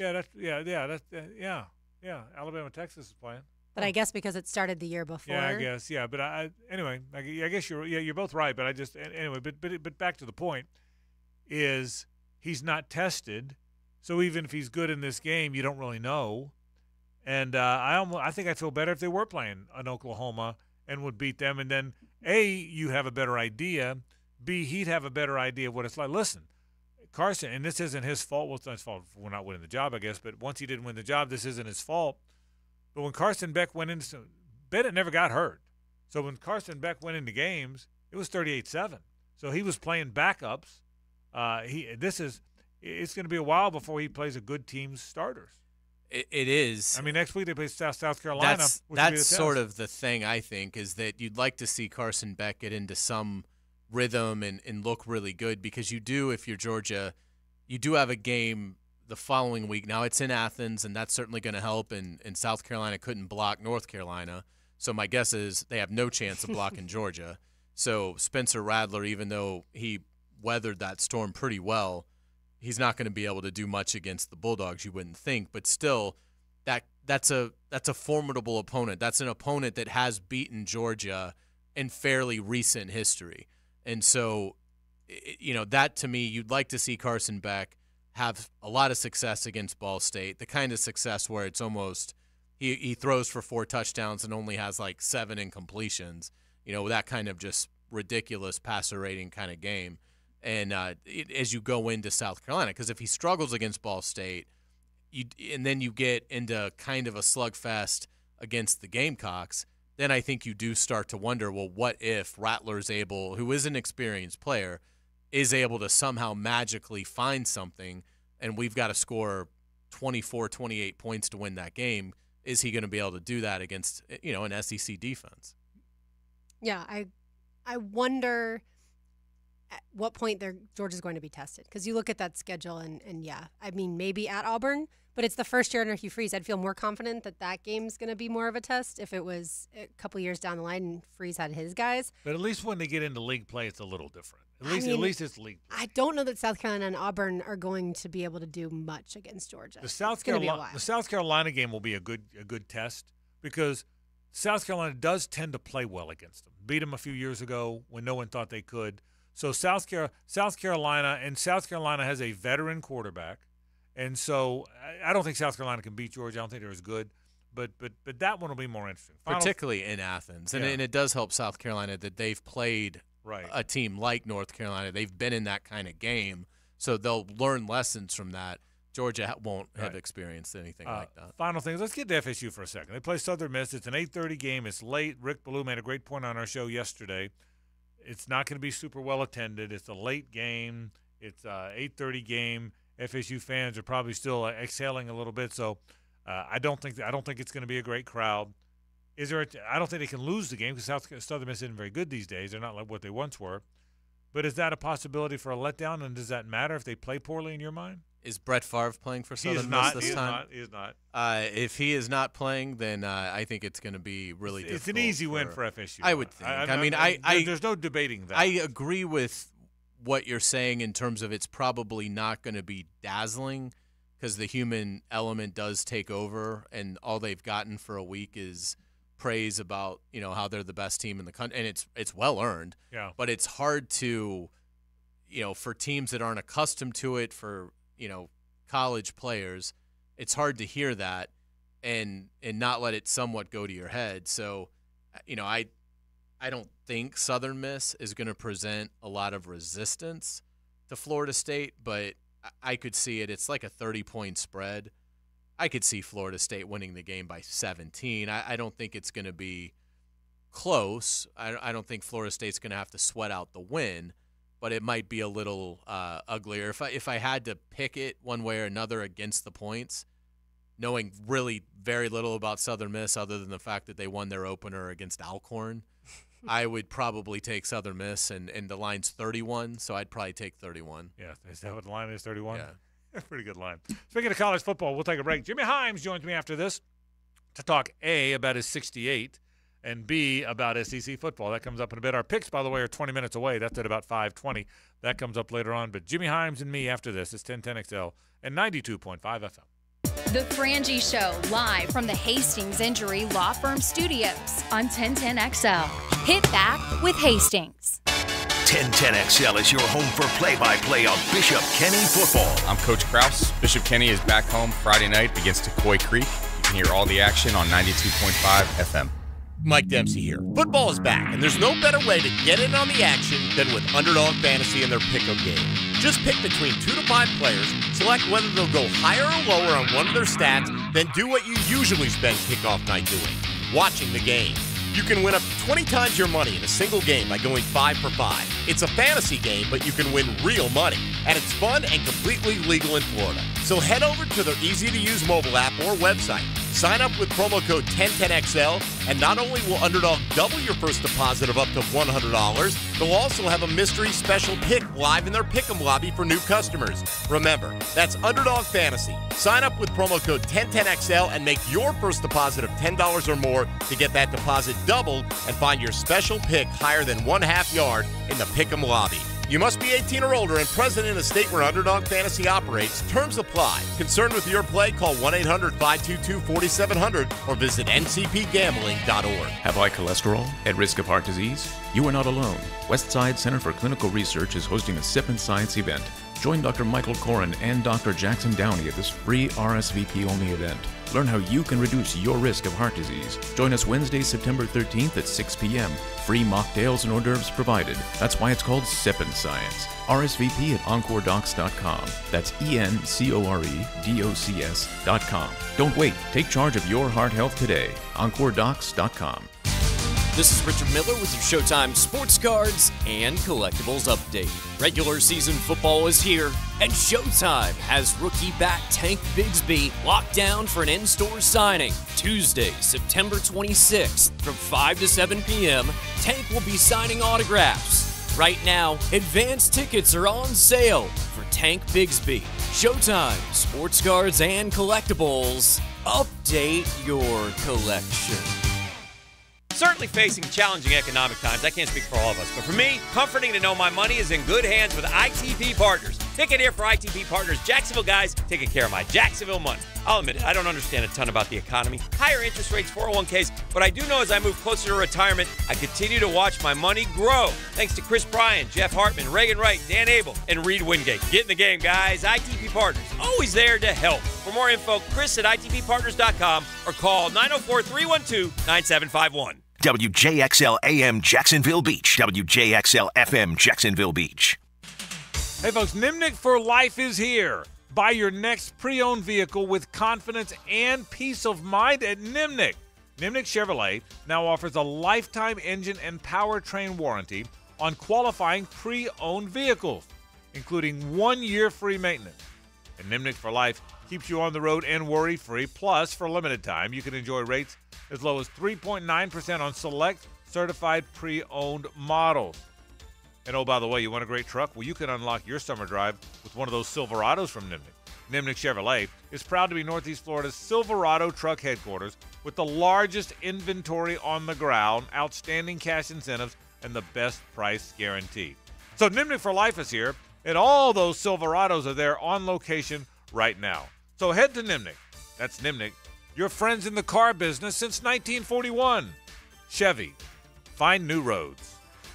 Alabama, Texas is playing. But I guess because it started the year before. Yeah, I guess. Yeah, but anyway, I guess you're both right. But but back to the point is he's not tested, so even if he's good in this game, you don't really know. And I think I'd feel better if they were playing in Oklahoma and would beat them, and then A, you have a better idea. B, he'd have a better idea of what it's like. Listen, Carson, and this isn't his fault. Well, it's not his fault for not winning the job, I guess. But once he didn't win the job, this isn't his fault. But when Carson Beck went into – Bennett never got hurt. So when Carson Beck went into games, it was 38-7. So he was playing backups. It's going to be a while before he plays a good team's starters. It is. I mean, next week they play South Carolina. That's sort of the thing, I think, is that you'd like to see Carson Beck get into some rhythm and look really good because you do, if you're Georgia, you do have a game – the following week. Now it's in Athens, and that's certainly going to help. And South Carolina couldn't block North Carolina, so my guess is they have no chance of blocking Georgia. So Spencer Rattler, even though he weathered that storm pretty well, he's not going to be able to do much against the Bulldogs. You wouldn't think, but still, that's a formidable opponent. That's an opponent that has beaten Georgia in fairly recent history, and so that to me, you'd like to see Carson Beck have a lot of success against Ball State, the kind of success where it's almost he throws for 4 touchdowns and only has like 7 incompletions, that kind of just ridiculous passer rating kind of game. And as you go into South Carolina, because if he struggles against Ball State, and then you get into kind of a slugfest against the Gamecocks, then I think you do start to wonder, well, what if Rattler's able, who is an experienced player, is able to somehow magically find something, and we've got to score 24, 28 points to win that game. Is he going to be able to do that against, an SEC defense? Yeah, I wonder at what point Georgia's going to be tested. Because you look at that schedule, and yeah, I mean, maybe at Auburn, but it's the first year under Hugh Freeze. I'd feel more confident that game's going to be more of a test if it was a couple years down the line and Freeze had his guys. But at least when they get into league play, it's a little different. At least it's league play. I don't know that South Carolina and Auburn are going to be able to do much against Georgia. The South Carolina game will be a good test because South Carolina does tend to play well against them. Beat them a few years ago when no one thought they could. So South Carolina has a veteran quarterback. And so I don't think South Carolina can beat Georgia. I don't think they're as good. But that one will be more interesting. Particularly in Athens. And it does help South Carolina that they've played a team like North Carolina. They've been in that kind of game. So they'll learn lessons from that. Georgia won't have experienced anything like that. Final thing. Let's get to FSU for a second. They play Southern Miss. It's an 8:30 game. It's late. Rick Ballou made a great point on our show yesterday. It's not going to be super well attended. It's a late game. It's a 8:30 game. FSU fans are probably still exhaling a little bit, so I don't think it's going to be a great crowd. I don't think they can lose the game because Southern Miss isn't very good these days. They're not like what they once were. But is that a possibility for a letdown, and does that matter if they play poorly in your mind? Is Brett Favre playing for Southern Miss this time? He is not. If he is not playing, then I think it's going to be really difficult. It's an easy win for FSU. I would think. There's no debating that. I agree with what you're saying in terms of it's probably not going to be dazzling because the human element does take over, and all they've gotten for a week is praise about, how they're the best team in the country, and it's well earned. Yeah. But it's hard to, for teams that aren't accustomed to it, for, college players, it's hard to hear that and not let it somewhat go to your head. So, I don't think Southern Miss is going to present a lot of resistance to Florida State, but I could see it. It's like a 30-point spread. I could see Florida State winning the game by 17. I don't think it's going to be close. I don't think Florida State's going to have to sweat out the win, but it might be a little uglier. If I had to pick it one way or another against the points, knowing really very little about Southern Miss other than the fact that they won their opener against Alcorn, I would probably take Southern Miss, and the line's 31, so I'd probably take 31. Yeah, is that what the line is, 31? Yeah. Pretty good line. Speaking of college football, we'll take a break. Jimmy Himes joins me after this to talk A, about his 68, and B, about SEC football. That comes up in a bit. Our picks, by the way, are 20 minutes away. That's at about 5:20. That comes up later on. But Jimmy Himes and me after this is 1010XL and 92.5 FM. The Frangie Show, live from the Hastings Injury Law Firm Studios on 1010XL. Hit back with Hastings. 1010XL is your home for play-by-play of Bishop Kenny football. I'm Coach Kraus. Bishop Kenny is back home Friday night against Coy Creek. You can hear all the action on 92.5 FM. Mike Dempsey here. Football is back, and there's no better way to get in on the action than with Underdog Fantasy and their pick-em game. Just pick between 2 to 5 players, select whether they'll go higher or lower on one of their stats, then do what you usually spend kickoff night doing, watching the game. You can win up to 20 times your money in a single game by going 5 for 5. It's a fantasy game, but you can win real money. And it's fun and completely legal in Florida. So head over to their easy-to-use mobile app or website. Sign up with promo code 1010XL, and not only will Underdog double your first deposit of up to $100, they'll also have a mystery special pick live in their Pick'em lobby for new customers. Remember, that's Underdog Fantasy. Sign up with promo code 1010XL and make your first deposit of $10 or more to get that deposit doubled and find your special pick higher than 1/2 yard in the Pick'em lobby. You must be 18 or older and present in a state where Underdog Fantasy operates. Terms apply. Concerned with your play? Call 1-800-522-4700 or visit ncpgambling.org. Have high cholesterol? At risk of heart disease? You are not alone. Westside Center for Clinical Research is hosting a Sip and Science event. Join Dr. Michael Corin and Dr. Jackson Downey at this free RSVP-only event. Learn how you can reduce your risk of heart disease. Join us Wednesday, September 13th at 6 p.m. Free mocktails and hors d'oeuvres provided. That's why it's called Sip and Science. RSVP at EncoreDocs.com. That's ENCOREDOCS.com. Don't wait. Take charge of your heart health today. EncoreDocs.com. This is Richard Miller with your Showtime Sports Cards and Collectibles Update. Regular season football is here, and Showtime has rookie back Tank Bigsby locked down for an in-store signing. Tuesday, September 26th from 5 to 7 p.m., Tank will be signing autographs. Right now, advance tickets are on sale for Tank Bigsby. Showtime Sports Cards and Collectibles. Update your collection. Certainly facing challenging economic times. I can't speak for all of us, but for me, comforting to know my money is in good hands with ITP Partners. Ticket here for ITP Partners. Jacksonville guys taking care of my Jacksonville money. I'll admit it, I don't understand a ton about the economy, higher interest rates, 401ks, but I do know as I move closer to retirement, I continue to watch my money grow. Thanks to Chris Bryan, Jeff Hartman, Reagan Wright, Dan Abel, and Reed Wingate. Get in the game, guys. ITP Partners, always there to help. For more info, Chris at ITPPartners.com or call 904-312-9751. WJXL AM Jacksonville Beach. WJXL FM Jacksonville Beach. Hey folks, Nimnick for Life is here. Buy your next pre-owned vehicle with confidence and peace of mind at Nimnick. Nimnick Chevrolet now offers a lifetime engine and powertrain warranty on qualifying pre-owned vehicles, including 1 year free maintenance. And Nimnick for Life keeps you on the road and worry-free. Plus, for a limited time, you can enjoy rates as low as 3.9% on select certified pre-owned models. And oh, by the way, you want a great truck? Well, you can unlock your summer drive with one of those Silverados from Nimnick. Nimnick Chevrolet is proud to be Northeast Florida's Silverado truck headquarters with the largest inventory on the ground, outstanding cash incentives, and the best price guarantee. So Nimnick for Life is here, and all those Silverados are there on location right now. So head to Nimnick. That's Nimnick Your friends in the car business since 1941. Chevy. Find new roads.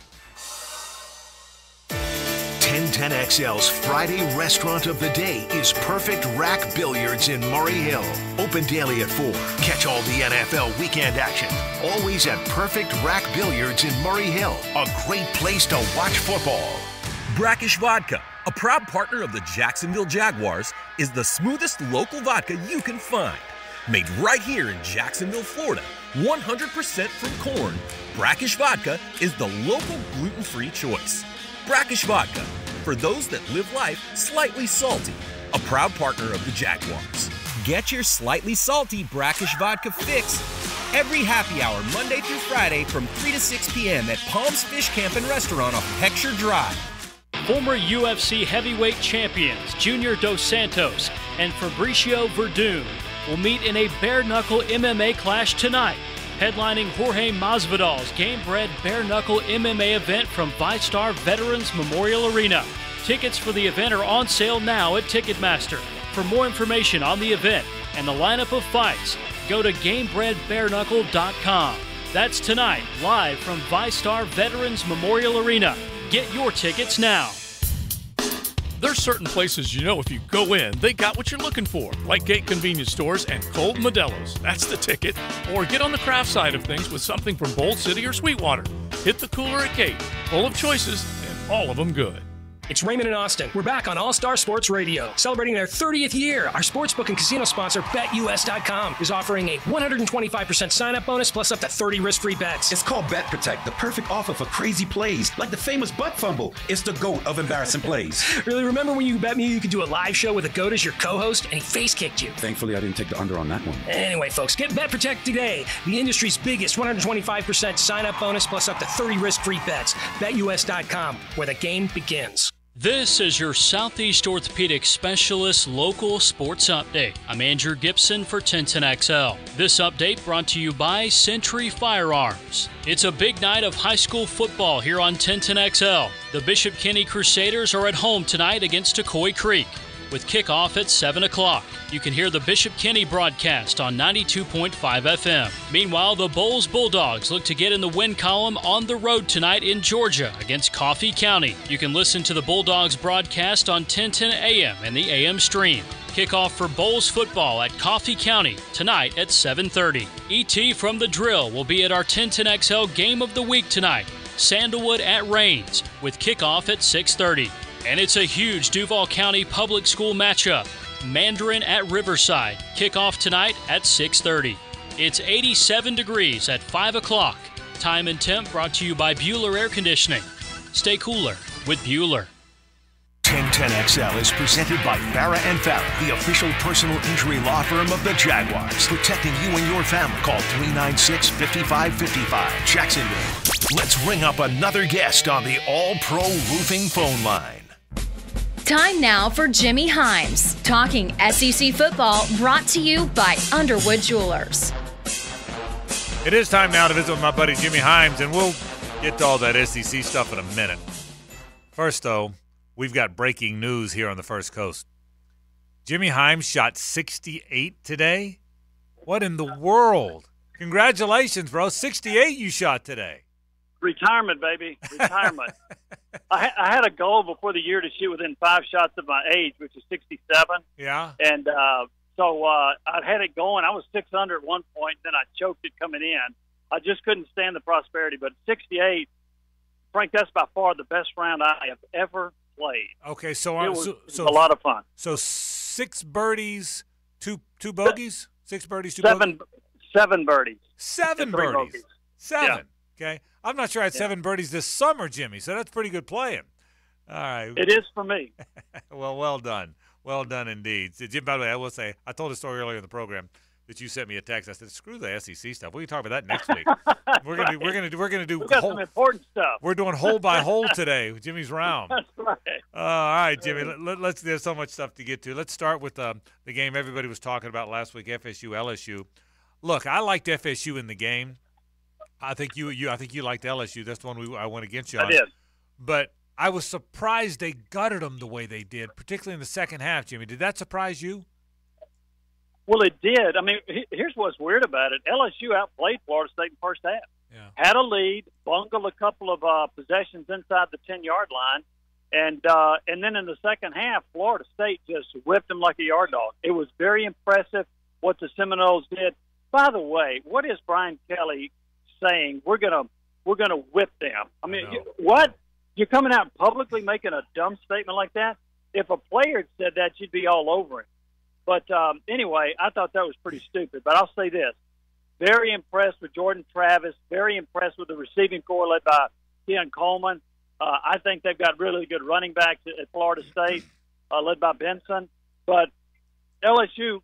1010XL's Friday Restaurant of the Day is Perfect Rack Billiards in Murray Hill. Open daily at 4. Catch all the NFL weekend action. Always at Perfect Rack Billiards in Murray Hill. A great place to watch football. Brackish Vodka, a proud partner of the Jacksonville Jaguars, is the smoothest local vodka you can find. Made right here in Jacksonville, Florida, 100% from corn, Brackish Vodka is the local gluten-free choice. Brackish Vodka, for those that live life slightly salty, a proud partner of the Jaguars. Get your slightly salty Brackish Vodka fix every happy hour, Monday through Friday from 3 to 6 p.m. at Palm's Fish Camp and Restaurant off Heckscher Drive. Former UFC heavyweight champions Junior Dos Santos and Fabricio Verdun will meet in a bare-knuckle MMA clash tonight, headlining Jorge Masvidal's game-bred bare-knuckle MMA event from ViStar Veterans Memorial Arena. Tickets for the event are on sale now at Ticketmaster. For more information on the event and the lineup of fights, go to GameBredBareKnuckle.com. That's tonight, live from ViStar Veterans Memorial Arena. Get your tickets now. There's certain places you know if you go in, they got what you're looking for, like Gate Convenience Stores and Cold Modelo's. That's the ticket. Or get on the craft side of things with something from Bold City or Sweetwater. Hit the cooler at Gate, full of choices and all of them good. It's Raymond and Austin. We're back on All Star Sports Radio. Celebrating their 30th year, our sportsbook and casino sponsor, BetUS.com, is offering a 125% sign-up bonus plus up to 30 risk-free bets. It's called Bet Protect, the perfect offer for crazy plays, like the famous butt fumble. It's the GOAT of embarrassing plays. Really, remember when you bet me you could do a live show with a GOAT as your co-host, and he face-kicked you? Thankfully, I didn't take the under on that one. Anyway, folks, get Bet Protect today. The industry's biggest 125% sign-up bonus plus up to 30 risk-free bets. BetUS.com, where the game begins. This is your Southeast Orthopedic Specialist Local Sports Update. I'm Andrew Gibson for 1010XL. This update brought to you by Century Firearms. It's a big night of high school football here on 1010XL. The Bishop Kenny Crusaders are at home tonight against Cocoy Creek, with kickoff at 7 o'clock. You can hear the Bishop Kenny broadcast on 92.5 FM. Meanwhile, the Bowles Bulldogs look to get in the win column on the road tonight in Georgia against Coffee County. You can listen to the Bulldogs broadcast on 1010 AM and the AM stream. Kickoff for Bowles football at Coffee County tonight at 7:30. ET from the Drill will be at our 1010XL Game of the Week tonight, Sandalwood at Rains, with kickoff at 6:30. And it's a huge Duval County Public School matchup. Mandarin at Riverside. Kickoff tonight at 6:30. It's 87 degrees at 5 o'clock. Time and temp brought to you by Bueller Air Conditioning. Stay cooler with Bueller. 1010XL is presented by Farah and Farah, the official personal injury law firm of the Jaguars. Protecting you and your family. Call 396-5555. Jacksonville. Let's ring up another guest on the All-Pro Roofing phone line. Time now for Jimmy Himes, talking SEC football, brought to you by Underwood Jewelers. It is time now to visit with my buddy Jimmy Himes, and we'll get to all that SEC stuff in a minute. First, though, we've got breaking news here on the First Coast. Jimmy Himes shot 68 today? What in the world? Congratulations, bro. 68 you shot today. Retirement, baby. Retirement. I had a goal before the year to shoot within 5 shots of my age, which is 67. Yeah. And so I had it going. I was 6 under at one point, then I choked it coming in. I just couldn't stand the prosperity. But 68, Frank, that's by far the best round I have ever played. Okay, so it was a lot of fun. So 6 birdies, two bogeys? 6 birdies, 2 bogeys? 7 birdies. 7 birdies. Bogeys. 7. Yeah. Okay. I'm not sure I had 7 birdies this summer, Jimmy, so that's pretty good playing. All right. It is for me. Well done. Well done indeed. Jim, by the way, I will say, I told a story earlier in the program that you sent me a text. I said, screw the SEC stuff. We can talk about that next week. We're gonna do we got some important stuff. We're doing hole by hole today with Jimmy's round. That's right. All right, Jimmy. Let's. There's so much stuff to get to. Let's start with the game everybody was talking about last week, FSU LSU. Look, I liked FSU in the game. I think you liked LSU. That's the one I went against you on. I did. But I was surprised they gutted them the way they did, particularly in the second half, Jimmy. Did that surprise you? Well, it did. I mean, here's what's weird about it. LSU outplayed Florida State in the first half. Yeah. Had a lead, bungled a couple of possessions inside the 10-yard line, and then in the second half, Florida State just whipped them like a yard dog. It was very impressive what the Seminoles did. By the way, what is Brian Kelly saying? We're gonna whip them. I mean, what? You're coming out publicly making a dumb statement like that? If a player had said that, you'd be all over him. But anyway, I thought that was pretty stupid. But I'll say this. Very impressed with Jordan Travis. Very impressed with the receiving corps led by Keon Coleman. I think they've got really good running backs at Florida State, led by Benson. But LSU,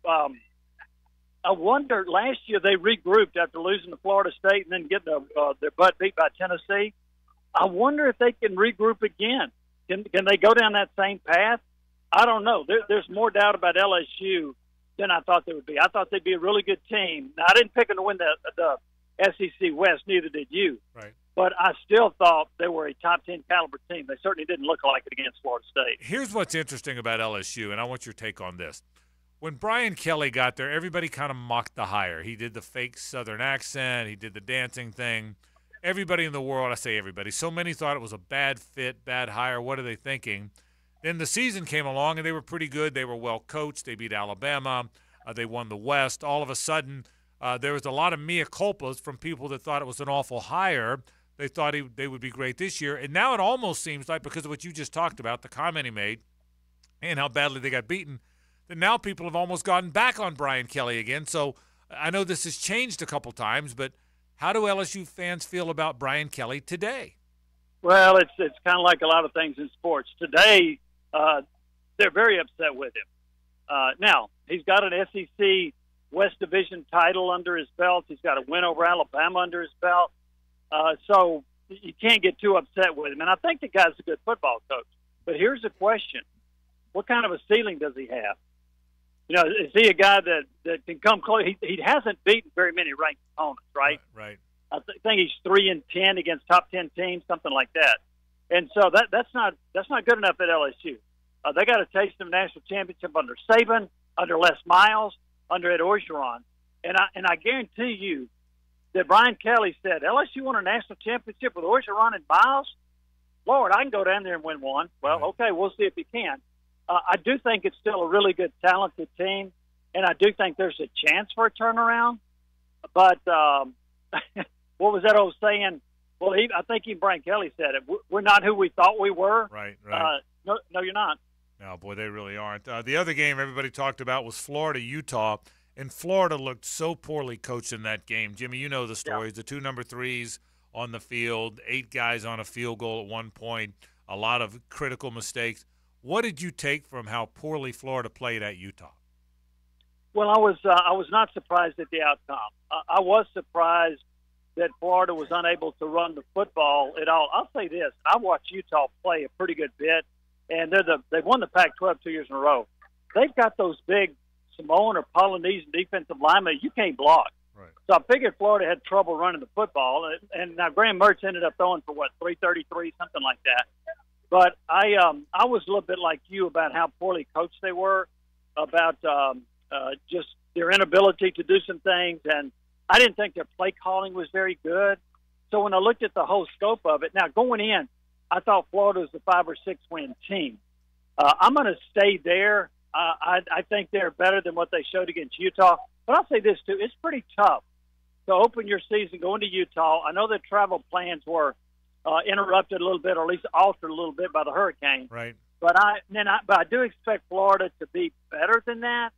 I wonder, last year they regrouped after losing to Florida State and then getting their butt beat by Tennessee. I wonder if they can regroup again. Can they go down that same path? I don't know. There's more doubt about LSU than I thought they would be. I thought they'd be a really good team. Now, I didn't pick them to win the SEC West, neither did you. Right. But I still thought they were a top 10 caliber team. They certainly didn't look like it against Florida State. Here's what's interesting about LSU, and I want your take on this. When Brian Kelly got there, everybody kind of mocked the hire. He did the fake Southern accent. He did the dancing thing. Everybody in the world, I say everybody, so many thought it was a bad fit, bad hire. What are they thinking? Then the season came along, and they were pretty good. They were well coached. They beat Alabama. They won the West. All of a sudden, there was a lot of mea culpas from people that thought it was an awful hire. They thought they would be great this year. And now it almost seems like, because of what you just talked about, the comment he made, and how badly they got beaten, that now people have almost gotten back on Brian Kelly again. So I know this has changed a couple times, but how do LSU fans feel about Brian Kelly today? Well, it's kind of like a lot of things in sports. Today, they're very upset with him. Now, he's got an SEC West Division title under his belt. He's got a win over Alabama under his belt. So you can't get too upset with him. And I think the guy's a good football coach. But here's the question. What kind of a ceiling does he have? You know, is he a guy that can come close? He hasn't beaten very many ranked opponents, right? Right. I think he's 3-10 against top 10 teams, something like that. And so that's not good enough at LSU. They got a taste of a national championship under Saban, under Les Miles, under Ed Orgeron, and I guarantee you that Brian Kelly said, LSU won a national championship with Orgeron and Miles. Lord, I can go down there and win one. Well, okay, we'll see if he can. I do think it's still a really good, talented team, and I do think there's a chance for a turnaround. But what was that old saying? Well, I think even Brian Kelly said it. We're not who we thought we were. Right. No, you're not. No, boy, they really aren't. The other game everybody talked about was Florida-Utah, and Florida looked so poorly coached in that game. Jimmy, you know the stories. Yeah. The 2 number 3s on the field, 8 guys on a field goal at one point, a lot of critical mistakes. What did you take from how poorly Florida played at Utah? Well, I was not surprised at the outcome. I was surprised that Florida was unable to run the football at all. I'll say this. I watched Utah play a pretty good bit, and they've won the Pac-12 2 years in a row. They've got those big Samoan or Polynesian defensive linemen you can't block. Right. So I figured Florida had trouble running the football, and now Graham Mertz ended up throwing for, 333, something like that. But I was a little bit like you about how poorly coached they were, about just their inability to do some things, and I didn't think their play calling was very good. So when I looked at the whole scope of it, now going in, I thought Florida was a 5 or 6 win team. I'm going to stay there. I think they're better than what they showed against Utah. But I'll say this, too. It's pretty tough to open your season going to Utah. I know their travel plans were interrupted a little bit, or at least altered a little bit by the hurricane. Right. But I do expect Florida to be better than that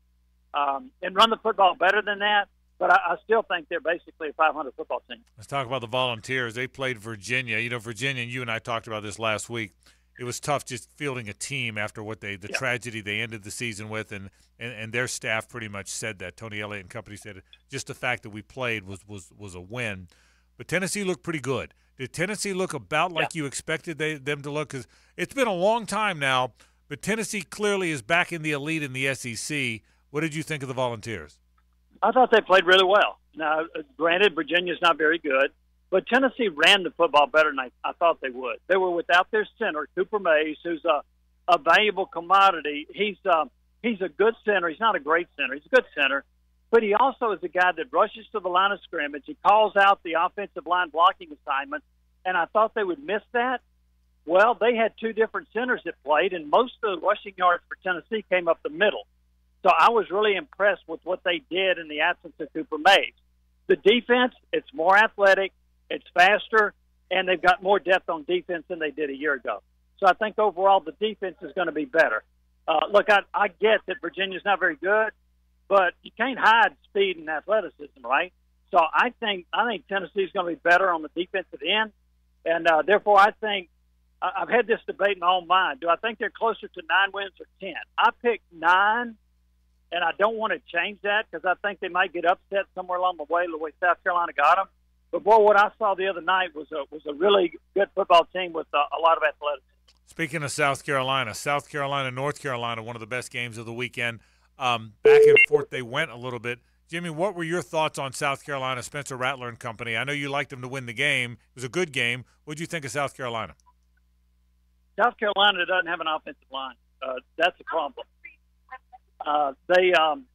and run the football better than that. But I still think they're basically a 500 football team. Let's talk about the Volunteers. They played Virginia. You know, Virginia, and you and I talked about this last week. It was tough just fielding a team after what the tragedy they ended the season with, and their staff pretty much said that. Tony Elliott and company said it. Just the fact that we played was a win. But Tennessee looked pretty good. Did Tennessee look about like you expected them to look? Because it's been a long time now, but Tennessee clearly is back in the elite in the SEC. What did you think of the Volunteers? I thought they played really well. Now, granted, Virginia's not very good, but Tennessee ran the football better than I thought they would. They were without their center, Cooper Mays, who's a valuable commodity. He's a good center. He's not a great center. He's a good center, but he also is a guy that rushes to the line of scrimmage. He calls out the offensive line blocking assignments, and I thought they would miss that. Well, they had two different centers that played, and most of the rushing yards for Tennessee came up the middle. So I was really impressed with what they did in the absence of Cooper Mays. The defense, it's more athletic, it's faster, and they've got more depth on defense than they did a year ago. So I think overall the defense is going to be better. Look, I get that Virginia's not very good, but you can't hide speed and athleticism, right? So I think Tennessee's going to be better on the defensive end, and therefore I think I've had this debate in my own mind. Do I think they're closer to 9 wins or 10? I picked 9, and I don't want to change that because I think they might get upset somewhere along the way South Carolina got them. But, boy, what I saw the other night was a really good football team with a lot of athleticism. Speaking of South Carolina, North Carolina, one of the best games of the weekend. Back and forth they went a little bit. Jimmy, what were your thoughts on South Carolina, Spencer Rattler and company? I know you liked them to win the game. It was a good game. What did you think of South Carolina? South Carolina doesn't have an offensive line. That's a problem. They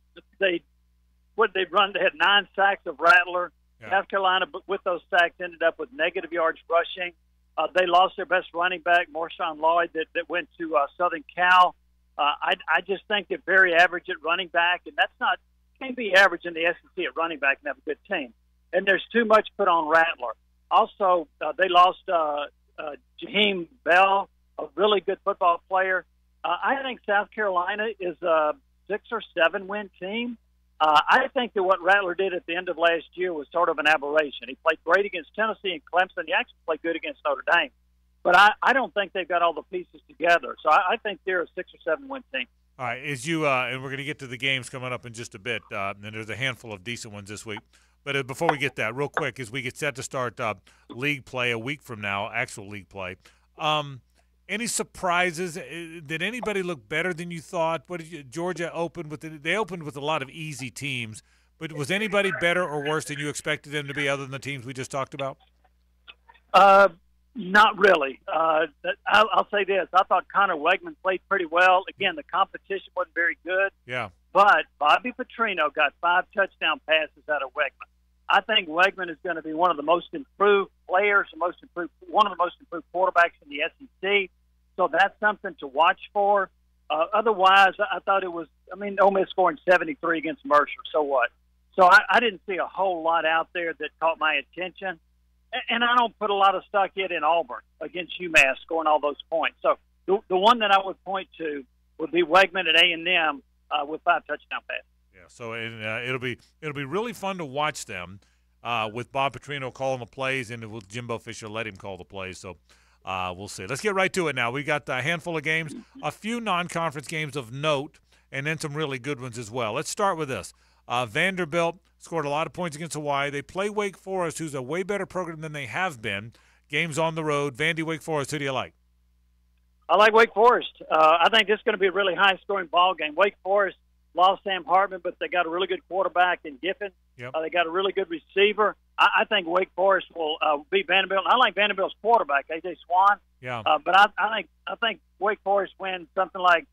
had 9 sacks of Rattler. Yeah. South Carolina, with those sacks, ended up with negative yards rushing. They lost their best running back, Marshawn Lloyd, that went to Southern Cal. I just think they're very average at running back, and can't be average in the SEC at running back and have a good team. And there's too much put on Rattler. Also, they lost Jaheim Bell, a really good football player. I think South Carolina is a 6 or 7 win team. I think that what Rattler did at the end of last year was sort of an aberration. He played great against Tennessee and Clemson. He actually played good against Notre Dame. But I don't think they've got all the pieces together. So I think they're a 6 or 7 win team. All right, and we're going to get to the games coming up in just a bit, and there's a handful of decent ones this week. But before we get that, real quick, as we get set to start league play a week from now, actual league play, any surprises? Did anybody look better than you thought? Georgia opened with a lot of easy teams, but was anybody better or worse than you expected them to be, other than the teams we just talked about? Not really. I'll say this: I thought Connor Wegman played pretty well. Again, the competition wasn't very good. Yeah. But Bobby Petrino got 5 touchdown passes out of Wegman. I think Wegman is going to be one of the most improved players, one of the most improved quarterbacks in the SEC. So that's something to watch for. Otherwise, I thought Ole Miss scoring 73 against Mercer. So what? So I didn't see a whole lot out there that caught my attention. And I don't put a lot of stock yet in Auburn against UMass scoring all those points. So the one that I would point to would be Wegman at A&M with 5 touchdown passes. Yeah, so it'll be really fun to watch them with Bob Petrino calling the plays, and with Jimbo Fisher let him call the plays. So we'll see. Let's get right to it now. We got a handful of games, a few non-conference games of note, and then some really good ones as well. Let's start with this. Vanderbilt scored a lot of points against Hawaii. They play Wake Forest, who's a way better program than they have been. Games on the road. Vandy, Wake Forest, who do you like? I like Wake Forest. I think this is going to be a really high-scoring ball game. Wake Forest lost Sam Hartman, but they got a really good quarterback in Giffen. Yep. They got a really good receiver. I think Wake Forest will beat Vanderbilt. I like Vanderbilt's quarterback, A.J. Swan. Yeah. But I think Wake Forest wins something like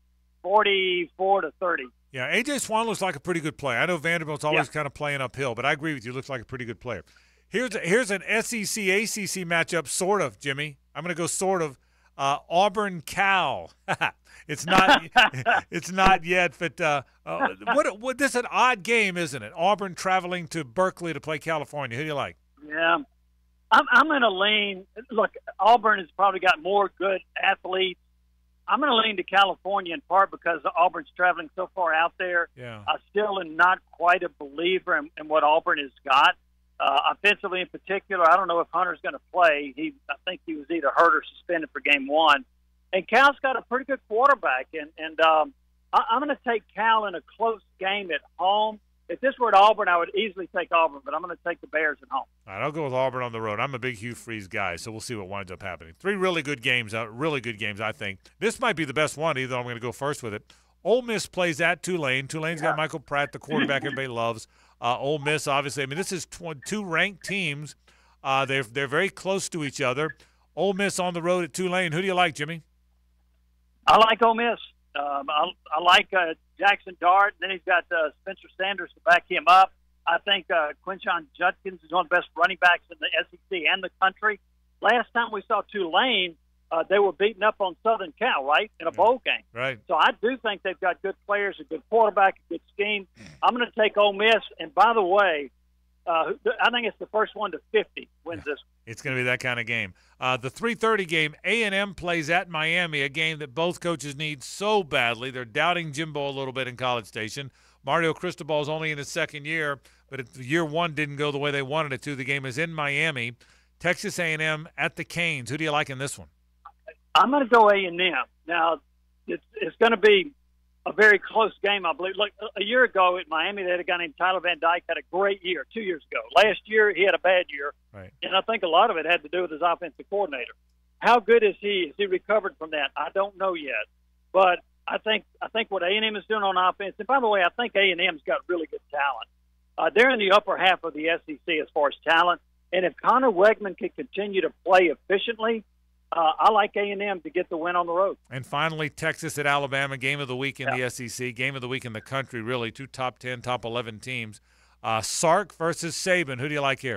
44-30. Yeah, A.J. Swan looks like a pretty good player. I know Vanderbilt's always kind of playing uphill, but I agree with you. Looks like a pretty good player. Here's an SEC-ACC matchup, sort of, Jimmy. I'm going to go sort of. Auburn-Cal. It's not. It's not yet. But what? This is an odd game, isn't it? Auburn traveling to Berkeley to play California. Who do you like? Yeah, I'm going to lean. Look, Auburn has probably got more good athletes. I'm going to lean to California in part because Auburn's traveling so far out there. Yeah. I still am not quite a believer in what Auburn has got. Offensively in particular, I don't know if Hunter's going to play. I think he was either hurt or suspended for game 1. And Cal's got a pretty good quarterback. And I'm going to take Cal in a close game at home. If this were at Auburn, I would easily take Auburn, but I'm going to take the Bears at home. All right, I'll go with Auburn on the road. I'm a big Hugh Freeze guy, so we'll see what winds up happening. 3 really good games, I think. This might be the best one, either I'm going to go first with it. Ole Miss plays at Tulane. Tulane's got Michael Pratt, the quarterback everybody loves. Ole Miss, obviously. I mean, this is 2 ranked teams. They're very close to each other. Ole Miss on the road at Tulane. Who do you like, Jimmy? I like Ole Miss. I like Jackson Dart. Then he's got Spencer Sanders to back him up. I think Quinshon Judkins is one of the best running backs in the SEC and the country. Last time we saw Tulane, they were beating up on Southern Cal, right, in a bowl game. Right. So I do think they've got good players, a good quarterback, a good scheme. I'm going to take Ole Miss. And by the way, I think it's the first one to 50 wins this. It's going to be that kind of game. The 3:30 game, A&M plays at Miami, a game that both coaches need so badly. They're doubting Jimbo a little bit in College Station. Mario Cristobal is only in his second year, but year one didn't go the way they wanted it to. The game is in Miami. Texas A&M at the Canes. Who do you like in this one? I'm going to go A&M. Now, it's going to be a very close game, I believe. Look, a year ago at Miami, they had a guy named Tyler Van Dyke, had a great year 2 years ago. Last year, he had a bad year, right. And I think a lot of it had to do with his offensive coordinator. How good is he? Is he recovered from that? I don't know yet. But I think what A&M is doing on offense, and by the way, I think A&M's got really good talent. They're in the upper half of the SEC as far as talent. And if Connor Wegman can continue to play efficiently, I like A&M to get the win on the road. And finally, Texas at Alabama, game of the week in the SEC, game of the week in the country, really, two top 10, top 11 teams. Sark versus Saban. Who do you like here?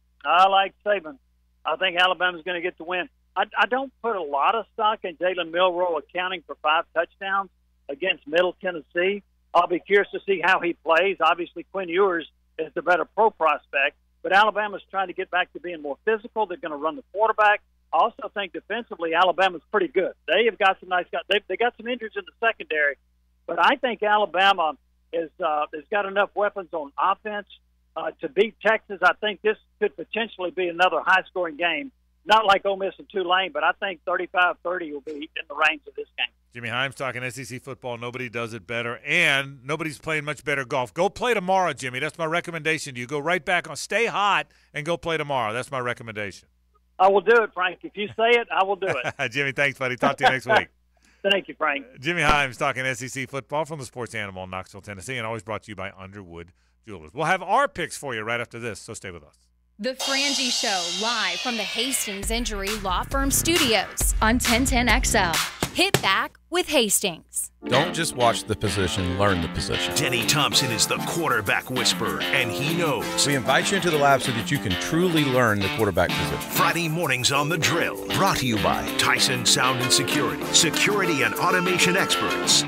I like Saban. I think Alabama's going to get the win. I don't put a lot of stock in Jalen Milroe accounting for 5 touchdowns against Middle Tennessee. I'll be curious to see how he plays. Obviously, Quinn Ewers is the better pro prospect, but Alabama's trying to get back to being more physical. They're going to run the quarterback. I also think defensively, Alabama's pretty good. They have got some nice guys. They got some injuries in the secondary, but I think Alabama has got enough weapons on offense to beat Texas. I think this could potentially be another high-scoring game. Not like Ole Miss and Tulane, but I think 35-30 will be in the range of this game. Jimmy Himes talking SEC football. Nobody does it better, and nobody's playing much better golf. Go play tomorrow, Jimmy. That's my recommendation to you. Go right back on. Stay hot and go play tomorrow. That's my recommendation. I will do it, Frank. If you say it, I will do it. Jimmy, thanks, buddy. Talk to you next week. Thank you, Frank. Jimmy Himes talking SEC football from the Sports Animal in Knoxville, Tennessee, and always brought to you by Underwood Jewelers. We'll have our picks for you right after this, so stay with us. The Frangie Show, live from the Hastings Injury Law Firm Studios on 1010XL. Hit back with Hastings. Don't just watch the position, learn the position. Denny Thompson is the quarterback whisperer, and he knows. We invite you into the lab so that you can truly learn the quarterback position. Friday mornings on The Drill, brought to you by Tyson Sound and Security and automation experts.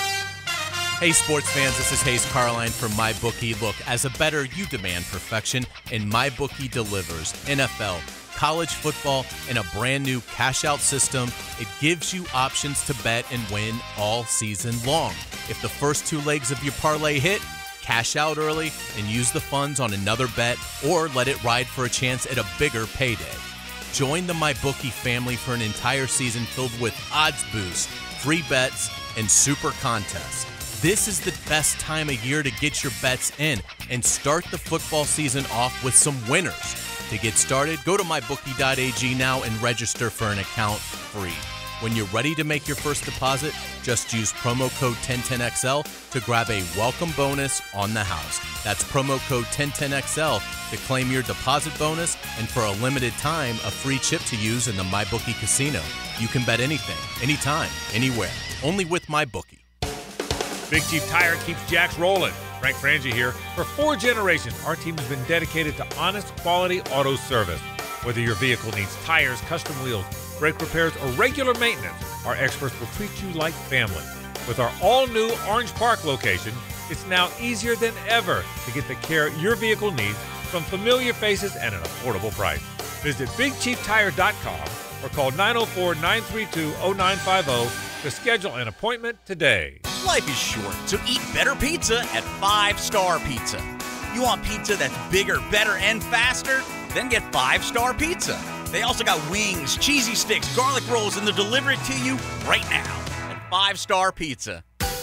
Hey, sports fans, this is Hayes Carline from MyBookie. Look, as a bettor, you demand perfection, and MyBookie delivers. NFL, college football, and a brand new cash-out system. It gives you options to bet and win all season long. If the first 2 legs of your parlay hit, cash out early and use the funds on another bet, or let it ride for a chance at a bigger payday. Join the MyBookie family for an entire season filled with odds boosts, free bets, and super contests. This is the best time of year to get your bets in and start the football season off with some winners. To get started, go to mybookie.ag now and register for an account free. When you're ready to make your first deposit, just use promo code 1010XL to grab a welcome bonus on the house. That's promo code 1010XL to claim your deposit bonus and for a limited time, a free chip to use in the MyBookie casino. You can bet anything, anytime, anywhere. Only with MyBookie. Big Chief Tire keeps Jacks rolling. Frank Frangie here. For 4 generations, our team has been dedicated to honest, quality auto service. Whether your vehicle needs tires, custom wheels, brake repairs, or regular maintenance, our experts will treat you like family. With our all-new Orange Park location, it's now easier than ever to get the care your vehicle needs from familiar faces at an affordable price. Visit BigChiefTire.com or call 904-932-0950 to schedule an appointment today. Life is short, so eat better pizza at 5 Star Pizza. You want pizza that's bigger, better, and faster? Then get 5 Star Pizza. They also got wings, cheesy sticks, garlic rolls, and they'll deliver it to you right now at 5 Star Pizza.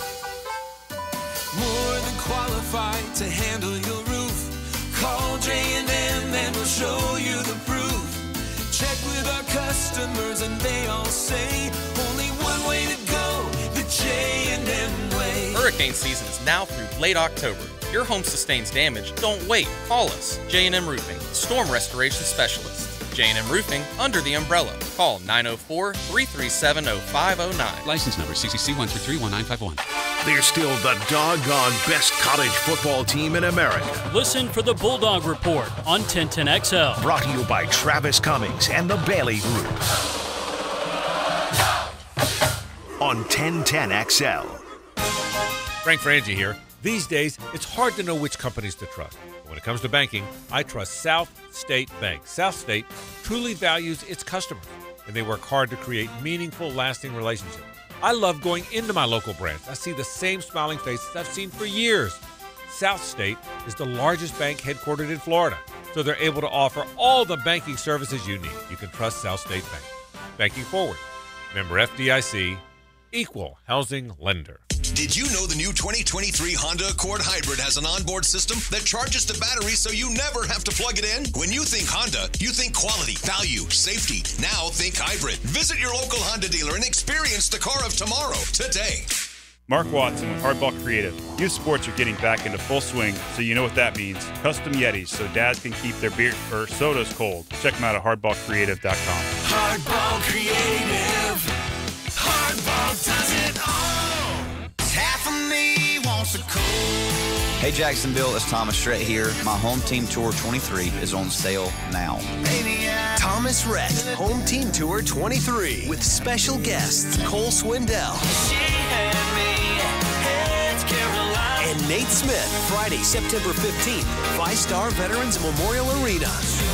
More than qualified to handle your roof. Call J&M and we'll show you the proof. Check with our customers and they all say only one way to go, the J&M way. Hurricane season is now through late October. If your home sustains damage, don't wait. Call us, J&M Roofing, storm restoration specialist. J&M Roofing, under the umbrella. Call 904-337-0509. License number CCC 1331951. They're still the doggone best college football team in America. Listen for the Bulldog Report on 1010XL. Brought to you by Travis Cummings and the Bailey Group. On 1010XL. Frank Frangie here. These days, it's hard to know which companies to trust. But when it comes to banking, I trust South State Bank. South State truly values its customers, and they work hard to create meaningful, lasting relationships. I love going into my local branch. I see the same smiling faces I've seen for years. South State is the largest bank headquartered in Florida, so they're able to offer all the banking services you need. You can trust South State Bank. Banking forward. Member FDIC, equal housing lender. Did you know the new 2023 Honda Accord Hybrid has an onboard system that charges the battery so you never have to plug it in? When you think Honda, you think quality, value, safety. Now think hybrid. Visit your local Honda dealer and experience the car of tomorrow today. Mark Watson with Hardball Creative. Youth sports are getting back into full swing, so you know what that means. Custom Yetis so dads can keep their beer or sodas cold. Check them out at hardballcreative.com. Hardball Creative. Hardball does it all. Half of me wants a cold. Hey Jacksonville, it's Thomas Rhett here. My Home Team Tour 23 is on sale now. Thomas Rhett, Home Team Tour 23 with special guests Cole Swindell and Nate Smith. Friday, September 15th, 5-Star Veterans Memorial Arena.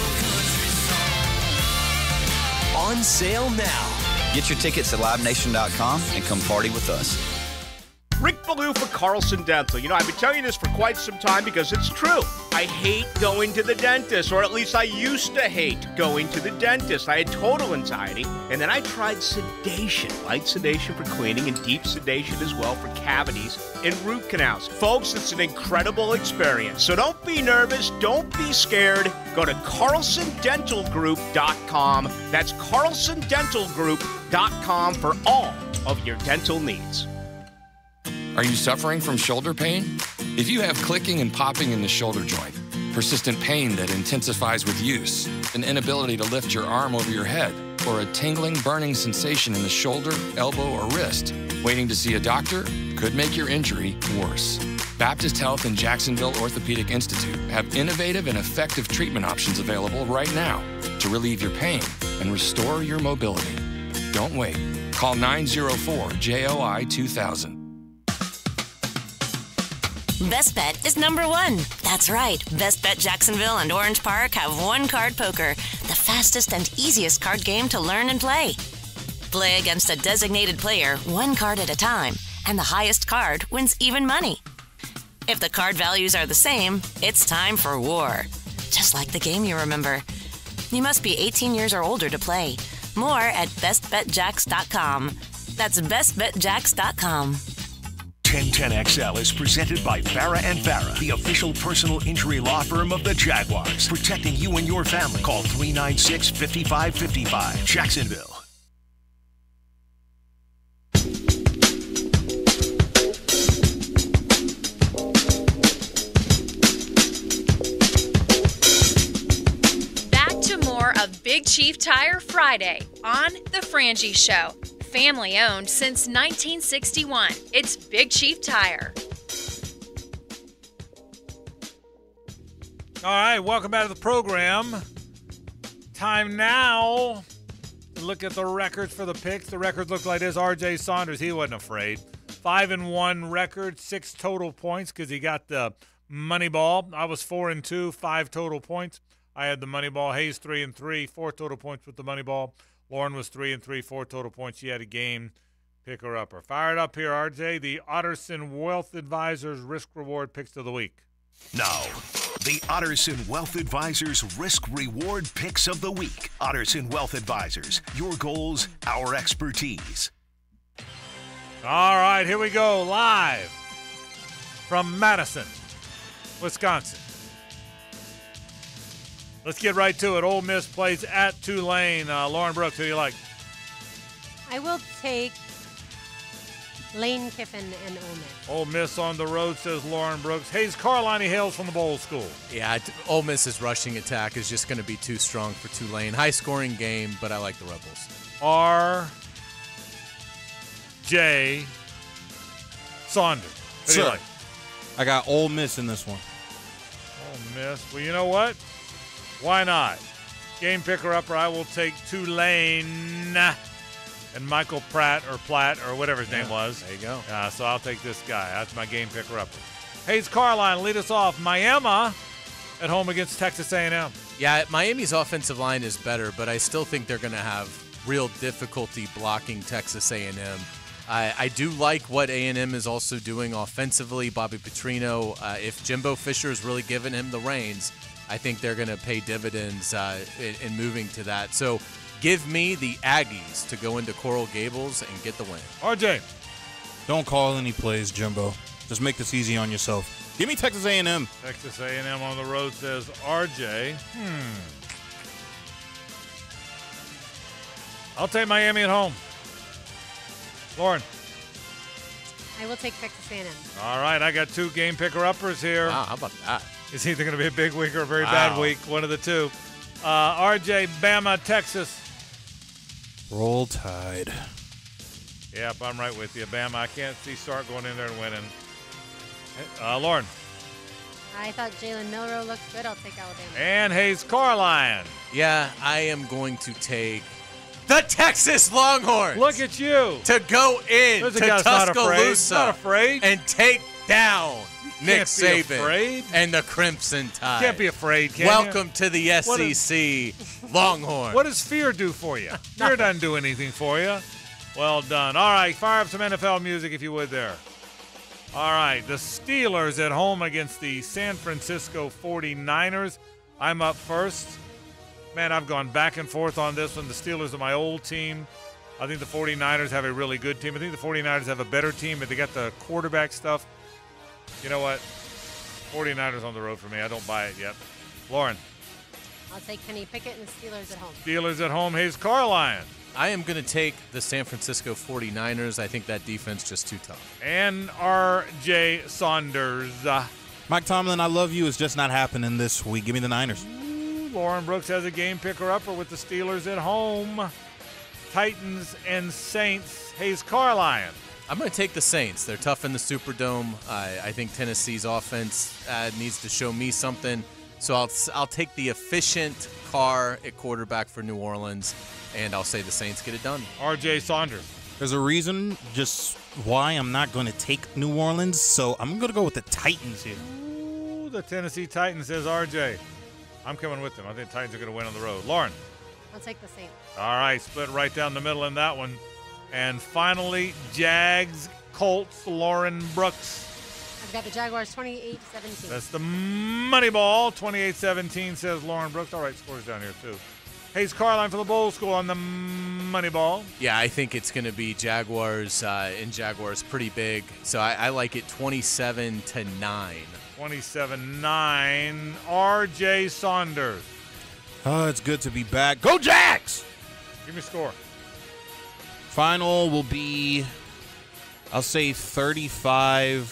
On sale now. Get your tickets at livenation.com and come party with us. Rick Ballou for Carlson Dental. You know, I've been telling you this for quite some time because it's true. I hate going to the dentist, or at least I used to hate going to the dentist. I had total anxiety, and then I tried sedation. Light sedation for cleaning and deep sedation as well for cavities and root canals. Folks, it's an incredible experience. So don't be nervous. Don't be scared. Go to carlsondentalgroup.com. That's carlsondentalgroup.com for all of your dental needs. Are you suffering from shoulder pain? If you have clicking and popping in the shoulder joint, persistent pain that intensifies with use, an inability to lift your arm over your head, or a tingling, burning sensation in the shoulder, elbow, or wrist, waiting to see a doctor could make your injury worse. Baptist Health and Jacksonville Orthopedic Institute have innovative and effective treatment options available right now to relieve your pain and restore your mobility. Don't wait. Call 904-JOI-2000. Best Bet is number one. That's right. Best Bet Jacksonville and Orange Park have one-card poker, the fastest and easiest card game to learn and play. Play against a designated player, one card at a time, and the highest card wins even money. If the card values are the same, it's time for war. Just like the game you remember. You must be 18 years or older to play. More at bestbetjacks.com. That's bestbetjacks.com. 1010XL is presented by Farah & Farah, the official personal injury law firm of the Jaguars. Protecting you and your family. Call 396-5555. Jacksonville. Back to more of Big Chief Tire Friday on The Frangie Show. Family owned since 1961. It's Big Chief Tire. All right, welcome back to the program. Time now to look at the records for the picks. The records look like this. R.J. Saunders, he wasn't afraid. 5-1 record, 6 total points because he got the money ball. I was 4-2, 5 total points. I had the money ball. Hayes 3-3, 4 total points with the money ball. Lauren was 3-3, 4 total points. She had a game picker-upper. Fire it up here, RJ. The Otterson Wealth Advisors Risk-Reward Picks of the Week. Now, the Otterson Wealth Advisors Risk-Reward Picks of the Week. Otterson Wealth Advisors, your goals, our expertise. All right, here we go, live from Madison, Wisconsin. Let's get right to it. Ole Miss plays at Tulane. Lauren Brooks, who do you like? I will take Lane Kiffin and Ole Miss. Ole Miss on the road, says Lauren Brooks. Hayes Carline hails from the Bowl School. Yeah, Ole Miss's rushing attack is just going to be too strong for Tulane. High-scoring game, but I like the Rebels. R.J. Saunders. What do you like? I got Ole Miss in this one. Ole Miss. Well, you know what? Why not? Game picker-upper, I will take Tulane and Michael Platt or whatever his name was. There you go. So I'll take this guy. That's my game picker-upper. Hayes Carline, lead us off. Miami at home against Texas A&M. Yeah, Miami's offensive line is better, but I still think they're going to have real difficulty blocking Texas A&M. I do like what A&M is also doing offensively. Bobby Petrino, if Jimbo Fisher is really giving him the reins, I think they're going to pay dividends in moving to that. So give me the Aggies to go into Coral Gables and get the win. RJ. Don't call any plays, Jimbo. Just make this easy on yourself. Give me Texas A&M. Texas A&M on the road, says RJ. I'll take Miami at home. Lauren. I will take Texas A&M. All right, I got two game picker-uppers here. Wow, how about that? It's either going to be a big week or a very bad week, one of the two. RJ, Bama, Texas. Roll Tide. Yep, I'm right with you. Bama, I can't see Sark going in there and winning. Lauren. I thought Jalen Milroe looked good. I'll take Alabama. And Hayes Carline. Yeah, I am going to take the Texas Longhorns. Look at you. To go in to Tuscaloosa not afraid. And take down Nick Saban afraid. And the Crimson Tide. Can't be afraid, can Welcome you? to the SEC, Longhorns. What does fear do for you? Fear doesn't do anything for you. Well done. All right, fire up some NFL music if you would there. All right, the Steelers at home against the San Francisco 49ers. I'm up first. Man, I've gone back and forth on this one. The Steelers are my old team. I think the 49ers have a really good team. I think the 49ers have a better team, but they got the quarterback stuff. You know what? 49ers on the road for me. I don't buy it yet. Lauren. I'll take Kenny Pickett and the Steelers at home. Steelers at home. Hayes Carline. I am going to take the San Francisco 49ers. I think that defense just too tough. And R.J. Saunders. Mike Tomlin, I love you. It's just not happening this week. Give me the Niners. Lauren Brooks has a game picker-upper with the Steelers at home. Titans and Saints. Hayes Carline. I'm going to take the Saints. They're tough in the Superdome. I think Tennessee's offense needs to show me something. So I'll take the efficient Carr at quarterback for New Orleans, and I'll say the Saints get it done. R.J. Saunders. There's a reason just why I'm not going to take New Orleans, so I'm going to go with the Titans here. Ooh, the Tennessee Titans, says R.J. I'm coming with them. I think the Titans are going to win on the road. Lauren. I'll take the Saints. All right, split right down the middle in that one. And finally, Jags, Colts, Lauren Brooks. I've got the Jaguars 28-17. That's the money ball. 28-17, says Lauren Brooks. All right, scores down here, too. Hayes Carline for the Bowl School on the money ball. Yeah, I think it's going to be Jaguars, and Jaguars pretty big. So I like it 27-9. 27-9. R.J. Saunders. Oh, it's good to be back. Go Jags! Give me a score. Final will be, I'll say 35-10.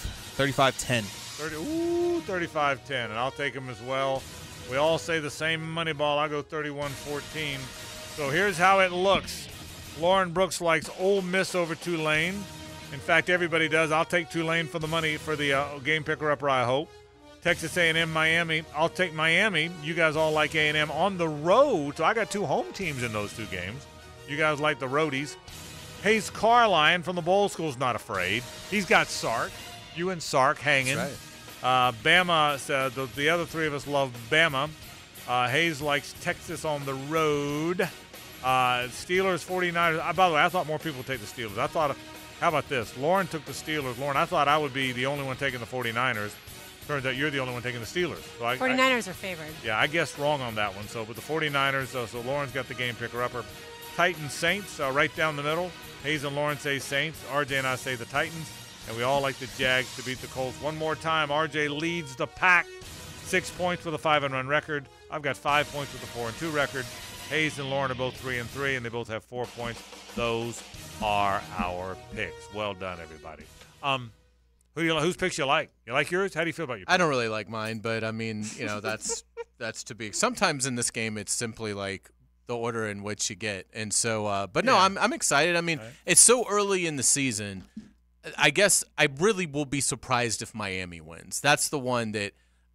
35-10, and I'll take them as well. We all say the same money ball. I go 31-14. So here's how it looks. Lauren Brooks likes Ole Miss over Tulane. In fact, everybody does. I'll take Tulane for the money for the game picker-upper, I hope. Texas A&M, Miami. I'll take Miami. You guys all like A&M on the road. So I got two home teams in those two games. You guys like the roadies. Hayes Carline from the Bowl School's not afraid. He's got Sark. You and Sark hanging. That's right. Bama said the other three of us love Bama. Hayes likes Texas on the road. Steelers, 49ers. By the way, I thought more people would take the Steelers. How about this? Lauren took the Steelers. Lauren, I thought I would be the only one taking the 49ers. Turns out you're the only one taking the Steelers. So 49ers are favored. Yeah, I guessed wrong on that one. So, but the 49ers, so Lauren's got the game picker-upper. Titans, Saints, right down the middle. Hayes and Lauren say Saints. RJ and I say the Titans. And we all like the Jags to beat the Colts. One more time, RJ leads the pack. 6 points with a 5-1 record. I've got 5 points with a 4-2 record. Hayes and Lauren are both 3-3, and they both have 4 points. Those are our picks. Well done, everybody. Whose picks you like? You like yours? How do you feel about your picks? I don't really like mine, but I mean, that's to be. Sometimes in this game, it's simply like the order in which you get, and so. But no, I'm excited. I mean, it's so early in the season. I guess I really will be surprised if Miami wins. That's the one that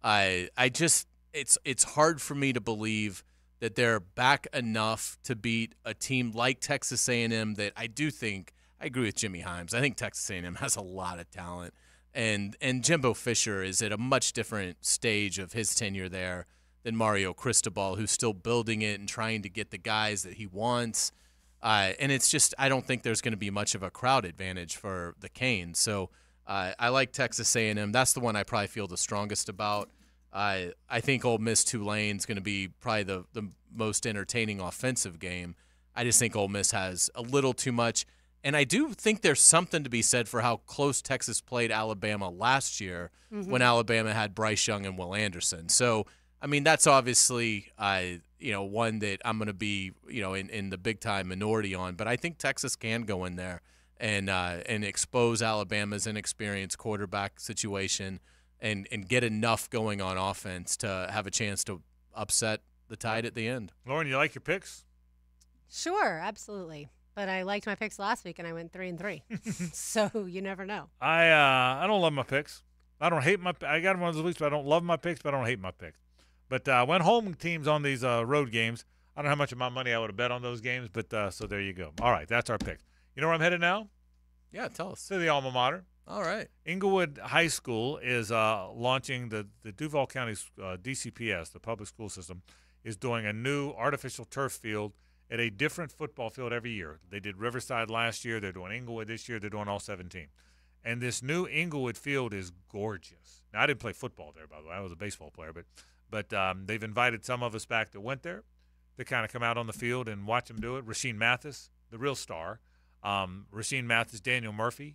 it's hard for me to believe that they're back enough to beat a team like Texas A&M that I agree with Jimmy Himes. I think Texas A&M has a lot of talent, and Jimbo Fisher is at a much different stage of his tenure there than Mario Cristobal, who's still building it and trying to get the guys that he wants. And it's just I don't think there's going to be much of a crowd advantage for the Canes. So I like Texas A&M. That's the one I probably feel the strongest about. I think Ole Miss Tulane is going to be probably the most entertaining offensive game. I just think Ole Miss has a little too much. And I do think there's something to be said for how close Texas played Alabama last year when Alabama had Bryce Young and Will Anderson. So, I mean, that's obviously one that I'm going to be in the big-time minority on. But I think Texas can go in there and expose Alabama's inexperienced quarterback situation and get enough going on offense to have a chance to upset the Tide at the end. Lauren, you like your picks? Sure, absolutely. But I liked my picks last week, and I went 3-3. So you never know. I don't love my picks. I don't hate I got one of those weeks, but I don't love my picks, but I don't hate my picks. But when home teams on these road games, I don't know how much of my money I would have bet on those games, but so there you go. All right, that's our picks. You know where I'm headed now? Yeah, tell us. To the alma mater. All right. Inglewood High School is launching the Duval County DCPS, the public school system, is doing a new artificial turf field at a different football field every year. They did Riverside last year. They're doing Inglewood this year. They're doing all 17. And this new Inglewood field is gorgeous. Now, I didn't play football there, by the way. I was a baseball player. But they've invited some of us back that went there to kind of come out on the field and watch them do it. Rasheen Mathis, the real star. Rasheen Mathis, Daniel Murphy.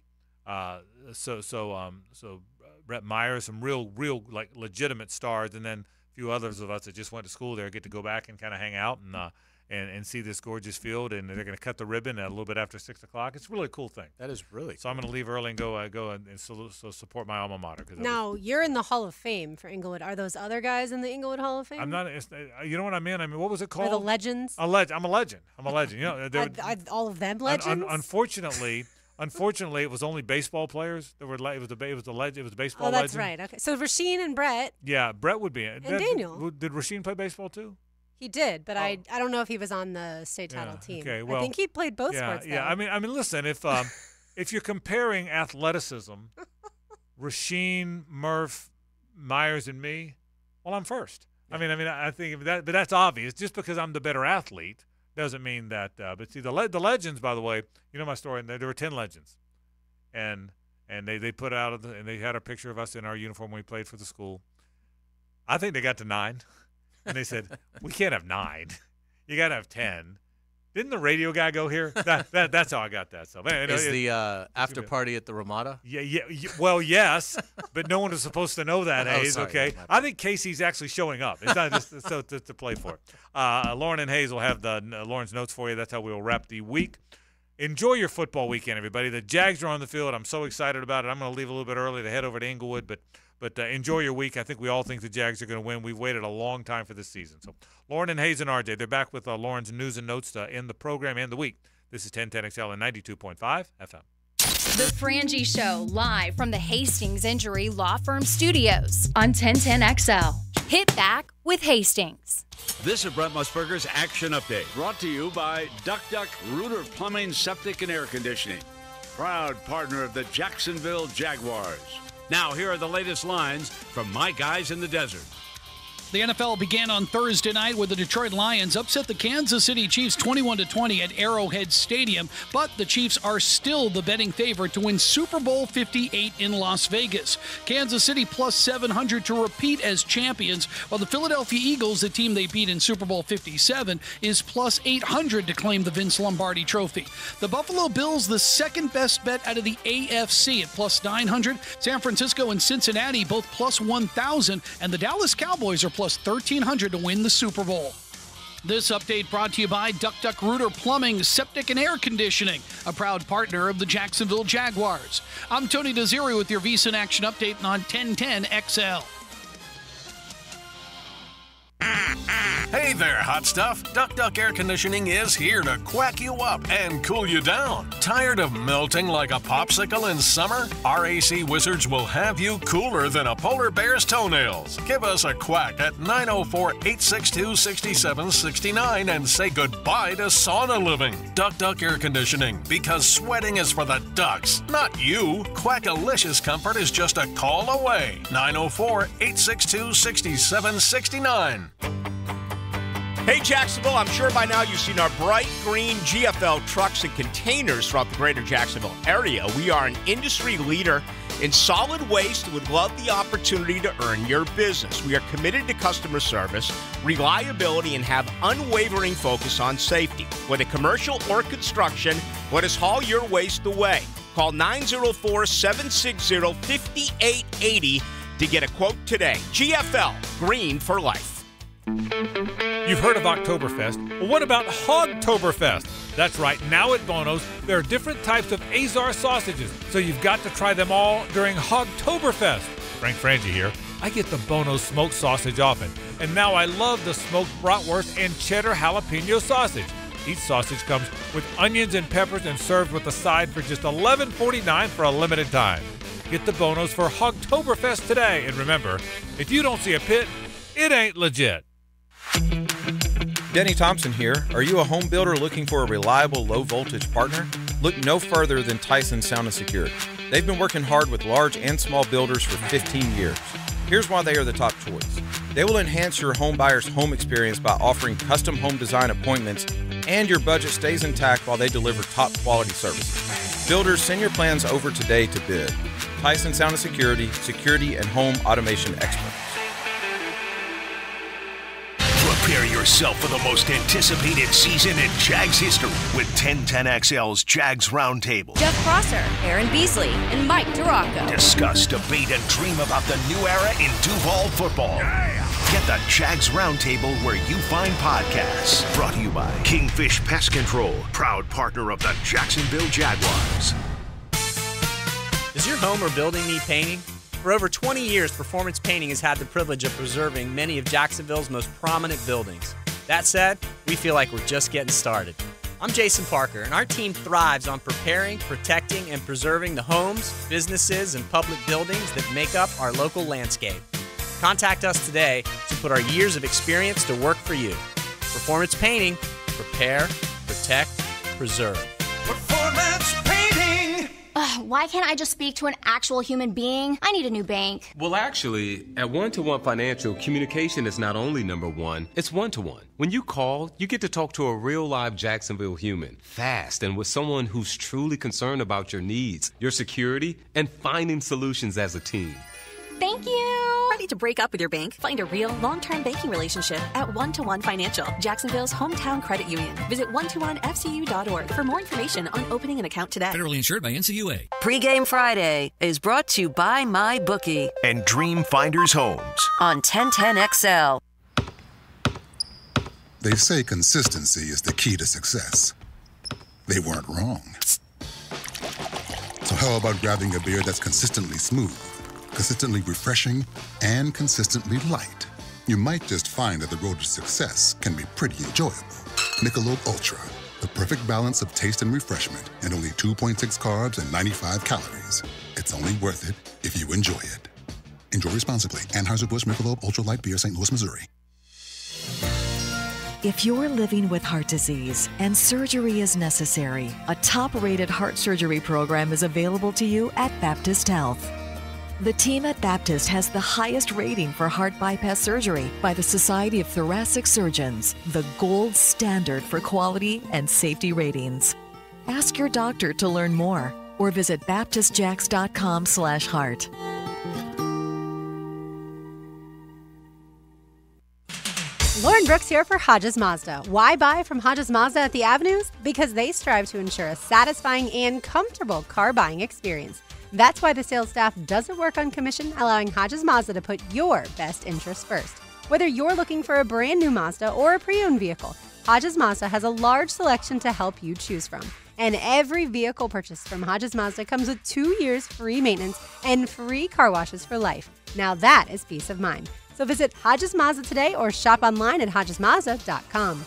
Brett Myers, some real like legitimate stars, and then a few others of us that just went to school there get to go back and kind of hang out and see this gorgeous field. And they're going to cut the ribbon a little bit after 6 o'clock. It's a really cool thing. That is really. So I'm going to leave early and go and support my alma mater. Now you're in the Hall of Fame for Inglewood. Are those other guys in the Inglewood Hall of Fame? I'm not. You know what I mean? I mean, what was it called? Are the legends? I'm a legend. I'm a legend. You know, are all of them legends? Unfortunately, it was only baseball players that were. It was the baseball legend. Oh, that's right. Okay, so Rasheen and Brett. Yeah, Brett would be in. And Daniel. Did Rasheen play baseball too? He did, but I don't know if he was on the state title team. Okay, well, I think he played both sports. Yeah, I mean, listen, if you're comparing athleticism, Rasheen, Murph, Myers, and me, well, I'm first. Yeah. I think that, but that's obvious. Just because I'm the better athlete doesn't mean that. But see, the legends, by the way, you know my story. There were 10 legends, and they put out and they had a picture of us in our uniform when we played for the school. I think they got to 9. And they said, we can't have 9. You got to have 10. Didn't the radio guy go here? That's how I got that stuff. Is the after party at the Ramada? Yeah. Well, yes, but no one is supposed to know that, Hayes, sorry, okay? I think Casey's actually showing up. It's not just to play for it. Lauren and Hayes will have Lauren's notes for you. That's how we'll wrap the week. Enjoy your football weekend, everybody. The Jags are on the field. I'm so excited about it. I'm going to leave a little bit early to head over to Inglewood, but enjoy your week. I think we all think the Jags are going to win. We've waited a long time for this season. So Lauren and Hayes and RJ, they're back with Lauren's news and notes to end the program and the week. This is 1010XL and 92.5 FM. The Frangie Show, live from the Hastings Injury Law Firm Studios on 1010XL. Hit back with Hastings. This is Brent Musburger's Action Update, brought to you by Duck Duck Rooter Plumbing, Septic, and Air Conditioning, proud partner of the Jacksonville Jaguars. Now, here are the latest lines from my guys in the desert. The NFL began on Thursday night with the Detroit Lions upset the Kansas City Chiefs 21-20 at Arrowhead Stadium, but the Chiefs are still the betting favorite to win Super Bowl 58 in Las Vegas. Kansas City plus 700 to repeat as champions, while the Philadelphia Eagles, the team they beat in Super Bowl 57, is plus 800 to claim the Vince Lombardi Trophy. The Buffalo Bills, the second best bet out of the AFC at plus 900. San Francisco and Cincinnati both plus 1,000, and the Dallas Cowboys are plus 1,300 to win the Super Bowl. This update brought to you by Duck Duck Rooter Plumbing, Septic and Air Conditioning, a proud partner of the Jacksonville Jaguars. I'm Tony Desiri with your VSiN Action Update on 1010 XL. Hey there, hot stuff. Duck Duck Air Conditioning is here to quack you up and cool you down. Tired of melting like a popsicle in summer? Our AC wizards will have you cooler than a polar bear's toenails. Give us a quack at 904-862-6769 and say goodbye to sauna living. Duck Duck Air Conditioning, because sweating is for the ducks, not you. Quackalicious comfort is just a call away. 904-862-6769. Hey Jacksonville, I'm sure by now you've seen our bright green GFL trucks and containers throughout the greater Jacksonville area. We are an industry leader in solid waste and would love the opportunity to earn your business. We are committed to customer service, reliability, and have unwavering focus on safety. Whether commercial or construction, let us haul your waste away. Call 904-760-5880 to get a quote today. GFL, green for life. You've heard of Oktoberfest. Well, what about Hogtoberfest? That's right, now at Bono's, there are different types of Azar sausages, so you've got to try them all during Hogtoberfest. Frank Frangie here. I get the Bono's smoked sausage often, and now I love the smoked bratwurst and cheddar jalapeno sausage. Each sausage comes with onions and peppers and served with a side for just $11.49 for a limited time. Get the Bono's for Hogtoberfest today, and remember, if you don't see a pit, it ain't legit. Denny Thompson here. Are you a home builder looking for a reliable low-voltage partner? Look no further than Tyson Sound and Security. They've been working hard with large and small builders for 15 years. Here's why they are the top choice. They will enhance your home buyer's home experience by offering custom home design appointments, and your budget stays intact while they deliver top-quality services. Builders, send your plans over today to bid. Tyson Sound and Security, security and home automation experts. Prepare yourself for the most anticipated season in Jags history with 1010XL's Jags Roundtable. Jeff Prosser, Aaron Beasley, and Mike Duraco. Discuss, debate, and dream about the new era in Duval football. Yeah. Get the Jags Roundtable where you find podcasts. Brought to you by Kingfish Pest Control, proud partner of the Jacksonville Jaguars. Does your home or building need painting? For over 20 years, Performance Painting has had the privilege of preserving many of Jacksonville's most prominent buildings. That said, we feel like we're just getting started. I'm Jason Parker, and our team thrives on preparing, protecting, and preserving the homes, businesses, and public buildings that make up our local landscape. Contact us today to put our years of experience to work for you. Performance Painting, prepare, protect, preserve. Performance Painting! Why can't I just speak to an actual human being? I need a new bank. Well, actually, at One-to-One Financial, communication is not only number one, it's one-to-one. When you call, you get to talk to a real live Jacksonville human, fast, and with someone who's truly concerned about your needs, your security, and finding solutions as a team. Thank you. Ready to break up with your bank? Find a real long-term banking relationship at One-to-One Financial, Jacksonville's hometown credit union. Visit one-to-onefcu.org for more information on opening an account today. Federally insured by NCUA. Pre-Game Friday is brought to you by MyBookie and Dream Finders Homes on 1010XL. They say consistency is the key to success. They weren't wrong. So how about grabbing a beer that's consistently smooth, consistently refreshing, and consistently light? You might just find that the road to success can be pretty enjoyable. Michelob Ultra, the perfect balance of taste and refreshment, and only 2.6 carbs and 95 calories. It's only worth it if you enjoy it. Enjoy responsibly. Anheuser-Busch Michelob Ultra Light Beer, St. Louis, Missouri. If you're living with heart disease and surgery is necessary, a top-rated heart surgery program is available to you at Baptist Health. The team at Baptist has the highest rating for heart bypass surgery by the Society of Thoracic Surgeons, the gold standard for quality and safety ratings. Ask your doctor to learn more or visit baptistjax.com/heart. Lauren Brooks here for Hodges Mazda. Why buy from Hodges Mazda at the Avenues? Because they strive to ensure a satisfying and comfortable car buying experience. That's why the sales staff doesn't work on commission, allowing Hodges Mazda to put your best interests first. Whether you're looking for a brand new Mazda or a pre-owned vehicle, Hodges Mazda has a large selection to help you choose from. And every vehicle purchased from Hodges Mazda comes with 2 years free maintenance and free car washes for life. Now that is peace of mind. So visit Hodges Mazda today or shop online at hodgesmazda.com.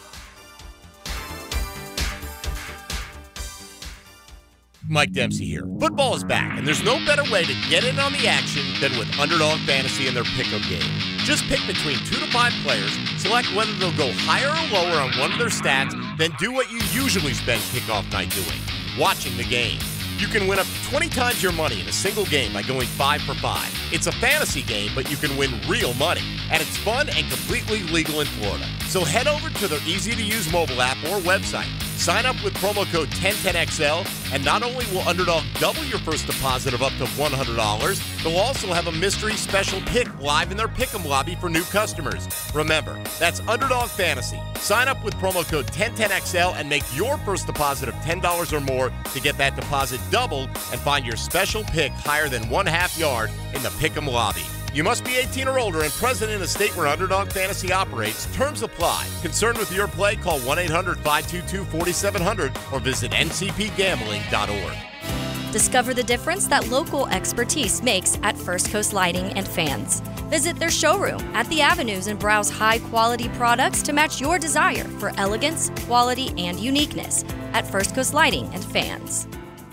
Mike Dempsey here. Football is back, and there's no better way to get in on the action than with Underdog Fantasy and their pick'em game. Just pick between 2 to 5 players, select whether they'll go higher or lower on one of their stats, then do what you usually spend kickoff night doing, watching the game. You can win up to 20 times your money in a single game by going 5 for 5. It's a fantasy game, but you can win real money, and it's fun and completely legal in Florida. So head over to their easy-to-use mobile app or website. Sign up with promo code 1010XL, and not only will Underdog double your first deposit of up to $100, they'll also have a mystery special pick live in their Pick'em lobby for new customers. Remember, that's Underdog Fantasy. Sign up with promo code 1010XL and make your first deposit of $10 or more to get that deposit doubled and find your special pick higher than 1/2 yard in the Pick'em lobby. You must be 18 or older and present in a state where Underdog Fantasy operates. Terms apply. Concerned with your play? Call 1-800-522-4700 or visit ncpgambling.org. Discover the difference that local expertise makes at First Coast Lighting and Fans. Visit their showroom at the Avenues and browse high-quality products to match your desire for elegance, quality, and uniqueness at First Coast Lighting and Fans.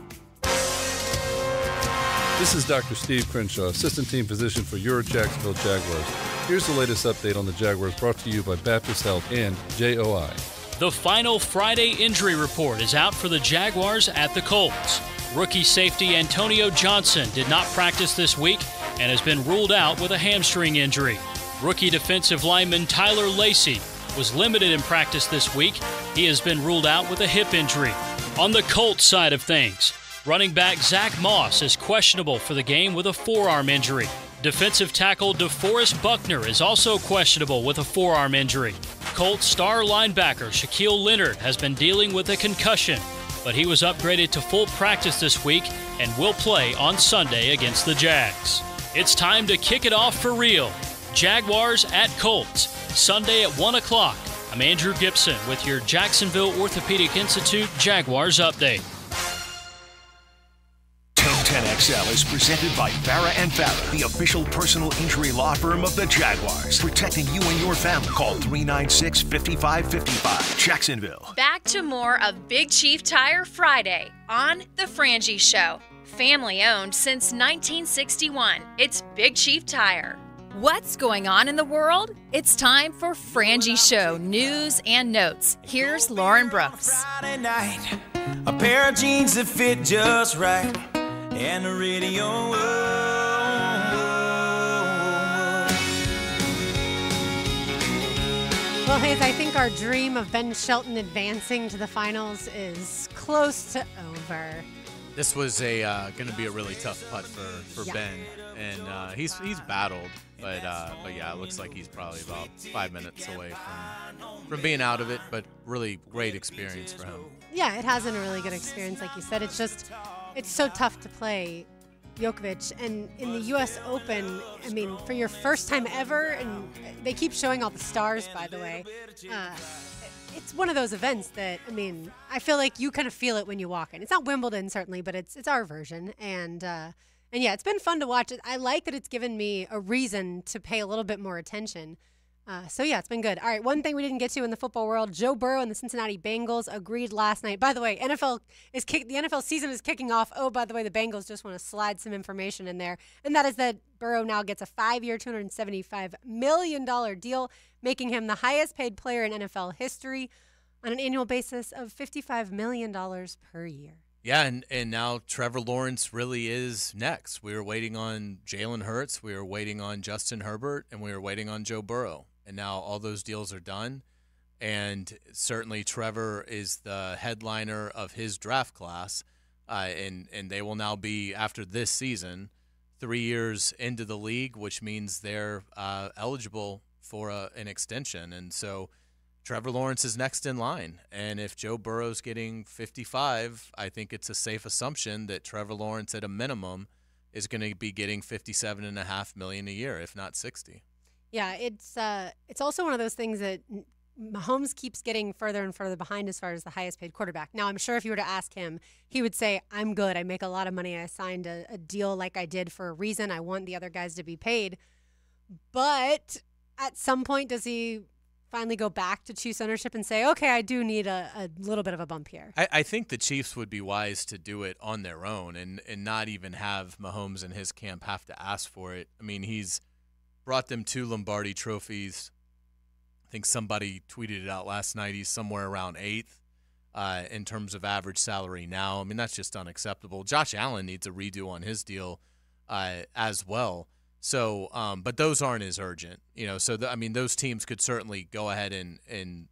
This is Dr. Steve Crenshaw, Assistant Team Physician for your Jacksonville Jaguars. Here's the latest update on the Jaguars brought to you by Baptist Health and JOI. The final Friday injury report is out for the Jaguars at the Colts. Rookie safety Antonio Johnson did not practice this week and has been ruled out with a hamstring injury. Rookie defensive lineman Tyler Lacey was limited in practice this week. He has been ruled out with a hip injury. On the Colts side of things, running back Zach Moss is questionable for the game with a forearm injury. Defensive tackle DeForest Buckner is also questionable with a forearm injury. Colts star linebacker Shaquille Leonard has been dealing with a concussion, but he was upgraded to full practice this week and will play on Sunday against the Jags. It's time to kick it off for real. Jaguars at Colts, Sunday at 1 o'clock. I'm Andrew Gibson with your Jacksonville Orthopedic Institute Jaguars update. 1010XL is presented by Farah & Farah, the official personal injury law firm of the Jaguars. Protecting you and your family. Call 396-5555. Jacksonville. Back to more of Big Chief Tire Friday on The Frangie Show. Family owned since 1961. It's Big Chief Tire. What's going on in the world? It's time for Frangie Show news and notes. Here's Lauren Brooks. Friday night, a pair of jeans that fit just right, and the radio. Well, Hayes, I think our dream of Ben Shelton advancing to the finals is close to over. This was going to be a really tough putt for Ben, and he's battled, but yeah, it looks like he's probably about 5 minutes away from being out of it. But really great experience for him. Yeah, it has been a really good experience, like you said. It's so tough to play Djokovic, and in the U.S. Open, I mean, for your first time ever, and they keep showing all the stars, by the way. It's one of those events that, I mean, I feel like you kind of feel it when you walk in. It's not Wimbledon, certainly, but it's our version. And yeah, it's been fun to watch. I like that it's given me a reason to pay a little bit more attention. So yeah, it's been good. All right, one thing we didn't get to in the football world, Joe Burrow and the Cincinnati Bengals agreed last night. By the way, the NFL season is kicking off. Oh, by the way, the Bengals just want to slide some information in there, and that is that Burrow now gets a 5-year, $275 million deal, making him the highest paid player in NFL history on an annual basis of $55 million per year. Yeah, and now Trevor Lawrence really is next. We were waiting on Jalen Hurts, we were waiting on Justin Herbert, and we were waiting on Joe Burrow. And now all those deals are done. And certainly Trevor is the headliner of his draft class. And they will now be, after this season, 3 years into the league, which means they're eligible for an extension. And so Trevor Lawrence is next in line. And if Joe Burrow's getting 55, I think it's a safe assumption that Trevor Lawrence at a minimum is going to be getting $57.5 million a year, if not 60. Yeah, it's also one of those things that Mahomes keeps getting further and further behind as far as the highest paid quarterback. Now, I'm sure if you were to ask him, he would say, I'm good. I make a lot of money. I signed a deal like I did for a reason. I want the other guys to be paid. But at some point, does he finally go back to Chiefs ownership and say, okay, I do need a little bit of a bump here? I think the Chiefs would be wise to do it on their own and not even have Mahomes and his camp have to ask for it. I mean, he's brought them 2 Lombardi trophies. I think somebody tweeted it out last night. He's somewhere around 8th in terms of average salary now. I mean, that's just unacceptable. Josh Allen needs a redo on his deal as well. So, but those aren't as urgent, So, I mean, those teams could certainly go ahead and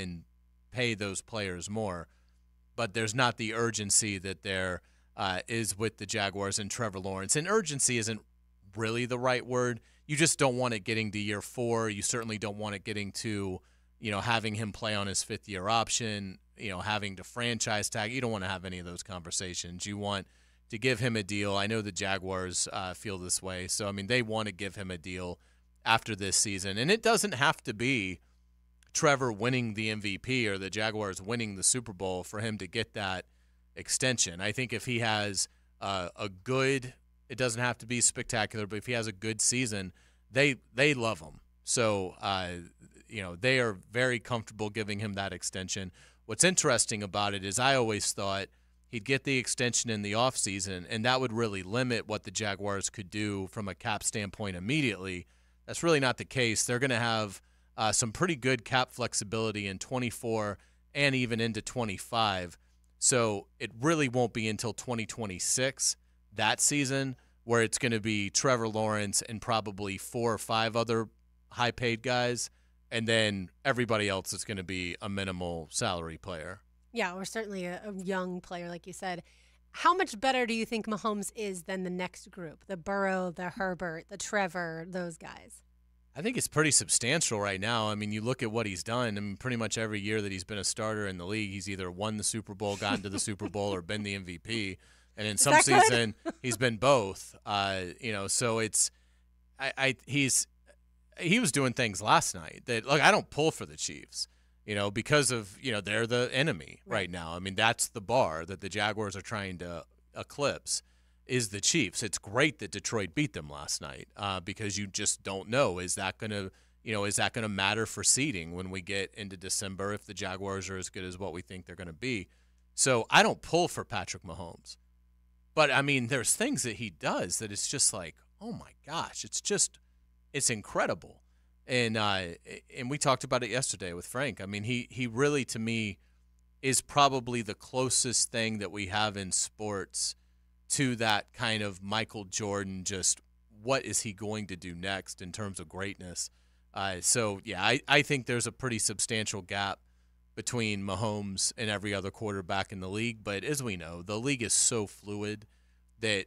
pay those players more, but there's not the urgency that there is with the Jaguars and Trevor Lawrence. And urgency isn't really the right word. You just don't want it getting to year 4. You certainly don't want it getting to, having him play on his 5th-year option, having to franchise tag. You don't want to have any of those conversations. You want to give him a deal. I know the Jaguars feel this way. So, I mean, they want to give him a deal after this season. And it doesn't have to be Trevor winning the MVP or the Jaguars winning the Super Bowl for him to get that extension. I think if he has a good – it doesn't have to be spectacular, but if he has a good season, they love him. So, they are very comfortable giving him that extension. What's interesting about it is I always thought he'd get the extension in the offseason, and that would really limit what the Jaguars could do from a cap standpoint immediately. That's really not the case. They're going to have some pretty good cap flexibility in 24 and even into 25. So it really won't be until 2026 that season where it's going to be Trevor Lawrence and probably 4 or 5 other high-paid guys, and then everybody else is going to be a minimal salary player. Yeah, or certainly a young player, like you said. How much better do you think Mahomes is than the next group, the Burrow, the Herbert, the Trevor, those guys? I think it's pretty substantial right now. I mean, you look at what he's done. I mean, pretty much every year that he's been a starter in the league, he's either won the Super Bowl, gotten to the Super Bowl, or been the MVP. And in some season, he's been both. So it's he was doing things last night that, look, I don't pull for the Chiefs, because of, they're the enemy right now. I mean, that's the bar that the Jaguars are trying to eclipse is the Chiefs. It's great that Detroit beat them last night because you just don't know. Is that going to matter for seeding when we get into December if the Jaguars are as good as what we think they're going to be? So I don't pull for Patrick Mahomes. But, I mean, there's things that he does that it's just like, oh, my gosh, it's incredible. And we talked about it yesterday with Frank. I mean, he really, to me, is probably the closest thing that we have in sports to that kind of Michael Jordan, just what is he going to do next in terms of greatness. I think there's a pretty substantial gap between Mahomes and every other quarterback in the league. But as we know, the league is so fluid that,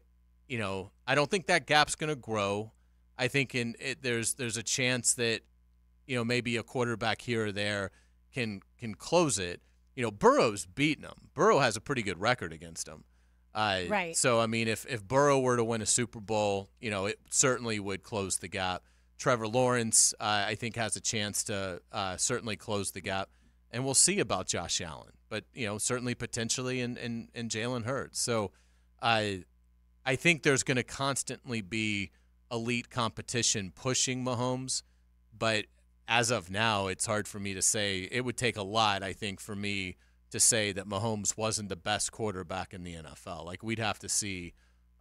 I don't think that gap's going to grow. I think there's a chance that, maybe a quarterback here or there can close it. Burrow's beaten him. Burrow has a pretty good record against him. Right. So, I mean, if Burrow were to win a Super Bowl, it certainly would close the gap. Trevor Lawrence, I think, has a chance to certainly close the gap. And we'll see about Josh Allen. But, certainly potentially in Jalen Hurts. So I think there's going to constantly be elite competition pushing Mahomes. But as of now, it's hard for me to say. It would take a lot, I think, for me to say that Mahomes wasn't the best quarterback in the NFL. Like, we'd have to see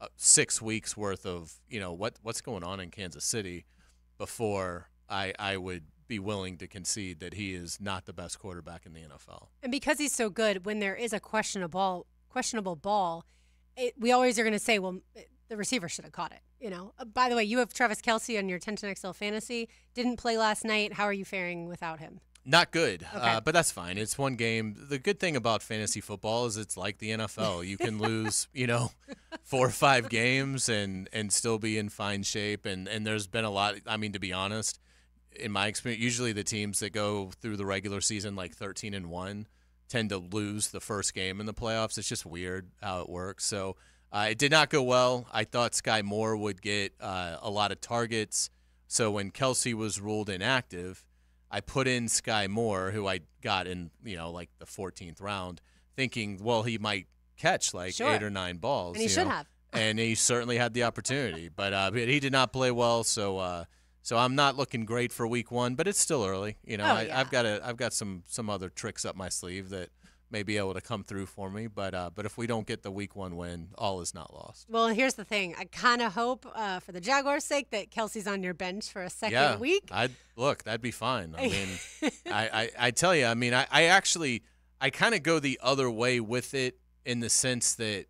6 weeks worth of, what's going on in Kansas City before I would be willing to concede that he is not the best quarterback in the NFL. And because he's so good, when there is a questionable ball, we always are going to say, well, the receiver should have caught it. By the way, you have Travis Kelce on your 10-10XL fantasy. Didn't play last night. How are you faring without him? Not good, Okay. But that's fine. It's one game. The good thing about fantasy football is it's like the NFL. You can lose, 4 or 5 games and still be in fine shape. And there's been a lot. I mean, to be honest, in my experience, usually the teams that go through the regular season like 13-1 tend to lose the first game in the playoffs. It's just weird how it works. So it did not go well. I thought Sky Moore would get a lot of targets. So when Kelsey was ruled inactive, I put in Sky Moore, who I got in, like the 14th round, thinking, well, he might catch like 8 or 9 balls. And he should have. And he certainly had the opportunity, but he did not play well. So I'm not looking great for week 1, but it's still early. I've got some other tricks up my sleeve that may be able to come through for me. But if we don't get the week 1 win, all is not lost. Well, here's the thing. I kind of hope, for the Jaguars' sake, that Kelsey's on your bench for a second week. That'd be fine. I mean, I tell you, I mean, I kind of go the other way with it in the sense that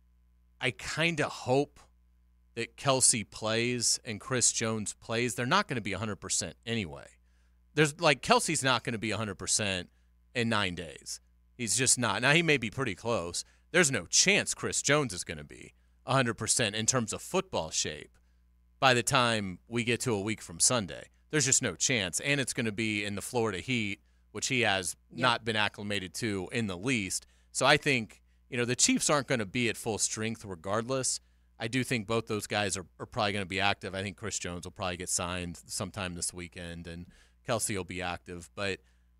I kind of hope that Kelsey plays and Chris Jones plays. They're not going to be 100% anyway. Kelsey's not going to be 100% in 9 days. He's just not. Now, he may be pretty close. There's no chance Chris Jones is going to be 100% in terms of football shape by the time we get to a week from Sunday. There's just no chance. And it's going to be in the Florida heat, which he has not been acclimated to in the least. So I think, the Chiefs aren't going to be at full strength regardless. I do think both those guys are probably going to be active. I think Chris Jones will probably get signed sometime this weekend, and Kelsey will be active. But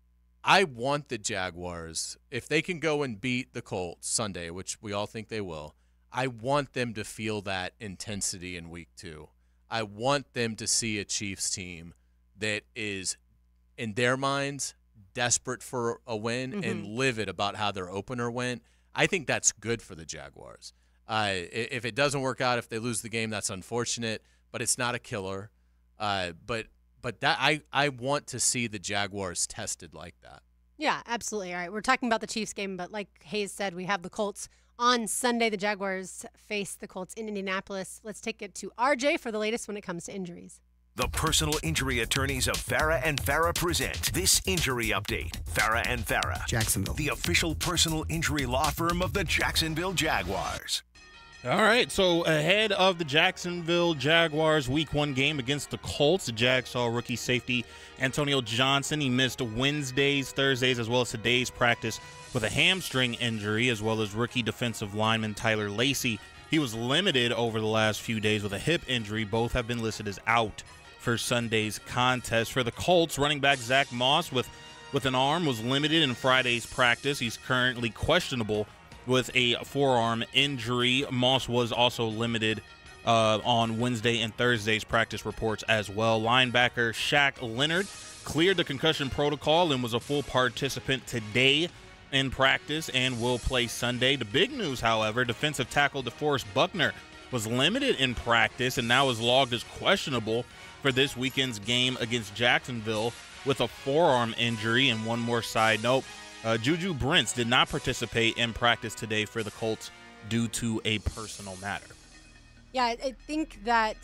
I want the Jaguars, if they can go and beat the Colts Sunday, which we all think they will, I want them to feel that intensity in week 2. I want them to see a Chiefs team that is, in their minds, desperate for a win and livid about how their opener went. I think that's good for the Jaguars. If it doesn't work out, if they lose the game, that's unfortunate, but it's not a killer. But that I want to see the Jaguars tested like that. Yeah, absolutely. All right, we're talking about the Chiefs game, but like Hayes said, we have the Colts on Sunday. The Jaguars face the Colts in Indianapolis. Let's take it to RJ for the latest when it comes to injuries. The personal injury attorneys of Farah and Farah present this injury update. Farah and Farah, Jacksonville, the official personal injury law firm of the Jacksonville Jaguars. All right, so ahead of the Jacksonville Jaguars Week 1 game against the Colts, the Jags saw rookie safety Antonio Johnson. He missed Wednesdays, Thursdays, as well as today's practice with a hamstring injury, as well as rookie defensive lineman Tyler Lacey. He was limited over the last few days with a hip injury. Both have been listed as out for Sunday's contest. For the Colts, running back Zach Moss with an arm was limited in Friday's practice. He's currently questionable with a forearm injury. Moss was also limited on Wednesday and Thursday's practice reports as well. Linebacker Shaq Leonard cleared the concussion protocol and was a full participant today in practice and will play Sunday. The big news, however, defensive tackle DeForest Buckner was limited in practice and now is logged as questionable for this weekend's game against Jacksonville with a forearm injury. And one more side note, Juju Brents did not participate in practice today for the Colts due to a personal matter. Yeah, I think that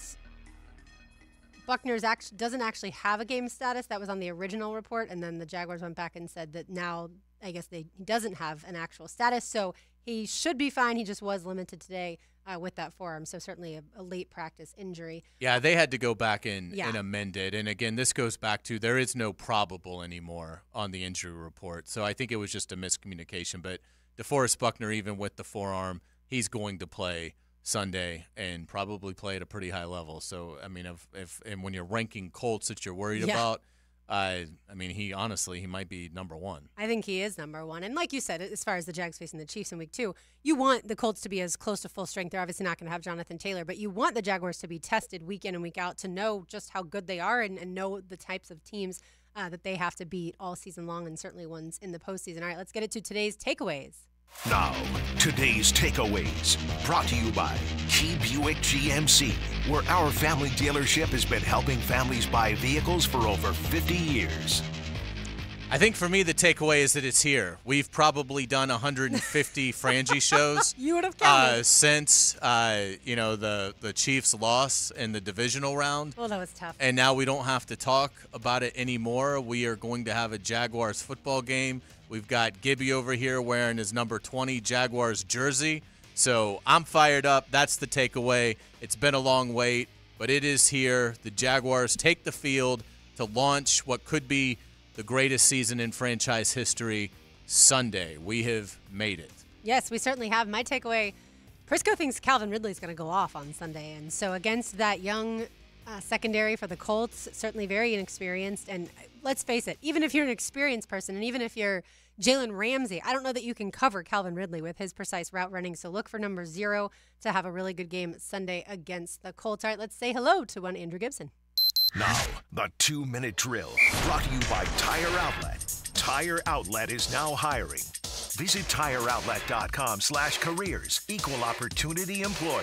Buckner's doesn't actually have a game status. That was on the original report, and then the Jaguars went back and said that now I guess he doesn't have an actual status, so he should be fine. He just was limited today with that forearm, so certainly a late practice injury. Yeah, they had to go back and amend it. And again, this goes back to there is no probable anymore on the injury report. So I think it was just a miscommunication. But DeForest Buckner, even with the forearm, he's going to play Sunday and probably play at a pretty high level. So, I mean, if when you're ranking Colts that you're worried about, I mean, he might be number 1. I think he is number 1. And like you said, as far as the Jags facing the Chiefs in week 2, you want the Colts to be as close to full strength. They're obviously not going to have Jonathan Taylor, but you want the Jaguars to be tested week in and week out to know just how good they are and know the types of teams that they have to beat all season long and certainly ones in the postseason. All right, let's get it to today's takeaways. Now, today's takeaways, brought to you by Key Buick GMC, where our family dealership has been helping families buy vehicles for over 50 years. I think for me, the takeaway is that it's here. We've probably done 150 Frangie shows. You would have counted. Since, the Chiefs' loss in the divisional round. Well, that was tough. And now we don't have to talk about it anymore. We are going to have a Jaguars football game. We've got Gibby over here wearing his number 20 Jaguars jersey. So I'm fired up. That's the takeaway. It's been a long wait, but it is here. The Jaguars take the field to launch what could be the greatest season in franchise history Sunday. We have made it. Yes, we certainly have. My takeaway, Prisco thinks Calvin Ridley's going to go off on Sunday. And so against that young secondary for the Colts, certainly very inexperienced. And let's face it, even if you're an experienced person and even if you're Jalen Ramsey, I don't know that you can cover Calvin Ridley with his precise route running. So look for number 0 to have a really good game Sunday against the Colts. All right, let's say hello to one Andrew Gibson. Now, the 2-minute drill, brought to you by Tire Outlet. Tire Outlet is now hiring. Visit TireOutlet.com/careers. Equal opportunity employer.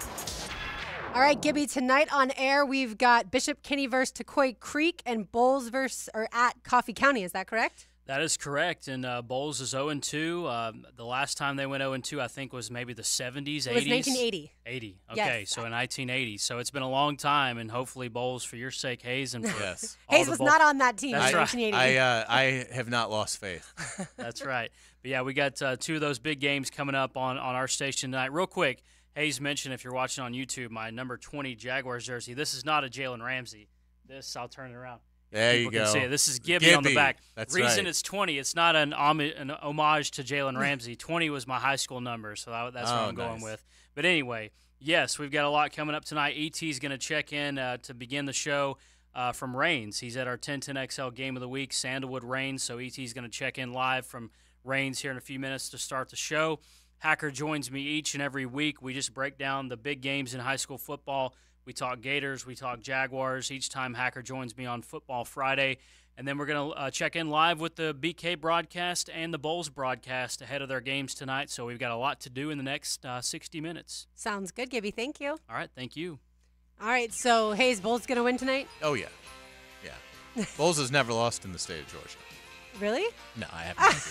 All right, Gibby, tonight on air, we've got Bishop Kenny versus Tequoy Creek and Bowles at Coffee County. Is that correct? That is correct, and Bowles is 0-2. The last time they went 0-2, I think, was maybe the 70s, 80s? It was 1980. 80, okay, yes. so in 1980. So it's been a long time, and hopefully Bowles, for your sake, Hayes, and for Yes. all Hayes the was Bowles. not on that team in That's right. 1980. I have not lost faith. That's right. But, yeah, we got 2 of those big games coming up on our station tonight. Real quick, Hayes mentioned, if you're watching on YouTube, my number 20 Jaguars jersey. This is not a Jalen Ramsey. This, I'll turn it around. There People you go. can see it. This is Gibby on the back. That's Reason right. it's 20. It's not an homage to Jalen Ramsey. 20 was my high school number, so that's what I'm going with. But anyway, yes, we've got a lot coming up tonight. E.T.'s going to check in to begin the show from Rains. He's at our 1010XL Game of the Week, Sandalwood Rains. So E.T.'s going to check in live from Rains here in a few minutes to start the show. Hacker joins me each and every week. We just break down the big games in high school football. We talk Gators, we talk Jaguars. Each time Hacker joins me on Football Friday. And then we're going to check in live with the BK broadcast and the Bowles broadcast ahead of their games tonight. So we've got a lot to do in the next 60 minutes. Sounds good, Gibby. Thank you. All right, thank you. All right, so Hayes, Bowles going to win tonight? Oh, yeah. Yeah. Bowles has never lost in the state of Georgia. Really? No, I haven't.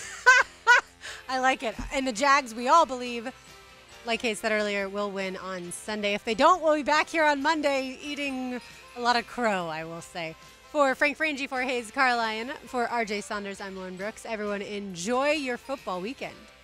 I like it. And the Jags, we all believe, like Hayes said earlier, will win on Sunday. If they don't, we'll be back here on Monday eating a lot of crow, I will say. For Frank Frangie, for Hayes Carline, for RJ Saunders, I'm Lauren Brooks. Everyone, enjoy your football weekend.